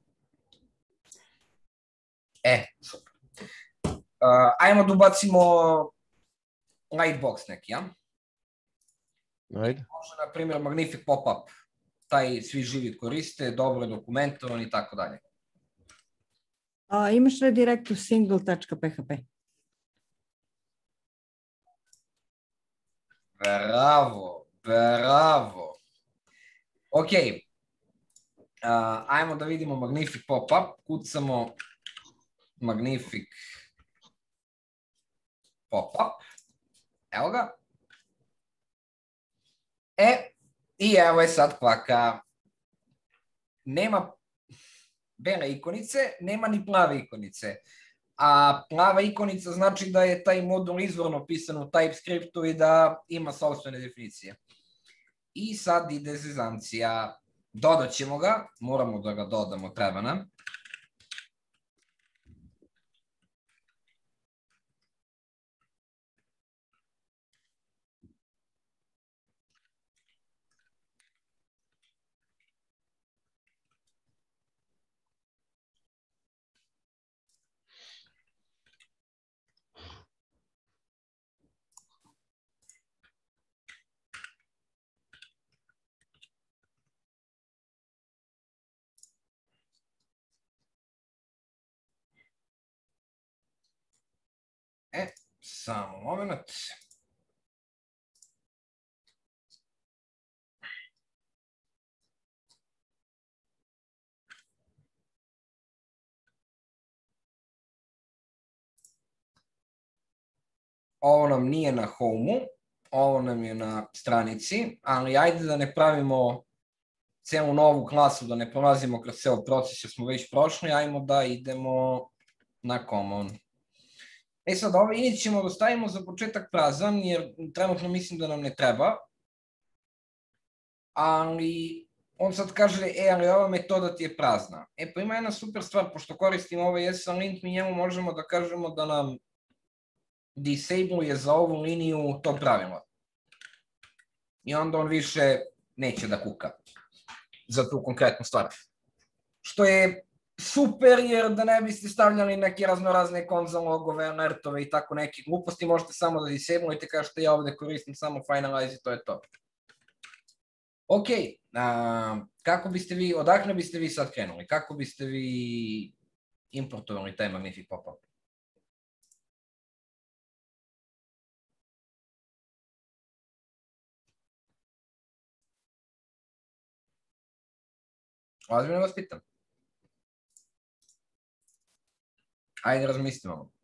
E, super. Uh, ajmo da ubacimo lightbox neki, ja? Ajde. Može, na primjer, Magnific pop-up. Taj svi živi koriste, dobro je dokumentovan i tako dalje. A, imaš redirekt u single.php. Bravo, bravo. Ok, uh, ajmo da vidimo Magnific pop-up, kucamo Magnific pop-up, evo ga. E, i evo je sad kvaka. Nema bele ikonice, nema ni plave ikonice. A plava ikonica znači da je taj modul izvorno pisan u TypeScriptu i da ima sopstvene definicije. I sad ide zezancija. Dodat ćemo ga, moramo da ga dodamo, treba nam. E, samo moment. Ovo nam nije na home-u, ovo nam je na stranici, ali ajde da ne pravimo celu novu klasu, da ne prolazimo kroz ceo proces jer smo već prošli, ajmo da idemo na common. E sad, ovaj init ćemo da stavimo za početak prazan, jer trenutno mislim da nam ne treba, ali on sad kaže, e, ali ova metoda ti je prazna. E, pa ima jedna super stvar, pošto koristimo ovaj S L lint, mi njemu možemo da kažemo da nam disable-uje za ovu liniju to pravilo. I onda on više neće da kuka za tu konkretnu stvar. Što je super, jer da ne biste stavljali neke raznorazne konzol logove, alertove i tako neke gluposti, možete samo da disable-ujete, kažete ja ovde koristim samo finalize i to je to. Ok, kako biste vi, odakle biste vi sad krenuli? Kako biste vi importovali taj Magnific pop-up? Ozbiljno vas pitam. Ajde, razmislimo malo.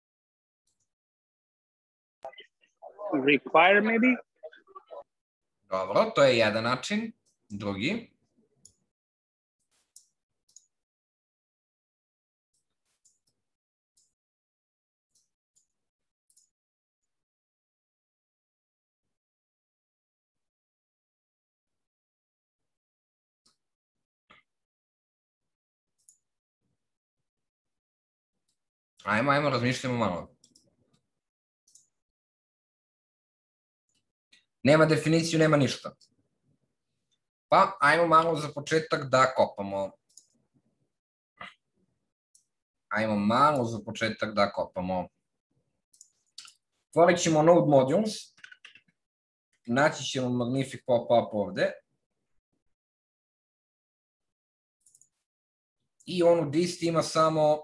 Require maybe? Dobro, to je jedan način. Drugi. Ajmo, ajmo, razmišljamo malo. Nema definiciju, nema ništa. Pa, ajmo malo za početak da kopamo. Ajmo malo za početak da kopamo. Otvorit ćemo Node Modules. Naći ćemo Magnific pop-up ovde. I on u dist ima samo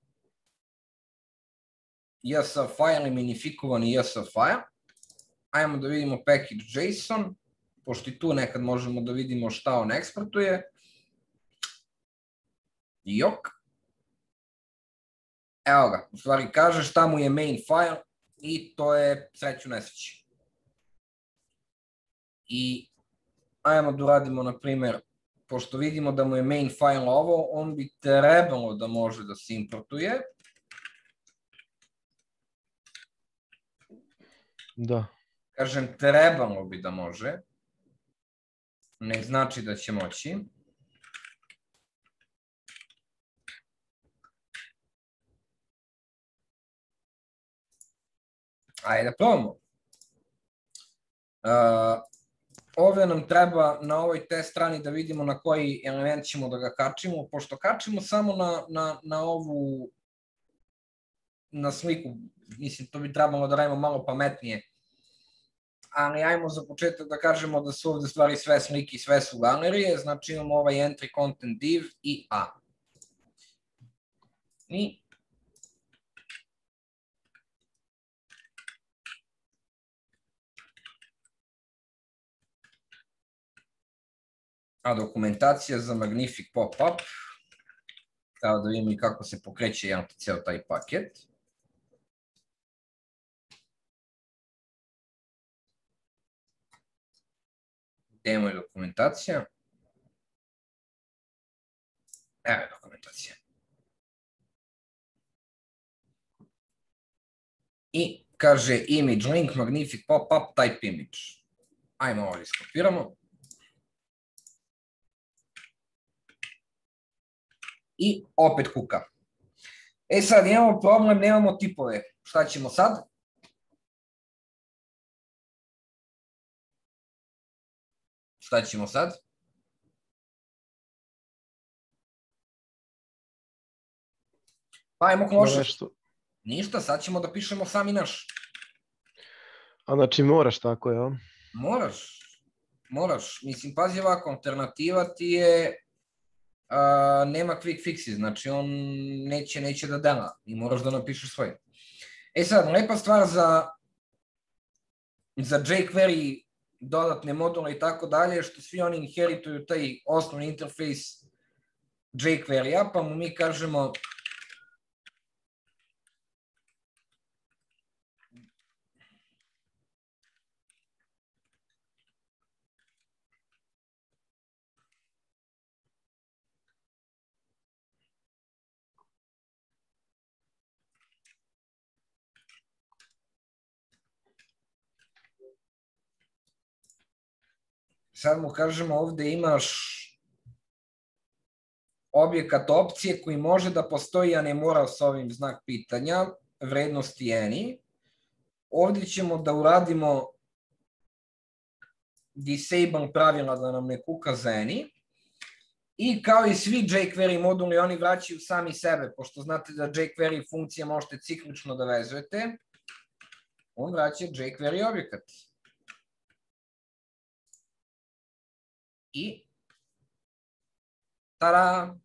E S R file i minifikovani E S R file. Ajmo da vidimo package.json, pošto i tu nekad možemo da vidimo šta on eksportuje. Jok. Evo ga, u stvari kaže šta mu je main file i to je sreću nesreći. I ajmo da uradimo, na primer, pošto vidimo da mu je main file ovo, on bi trebalo da može da se importuje. Da. Kažem, trebalo bi da može. Ne znači da će moći. Ajde da probamo. Uh, ovdje nam treba na ovoj test strani da vidimo na koji element ćemo da ga kačimo, pošto kačimo samo na, na, na ovu na sliku, mislim to bi trebalo da radimo malo pametnije, ali ajmo za početak da kažemo da su ovdje stvari sve slike, sve su galerije, znači imamo ovaj entry content div i a. I a dokumentacija za Magnific pop-up, treba da vidimo i kako se pokreće jedan cijel taj paket. Demo je dokumentacija. Evo je dokumentacija. I kaže image link, Magnific pop-up, type image. Ajmo ovdje skopiramo. I opet kuka. E sad imamo problem, nemamo tipove. Šta ćemo sad? Šta ćemo sad? Pa ajmo klošaš. Ništa, sad ćemo da pišemo sami naš. A znači moraš tako, jel? Moraš. Moraš. Mislim, pazi ovako, alternativa ti je Uh, nema quick fixi, znači on neće, neće da dela i moraš da napišeš svoje. E sad, lepa stvar za za jQuery, dodatne module i tako dalje, što svi oni inherituju taj osnovni interfejs jQuery-a, pa mu mi kažemo sad mu kažemo ovde imaš objekat opcije koji može da postoji, a ne mora s ovim znak pitanja, vrednosti any. Ovde ćemo da uradimo disable pravila da nam ne kuka za any. I kao i svi jQuery moduli, oni vraćaju sami sebe, pošto znate da jQuery funkcije možete ciklično da vezujete, on vraća jQuery objekat. I tada,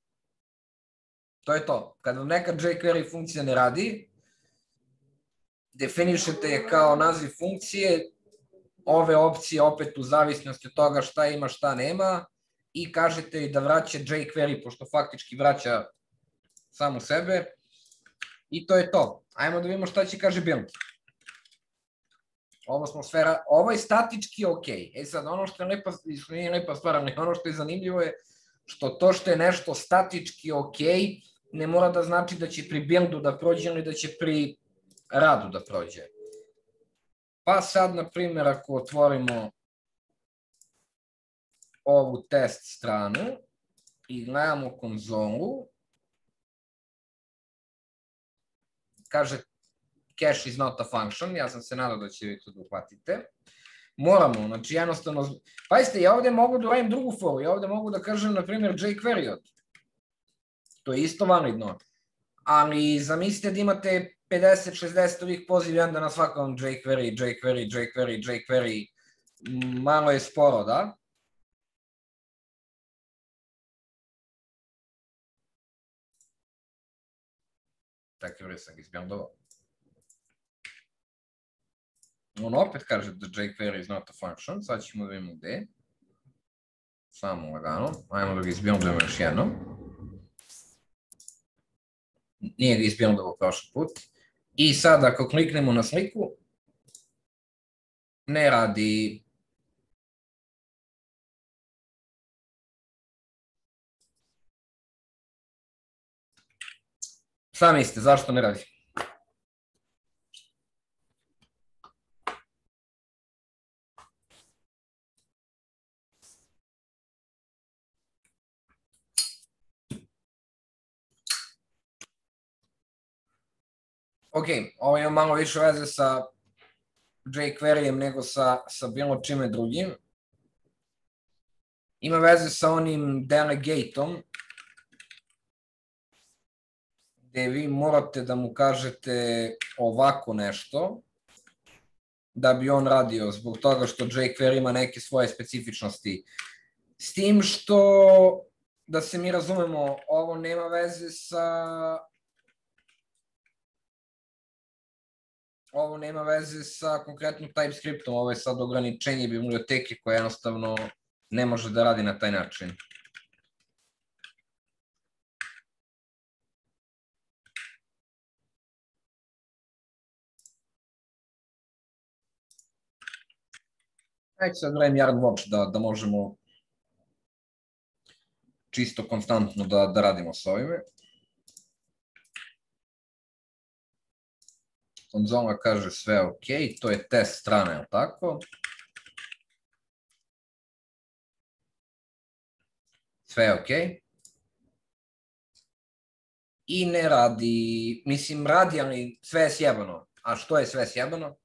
to je to. Kad vam neka jQuery funkcija ne radi, definišete je kao naziv funkcije, ove opcije opet u zavisnosti od toga šta ima, šta nema, i kažete da vraća jQuery, pošto faktički vraća samu sebe, i to je to. Ajmo da vidimo šta će kaže build. Ovo smo sve, ovo je statički ok. E sad, ono što je lepa, što nije lepa stvar, ali ono što je zanimljivo je što to što je nešto statički ok, ne mora da znači da će pri buildu da prođe ili da će pri radu da prođe. Pa sad, na primjer, ako otvorimo ovu test stranu i gledamo konzolu, kaže cache is not a function, ja sam se nadao da će vi to da uhvatite. Moramo, znači jednostavno, pazite, ja ovde mogu da uradim drugu foru, ja ovde mogu da kažem, na primjer, jQuery od. To je isto validno, ali zamislite da imate pedeset šezdeset ovih poziva i onda na svakom jQuery, jQuery, jQuery, jQuery, malo je sporo, da? Tako je, sam ga izbjandovao. On opet kaže da jQuery is not a function, sad ćemo da vidimo gde. Samo lagano, ajmo da ga izbjandujemo još jednom. Nije ga izbjandovao prošli put. I sad ako kliknemo na sliku, ne radi. Šta mislite, zašto ne radi? Ok, ovo ima malo više veze sa jQueryjem nego sa, sa bilo čime drugim. Ima veze sa onim delegateom, gde vi morate da mu kažete ovako nešto, da bi on radio, zbog toga što jQuery ima neke svoje specifičnosti. S tim što, da se mi razumemo, ovo nema veze sa... Ovo nema veze sa konkretnim TypeScriptom, ovo je sad ograničenje biblioteke koje jednostavno ne može da radi na taj način. Ajde sad vrem YardWatch da, da možemo čisto konstantno da, da radimo s ovime. Konzola kaže sve ok, to je test strana, je li tako? Sve je ok. I ne radi, mislim radi, ali sve je sjebano. A što je sve sjebano?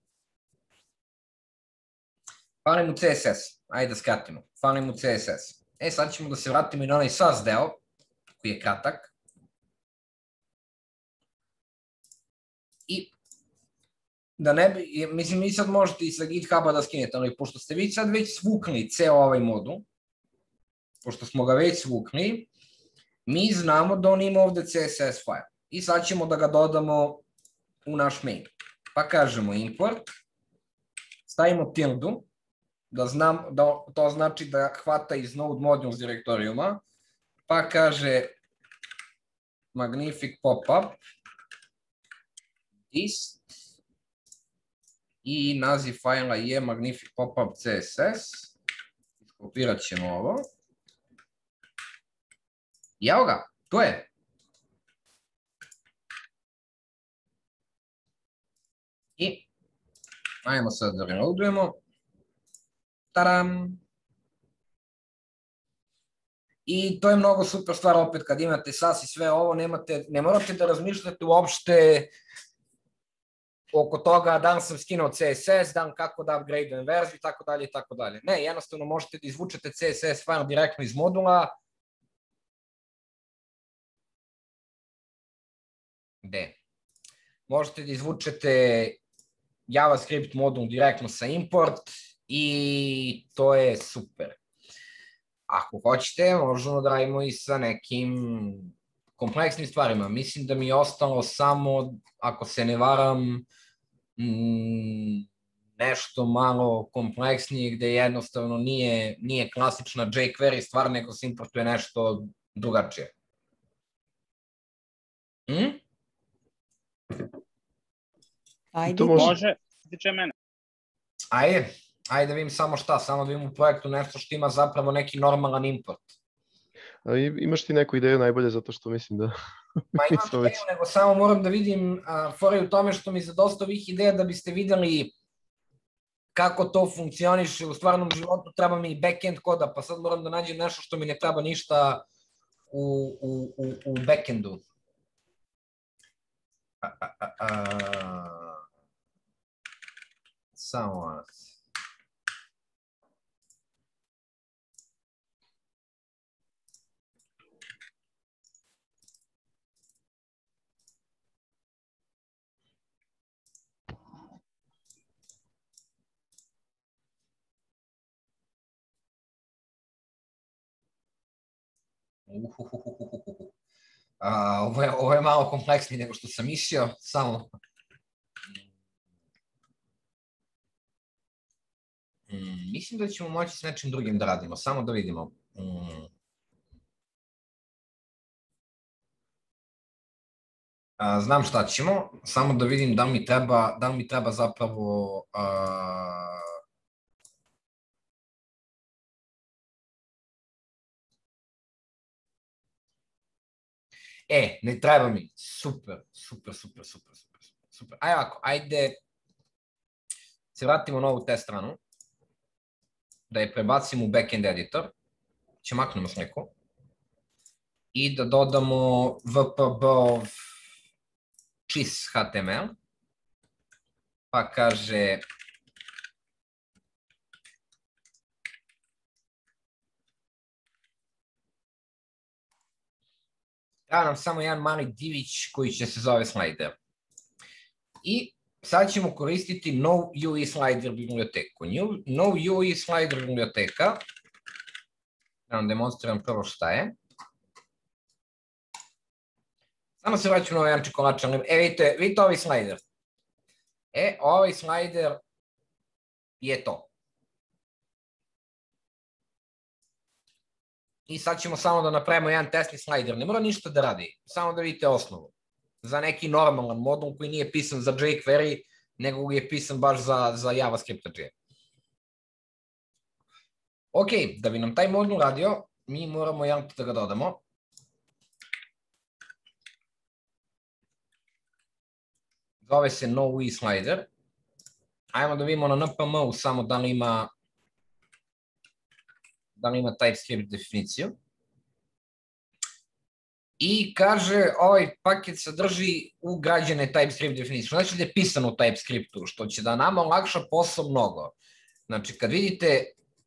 Fali mu C S S, ajde da skratimo, fali mu C S S. E sad ćemo da se vratimo i na onaj sas deo, koji je kratak. I da ne bi, mislim, vi sad možete i sa GitHuba da skinete, ali pošto ste vi sad već svukli ceo ovaj modul, pošto smo ga već svukli, mi znamo da on ima ovde C S S file. I sad ćemo da ga dodamo u naš main. Pa kažemo import, stavimo tildu, da znam, da to znači da hvata iz node modules direktorijuma, pa kaže magnific popup, this, i naziv fajla je magnific popup C S S, kopirat ćemo ovo. I evo ga, to je. I ajmo sad da reloadujemo. Taram! I to je mnogo super stvar opet kad imate sas i sve ovo, nemate, ne morate da razmišljate uopšte oko toga da li sam skinuo C S S, da li kako da upgradeujem verziju i tako dalje i tako dalje. Ne, jednostavno možete da izvučete C S S file direktno iz modula. Gde? Možete da izvučete JavaScript modul direktno sa import i to je super. Ako hoćete, možemo da radimo i sa nekim kompleksnim stvarima. Mislim da mi je ostalo samo, ako se ne varam, nešto malo kompleksnije gde jednostavno nije, nije klasična jQuery stvar, nego se importuje nešto drugačije. Hm? Ajde. Može, tiče mene. Ajde, ajde da vidim samo šta, samo da vidim u projektu nešto što ima zapravo neki normalan import. A imaš ti neku ideju najbolje, zato što mislim da... Ma imam ideju, nego samo moram da vidim, fora je u tome što mi za dosta ovih ideja da biste videli kako to funkcioniše u stvarnom životu, treba mi i backend koda, pa sad moram da nađem nešto što mi ne treba ništa u, u, u, u backendu. A, a, a, a. Samo vas. A, ovo, je, ovo je malo kompleksnije nego što sam mislio, samo... Mm, mislim da ćemo moći s nečim drugim da radimo, samo da vidimo. Mm. A, znam šta ćemo, samo da vidim da li mi treba, da li mi treba zapravo... A... E, ne treba mi. Super, super, super, super, super, super. Ajde ovako, ajde se vratimo na ovu te stranu, da je prebacimo u backend editor, će maknemo sliku, i da dodamo vpb čis H T M L, pa kaže treba nam samo jedan mali divić koji će se zove slider. I sad ćemo koristiti NoUI slider biblioteku. NoUI slider biblioteka, da vam demonstriram prvo šta je. Samo se vraćam na ovaj jedan čekolačan. E, vidite, vidite ovaj slider. E, ovaj slider je to. I sad ćemo samo da napravimo jedan testni slider. Ne mora ništa da radi, samo da vidite osnovu. Za neki normalan modul koji nije pisan za jQuery, nego je pisan baš za, za JavaScript-a. Ok, da bi nam taj modul radio, mi moramo jedan da ga dodamo. Zove se NoUI slider. Ajmo da vidimo na N P M-u samo da li ima da li ima TypeScript definiciju. I kaže, ovaj paket sadrži ugrađene TypeScript definicije. Znači da je pisano u TypeScriptu, što će da nama olakša posao mnogo. Znači, kad vidite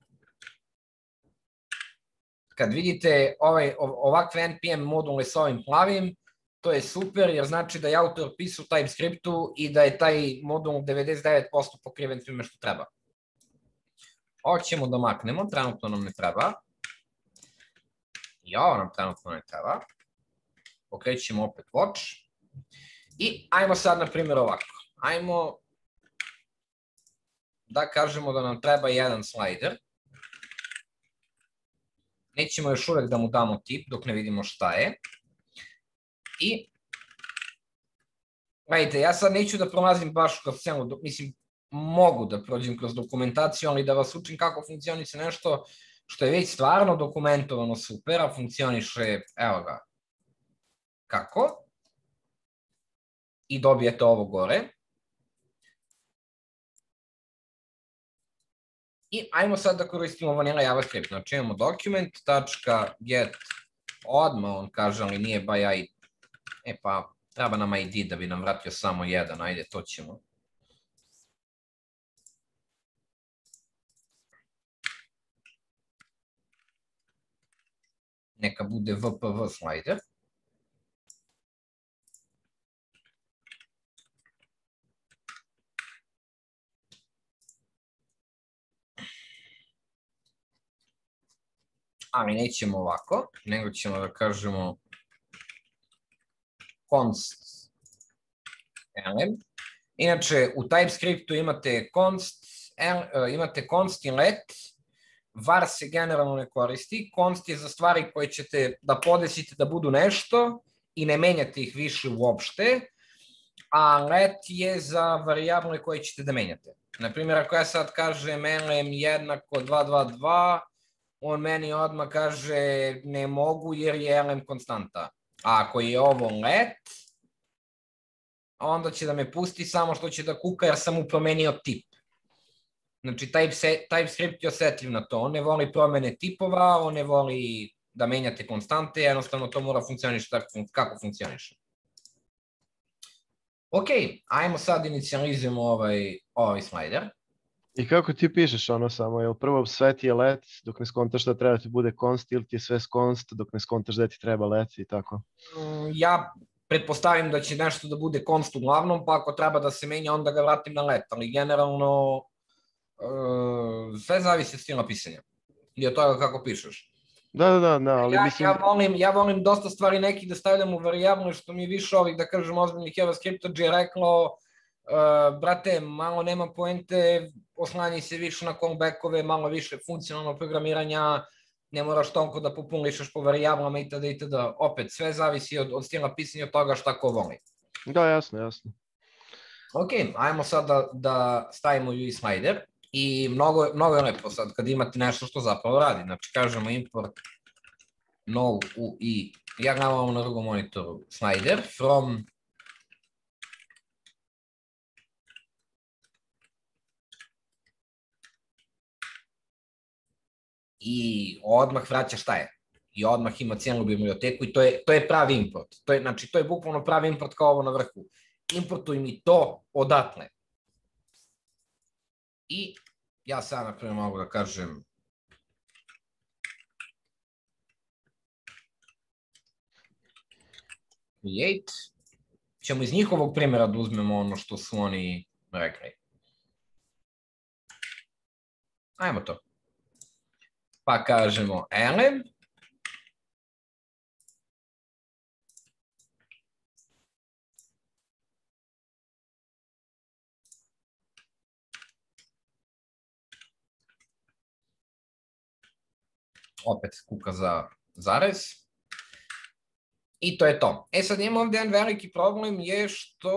kad vidite ovaj, ovakve N P M module s ovim plavim, to je super, jer znači da je autor pisao u TypeScriptu i da je taj modul devedeset devet posto pokriven svime što treba. Ovo ćemo da maknemo, trenutno nam ne treba. I ovo nam trenutno ne treba. Okrećemo opet watch. I ajmo sad, na primjer, ovako. Ajmo da kažemo da nam treba jedan slider. Nećemo još uvek da mu damo tip dok ne vidimo šta je. I gledajte, ja sad neću da prolazim baš kroz celu, mislim, mogu da prođem kroz dokumentaciju, ali da vas učim kako funkcioniše nešto što je već stvarno dokumentovano super, a funkcioniše, evo ga, kako. I dobijete ovo gore. I ajmo sad da koristimo vanilla JavaScript. Znači imamo document.get, odmah on kaže, ali nije by I D. E pa, treba nam I D da bi nam vratio samo jedan, ajde, to ćemo. Neka bude V P V slider. Ali nećemo ovako, nego ćemo da kažemo const element. Inače, u TypeScriptu imate const, imate const i let, var se generalno ne koristi, const je za stvari koje ćete da podesite da budu nešto i ne menjate ih više uopšte, a let je za varijable koje ćete da menjate. Naprimjer, ako ja sad kažem elem jednako dva dva dva, on meni odmah kaže ne mogu jer je elem konstanta. A ako je ovo let, onda će da me pusti samo što će da kuka jer sam mu promenio tip. Znači, TypeScript je osetljiv na to. On ne voli promene tipova, on ne voli da menjate konstante, jednostavno to mora funkcioniš kako funkcioniše. Ok, ajmo sad inicijalizujemo ovaj, ovaj slider. I kako ti pišeš ono samo, jel prvo sve ti je let dok ne skontaš da treba ti bude const ili ti je sve const dok ne skontaš da ti treba let i tako? Ja pretpostavim da će nešto da bude const uglavnom, pa ako treba da se menja onda ga vratim na let, ali generalno sve zavisi od stila pisanja i od toga kako pišeš. Da, da, da, ali mislim... Ja volim dosta stvari nekih da stavljam u varijablne, što mi više ovih, da kažem, ozbiljnih JavaScriptađa je reklo, brate, malo nema poente, oslanjaj se više na callbackove, malo više funkcionalno programiranja, ne moraš toliko da populišeš po varijablama itd. itd. Opet, sve zavisi od stila pisanja, od toga šta ko voli. Da, jasno, jasno. Ok, ajmo sad da stavimo U I slider. I mnogo je lepo sad kad imate nešto što zapravo radi. Znači kažemo import no U I, ja gledam na drugom monitoru, slider from i odmah vraća šta je. I odmah ima cijelu biblioteku i to je pravi import. Znači to je bukvalno pravi import kao ovo na vrhu. Importuj mi to odatle. I ja sad, na primjer, mogu da kažem create. Ćemo iz njihovog primjera da uzmemo ono što su oni rekli. Ajmo to. Pa kažemo elem. Opet kuka za zarez. I to je to. E sad imamo ovdje jedan veliki problem je što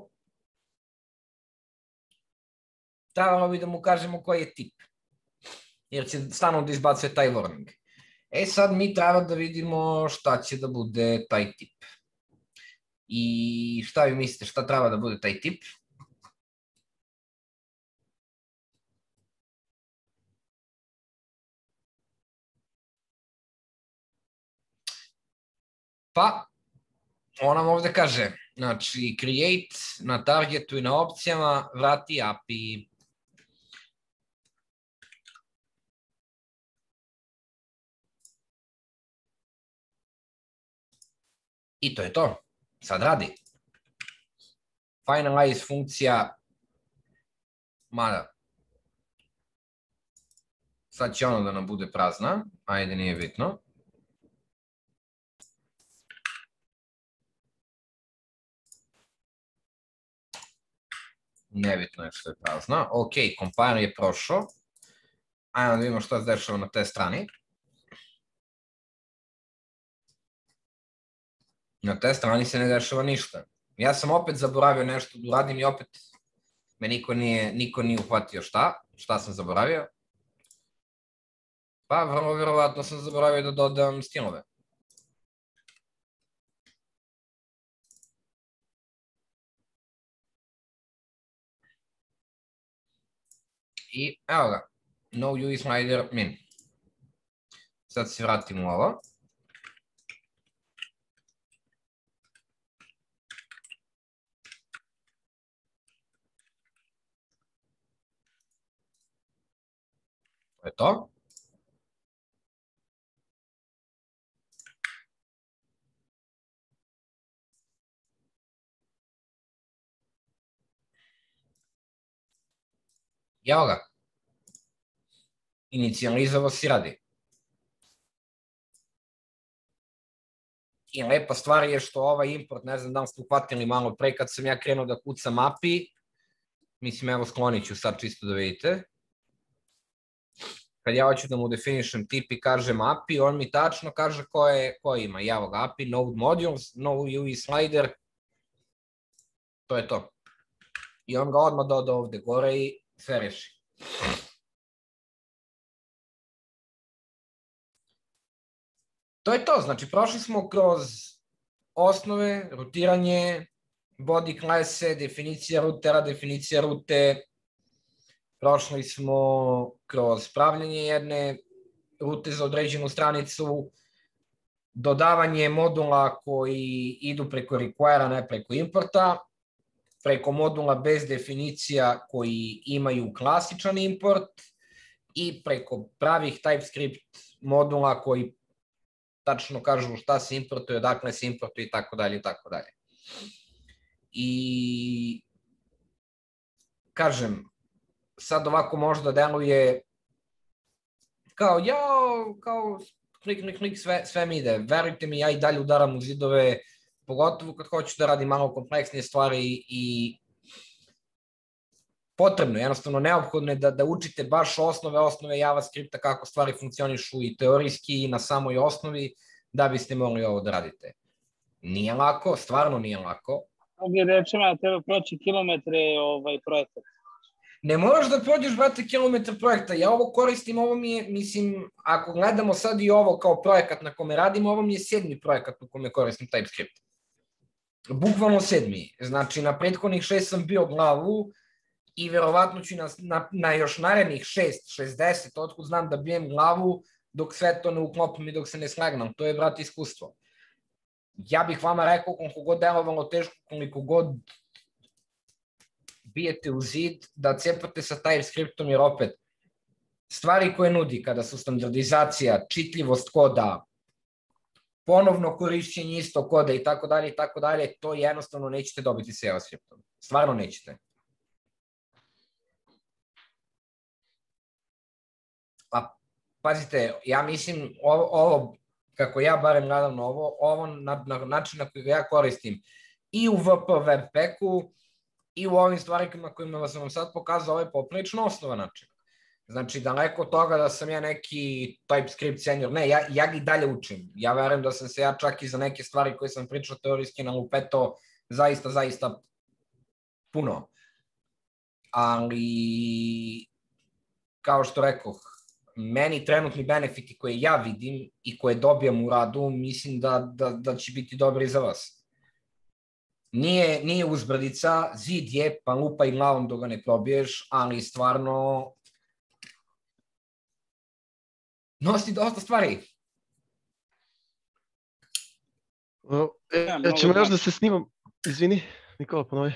trebalo bi da mu kažemo koji je tip. Jer će stalno da izbacuje taj warning. E sad mi treba da vidimo šta će da bude taj tip. I šta vi mislite šta treba da bude taj tip? Pa, on nam ovdje kaže, znači, create na targetu i na opcijama, vrati A P I. I to je to. Sad radi. Finalize funkcija, mada, sad će ono da nam bude prazna, ajde nije bitno. Nebitno je što je prazna. Ok, compile je prošao. Ajmo da vidimo što se dešava na te strani. Na te strani se ne dešava ništa. Ja sam opet zaboravio nešto da uradim i opet me niko nije uhvatio šta. Šta sam zaboravio? Pa vrlo vjerovatno sam zaboravio da dodam stilove. I evo ga, no U I slider min. Sad se vratimo u ovo. To je to. I evo ga. Inicijalizovao si radi. I lepa stvar je što ovaj import, ne znam da li ste uhvatili malo pre kad sam ja krenuo da kucam A P I, mislim evo sklonit ću sad čisto da vidite. Kad ja hoću da mu definišem tip i kažem A P I, on mi tačno kaže ko ima. I evo ga A P I, node modules, no U I slider, to je to. I on ga odmah doda ovde gore i sve reši. To je to, znači prošli smo kroz osnove, rutiranje, body klase, definicija rutera, definicija rute, prošli smo kroz pravljenje jedne rute za određenu stranicu, dodavanje modula koji idu preko require-a, ne preko importa, preko modula bez definicija koji imaju klasičan import i preko pravih TypeScript modula koji tačno kažu šta se importuje, odakle se importuje i tako dalje i tako dalje. I kažem, sad ovako možda deluje kao jao, kao klik, klik, klik, sve, sve mi ide. Verujte mi, ja i dalje udaram u zidove, pogotovo kad hoću da radim malo kompleksnije stvari i potrebno, jednostavno neophodno je da, da učite baš osnove, osnove JavaScripta, kako stvari funkcionišu i teorijski i na samoj osnovi, da biste mogli ovo da radite. Nije lako, stvarno nije lako. Ovdje rečima da treba proći kilometre ovaj projekta. Ne moraš da prođeš, brate, kilometar projekta. Ja ovo koristim, ovo mi je, mislim, ako gledamo sad i ovo kao projekat na kome radim, ovo mi je sedmi projekat u kome koristim TypeScript. Bukvalno sedmi. Znači, na prethodnih šest sam bio glavu i verovatno ću na, na, na još narednih šest, šezdeset, otkud znam da bijem glavu, dok sve to ne uklopim i dok se ne slagnam. To je, brate, iskustvo. Ja bih vama rekao, koliko god delovalo teško, koliko god bijete u zid, da cepate sa TypeScriptom, jer opet, stvari koje nudi kada su standardizacija, čitljivost koda, ponovno korišćenje isto koda i tako dalje i tako dalje, to jednostavno nećete dobiti sa JavaScriptom. Stvarno nećete. A pazite, ja mislim, ovo, ovo kako ja barem gledam ovo, ovo na, na način na koji ga ja koristim i u V P Webpacku i u ovim stvarima kojima sam vam sad pokazao, ovo je poprilično osnovan način. Znači, daleko od toga da sam ja neki TypeScript senior, ne, ja, ja ga i dalje učim. Ja verujem da sam se ja čak i za neke stvari koje sam pričao teorijski na lupeto zaista, zaista puno. Ali, kao što rekoh, meni trenutni benefiti koje ja vidim i koje dobijam u radu, mislim da, da, da će biti dobri za vas. Nije, nije uzbrdica, zid je, pa lupaj glavom dok ga ne probiješ, ali stvarno nosi dosta stvari. O, e, ja, ćemo još da se snimam. Izvini, Nikola, ponovi.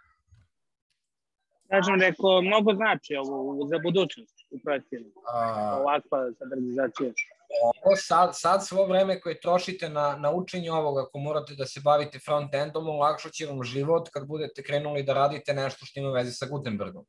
Ja sam rekao, mnogo znači ovo za budućnost u projektima. Ovakva standardizacija. Ovo sad, sad svo vreme koje trošite na, na učenje ovoga, ako morate da se bavite front-endom, olakšat će vam život kad budete krenuli da radite nešto što ima veze sa Gutenbergom.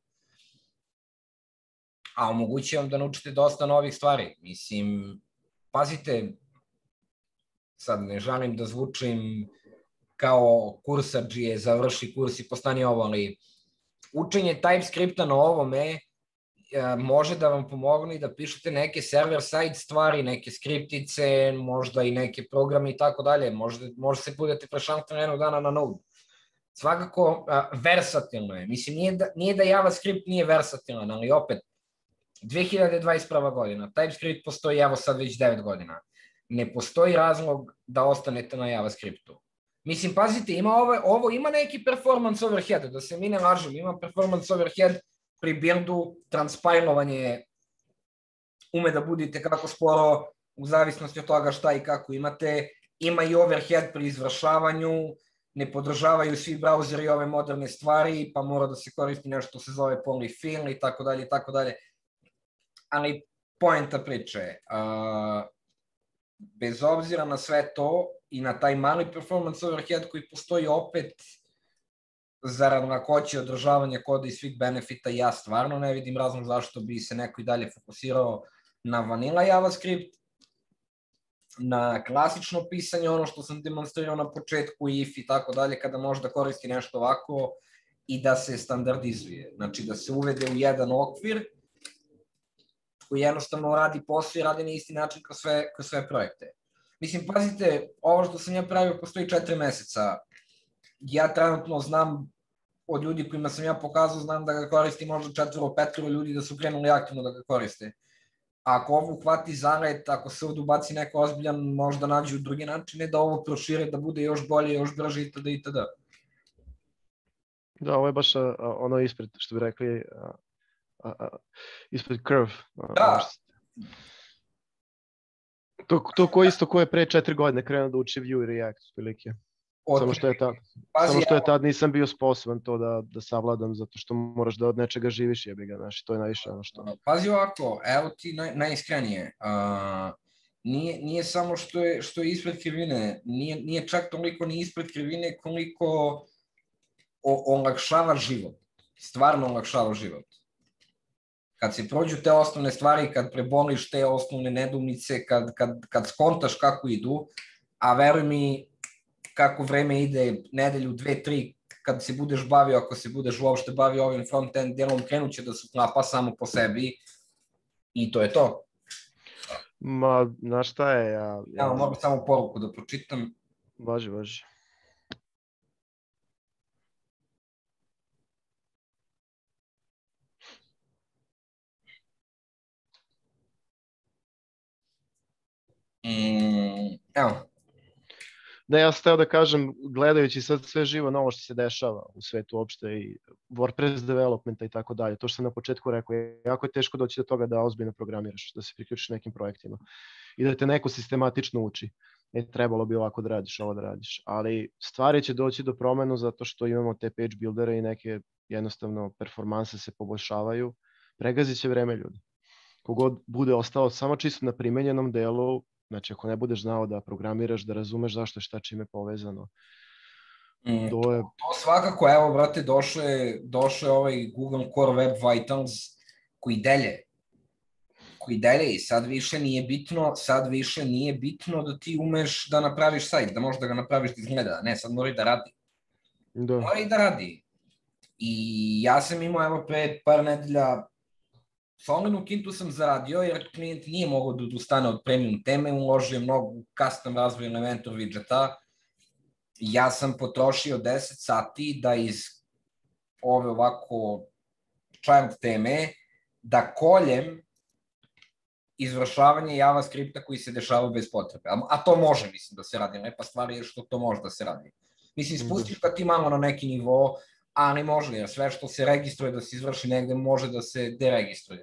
A omogući vam da naučite dosta novih stvari. Mislim, pazite, sad ne želim da zvučim kao kursardžije, završi kurs i postani ovo, ali učenje TypeScripta na ovome može da vam pomogne i da pišete neke server-side stvari, neke skriptice, možda i neke programe i tako dalje. Možda se budete prešaltani jednog dana na Node. Svakako, versatilno je. Mislim, nije da, nije da JavaScript nije versatilan, ali opet, dve hiljade dvadeset prva godina, TypeScript postoji evo sad već devet godina. Ne postoji razlog da ostanete na JavaScriptu. Mislim, pazite, ima ovo, ovo ima neki performance overhead, da se mi ne lažemo, ima performance overhead pri buildu, transpajlovanje ume da budete kako sporo, u zavisnosti od toga šta i kako imate, ima i overhead pri izvršavanju, ne podržavaju svi brauzeri ove moderne stvari, pa mora da se koristi nešto se zove polyfill i tako dalje i tako dalje. Ali poenta priče je, uh, bez obzira na sve to i na taj mali performance overhead koji postoji opet zarad lakoće održavanja koda i svih benefita, ja stvarno ne vidim razlog zašto bi se neko i dalje fokusirao na vanilla JavaScript, na klasično pisanje, ono što sam demonstrirao na početku, if i tako dalje, kada može da koristi nešto ovako i da se standardizuje. Znači da se uvede u jedan okvir koji jednostavno radi posao i radi na isti način kao sve, kao sve projekte. Mislim, pazite, ovo što sam ja pravio postoji četiri meseca. Ja trenutno znam od ljudi kojima sam ja pokazao, znam da ga koristi možda četvoro, petoro ljudi da su krenuli aktivno da ga koriste. Ako ovo hvati zalet, ako se ovdje ubaci neko ozbiljan, možda nađu drugi načine da ovo prošire, da bude još bolje, još brže itd. itd. Da, ovo je baš a, a, ono ispred, što bi rekli, a, a, a, ispred curve. A, Da. ono što- To, to ko isto ko je pre četiri godine krenuo da uči Vue i React, prilike. Od- Samo što je tad, Pazi, samo što je tad nisam bio sposoban to da, da savladam, zato što moraš da od nečega živiš, jebi ga, znaš, to je najviše ono što... Pazi ovako, evo ti naj, najiskrenije. Uh, nije, nije samo što je, što je ispred krivine, nije, nije čak toliko ni ispred krivine koliko o, olakšava život. Stvarno olakšava život. Kad se prođu te osnovne stvari, kad preboliš te osnovne nedoumice, kad, kad, kad skontaš kako idu, a veruj mi kako vreme ide, nedelju, dve, tri, kad se budeš bavio, ako se budeš uopšte bavio ovim front-end delom, krenut će da se klapa samo po sebi i to je to. Ma, znaš šta je, ja... Ja ja moram samo poruku da pročitam. važi, važi. Mm, evo, Ne, ja sam teo da kažem, gledajući sad sve živo na ovo što se dešava u svetu uopšte i WordPress developmenta i tako dalje, to što sam na početku rekao, jako je teško doći do toga da ozbiljno programiraš, da se priključiš nekim projektima i da te neko sistematično uči. E, trebalo bi ovako da radiš, ovo da radiš, ali stvari će doći do promenu zato što imamo te page buildere i neke jednostavno performanse se poboljšavaju, pregazit će vreme ljudi. Kogod bude ostao samo čisto na primenjenom delu, znači ako ne budeš znao da programiraš, da razumeš zašto je šta čime povezano, mm, to je... to svakako, evo, brate, došao je, došao je ovaj Google Core Web Vitals koji delje. Koji delje i sad više nije bitno, sad više nije bitno da ti umeš da napraviš sajt, da možeš da ga napraviš da izgleda. Ne, sad mora i da radi. Da. Mora i da radi. I ja sam imao, evo, pre par nedelja Solenu kintu sam zaradio jer klijent nije mogao da odustane od premium teme, uložio mnogo custom razvoj Elementor widgeta. Ja sam potrošio deset sati da iz ove ovako child teme da koljem izvršavanje JavaScripta koji se dešava bez potrebe. A, a to može, mislim, da se radi. Lepa stvar je što to može da se radi. Mislim, spustiš ga ti malo na neki nivo, ali može, jer sve što se registruje da se izvrši negde može da se deregistruje.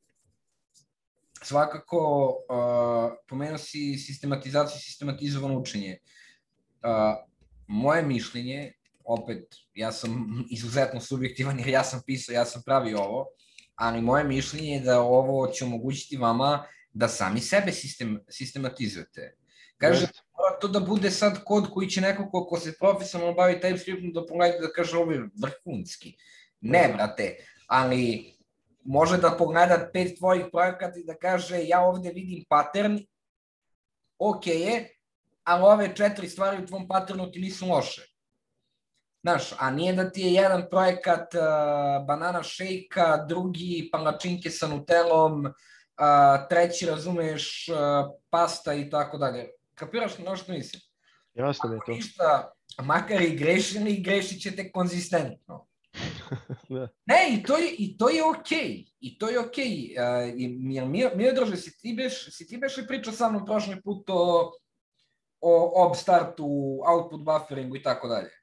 Svakako, uh, pomenuo si sistematizaciju i sistematizovano učenje. Uh, moje mišljenje, opet, ja sam izuzetno subjektivan jer ja sam pisao, ja sam pravio ovo, ali moje mišljenje je da ovo će omogućiti vama da sami sebe sistem, sistematizujete. Kaže, mora to da bude sad kod koji će neko ko, ko se profesionalno bavi TypeScriptom da pogledate da kaže ovo je vrhunski. Ne, brate, ali može da pogleda pet tvojih projekata i da kaže ja ovde vidim pattern, ok je, ali ove četiri stvari u tvom patternu ti nisu loše. Znaš, a nije da ti je jedan projekat uh, banana shake-a, drugi palačinke sa nutelom, uh, treći, razumeš, uh, pasta i tako dalje. Kapiraš na što mislim? Jasno mi je Ako to. ništa, makar i grešili, grešit ćete konzistentno. Da. Ne, i to je, i to je okej. I to je okej. Uh, mi, Miodraže, si ti beš, si ti beš pričao sa mnom prošli put o, o obstartu, output bufferingu i tako dalje?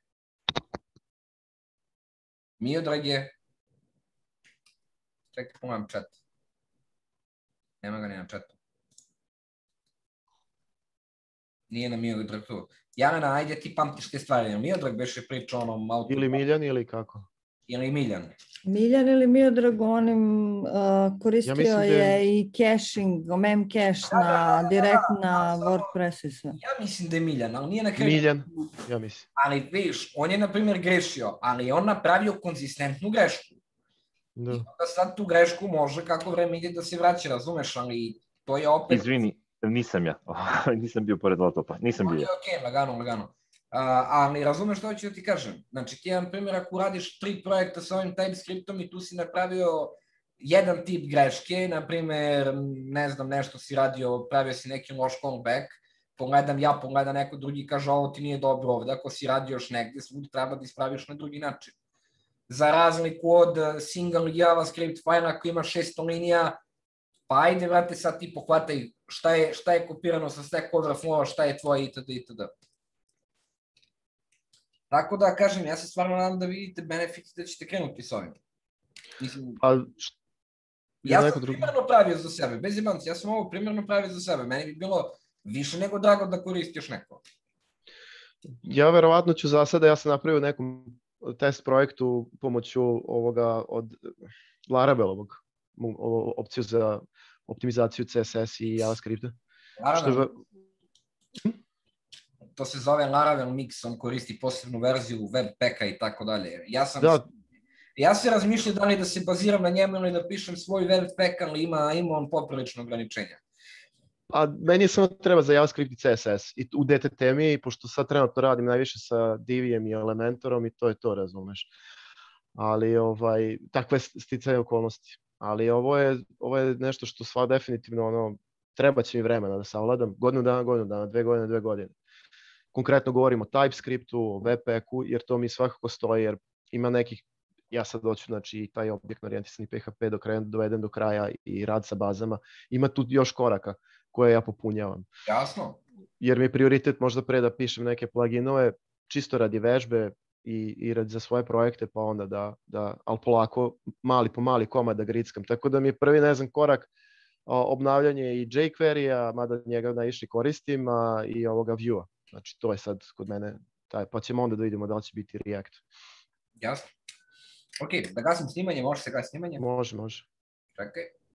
Miodrage, čekaj, pogledam chat. Nema ga ni na chatu. Nije na Miodrag tu. Jelena, ajde ti pamtiš te stvari. Miodrag beše pričao onom output. Ili Miljan ili kako? Ili Miljan. Miljan ili Miodrag onim uh, koristio Ja mislim da je... je- i caching, memcache Da, da, da, na da, da, direkt da, na da, WordPress i sve. Ja mislim da je Miljan, ali nije na kraju. Miljan, ja mislim. Ali viš, on je na primjer grešio, ali je on napravio konzistentnu grešku. Da. I onda sad tu grešku može kako vreme ide da se vraća, razumeš, ali to je opet... Izvini, nisam ja. Nisam bio pored laptopa. Nisam bio To ja. je okej, lagano, lagano. A, ali razumeš što hoću da ti kažem. Znači ti jedan primjer ako radiš tri projekta sa ovim TypeScriptom i tu si napravio jedan tip greške, na primjer, ne znam, nešto si radio, pravio si neki loš callback, pogledam ja, pogledam neko drugi, kaže ovo ti nije dobro ovde, ako si radio još negde, svud treba da ispraviš na drugi način. za razliku od single JavaScript fajla koji ima šesto linija, pa ajde, vrate, sad ti pohvataj šta je, šta je kopirano sa Stack Overflow, šta je tvoje itd. itd. Tako da, kažem, ja se stvarno nadam da vidite benefiti da ćete krenuti s ovim. Mislim, Pa, ja sam primjerno pravio za sebe, bez jebanci, ja sam ovo primjerno pravio za sebe. Meni bi bilo više nego drago da koristiš neko. Ja verovatno ću za sada, ja sam napravio u nekom test projektu pomoću ovoga od Laravelovog, opciju za optimizaciju C S S i JavaScripta. Laravel, to se zove Laravel Mix, on koristi posebnu verziju Webpacka i tako dalje. Ja sam... Da. Ja se razmišljam da li da se baziram na njemu ili da pišem svoj Webpack, ali ima, ima on poprilično ograničenja. A meni je samo treba za JavaScript i C S S i u D T temi, pošto sad trenutno radim najviše sa Divijem i Elementorom i to je to, razumeš. Ali ovaj, takve sticaje okolnosti. Ali ovo je, ovo je nešto što sva definitivno, ono, treba će mi vremena da savladam. Godinu dana, godinu dana, dve godine, dve godine. Konkretno govorimo o TypeScriptu, o Webpacku, jer to mi svakako stoji, jer ima nekih, ja sad hoću, znači, taj objektno orijentisani P H P dok dovedem do kraja i rad sa bazama. Ima tu još koraka koje ja popunjavam. Jasno. Jer mi je prioritet možda pre da pišem neke pluginove, čisto radi vežbe i, i radi za svoje projekte, pa onda da, da, ali polako, mali po mali komad da grickam. Tako da mi je prvi, ne znam, korak o, obnavljanje i jQuery-a, mada njega najviše koristim, a, i ovoga Vue-a. Znači, to je sad kod mene, taj, pa ćemo onda da vidimo da li će biti React. Jasno. Ok, da gasim snimanje, može se gasiti snimanje? Može, može. Čekaj.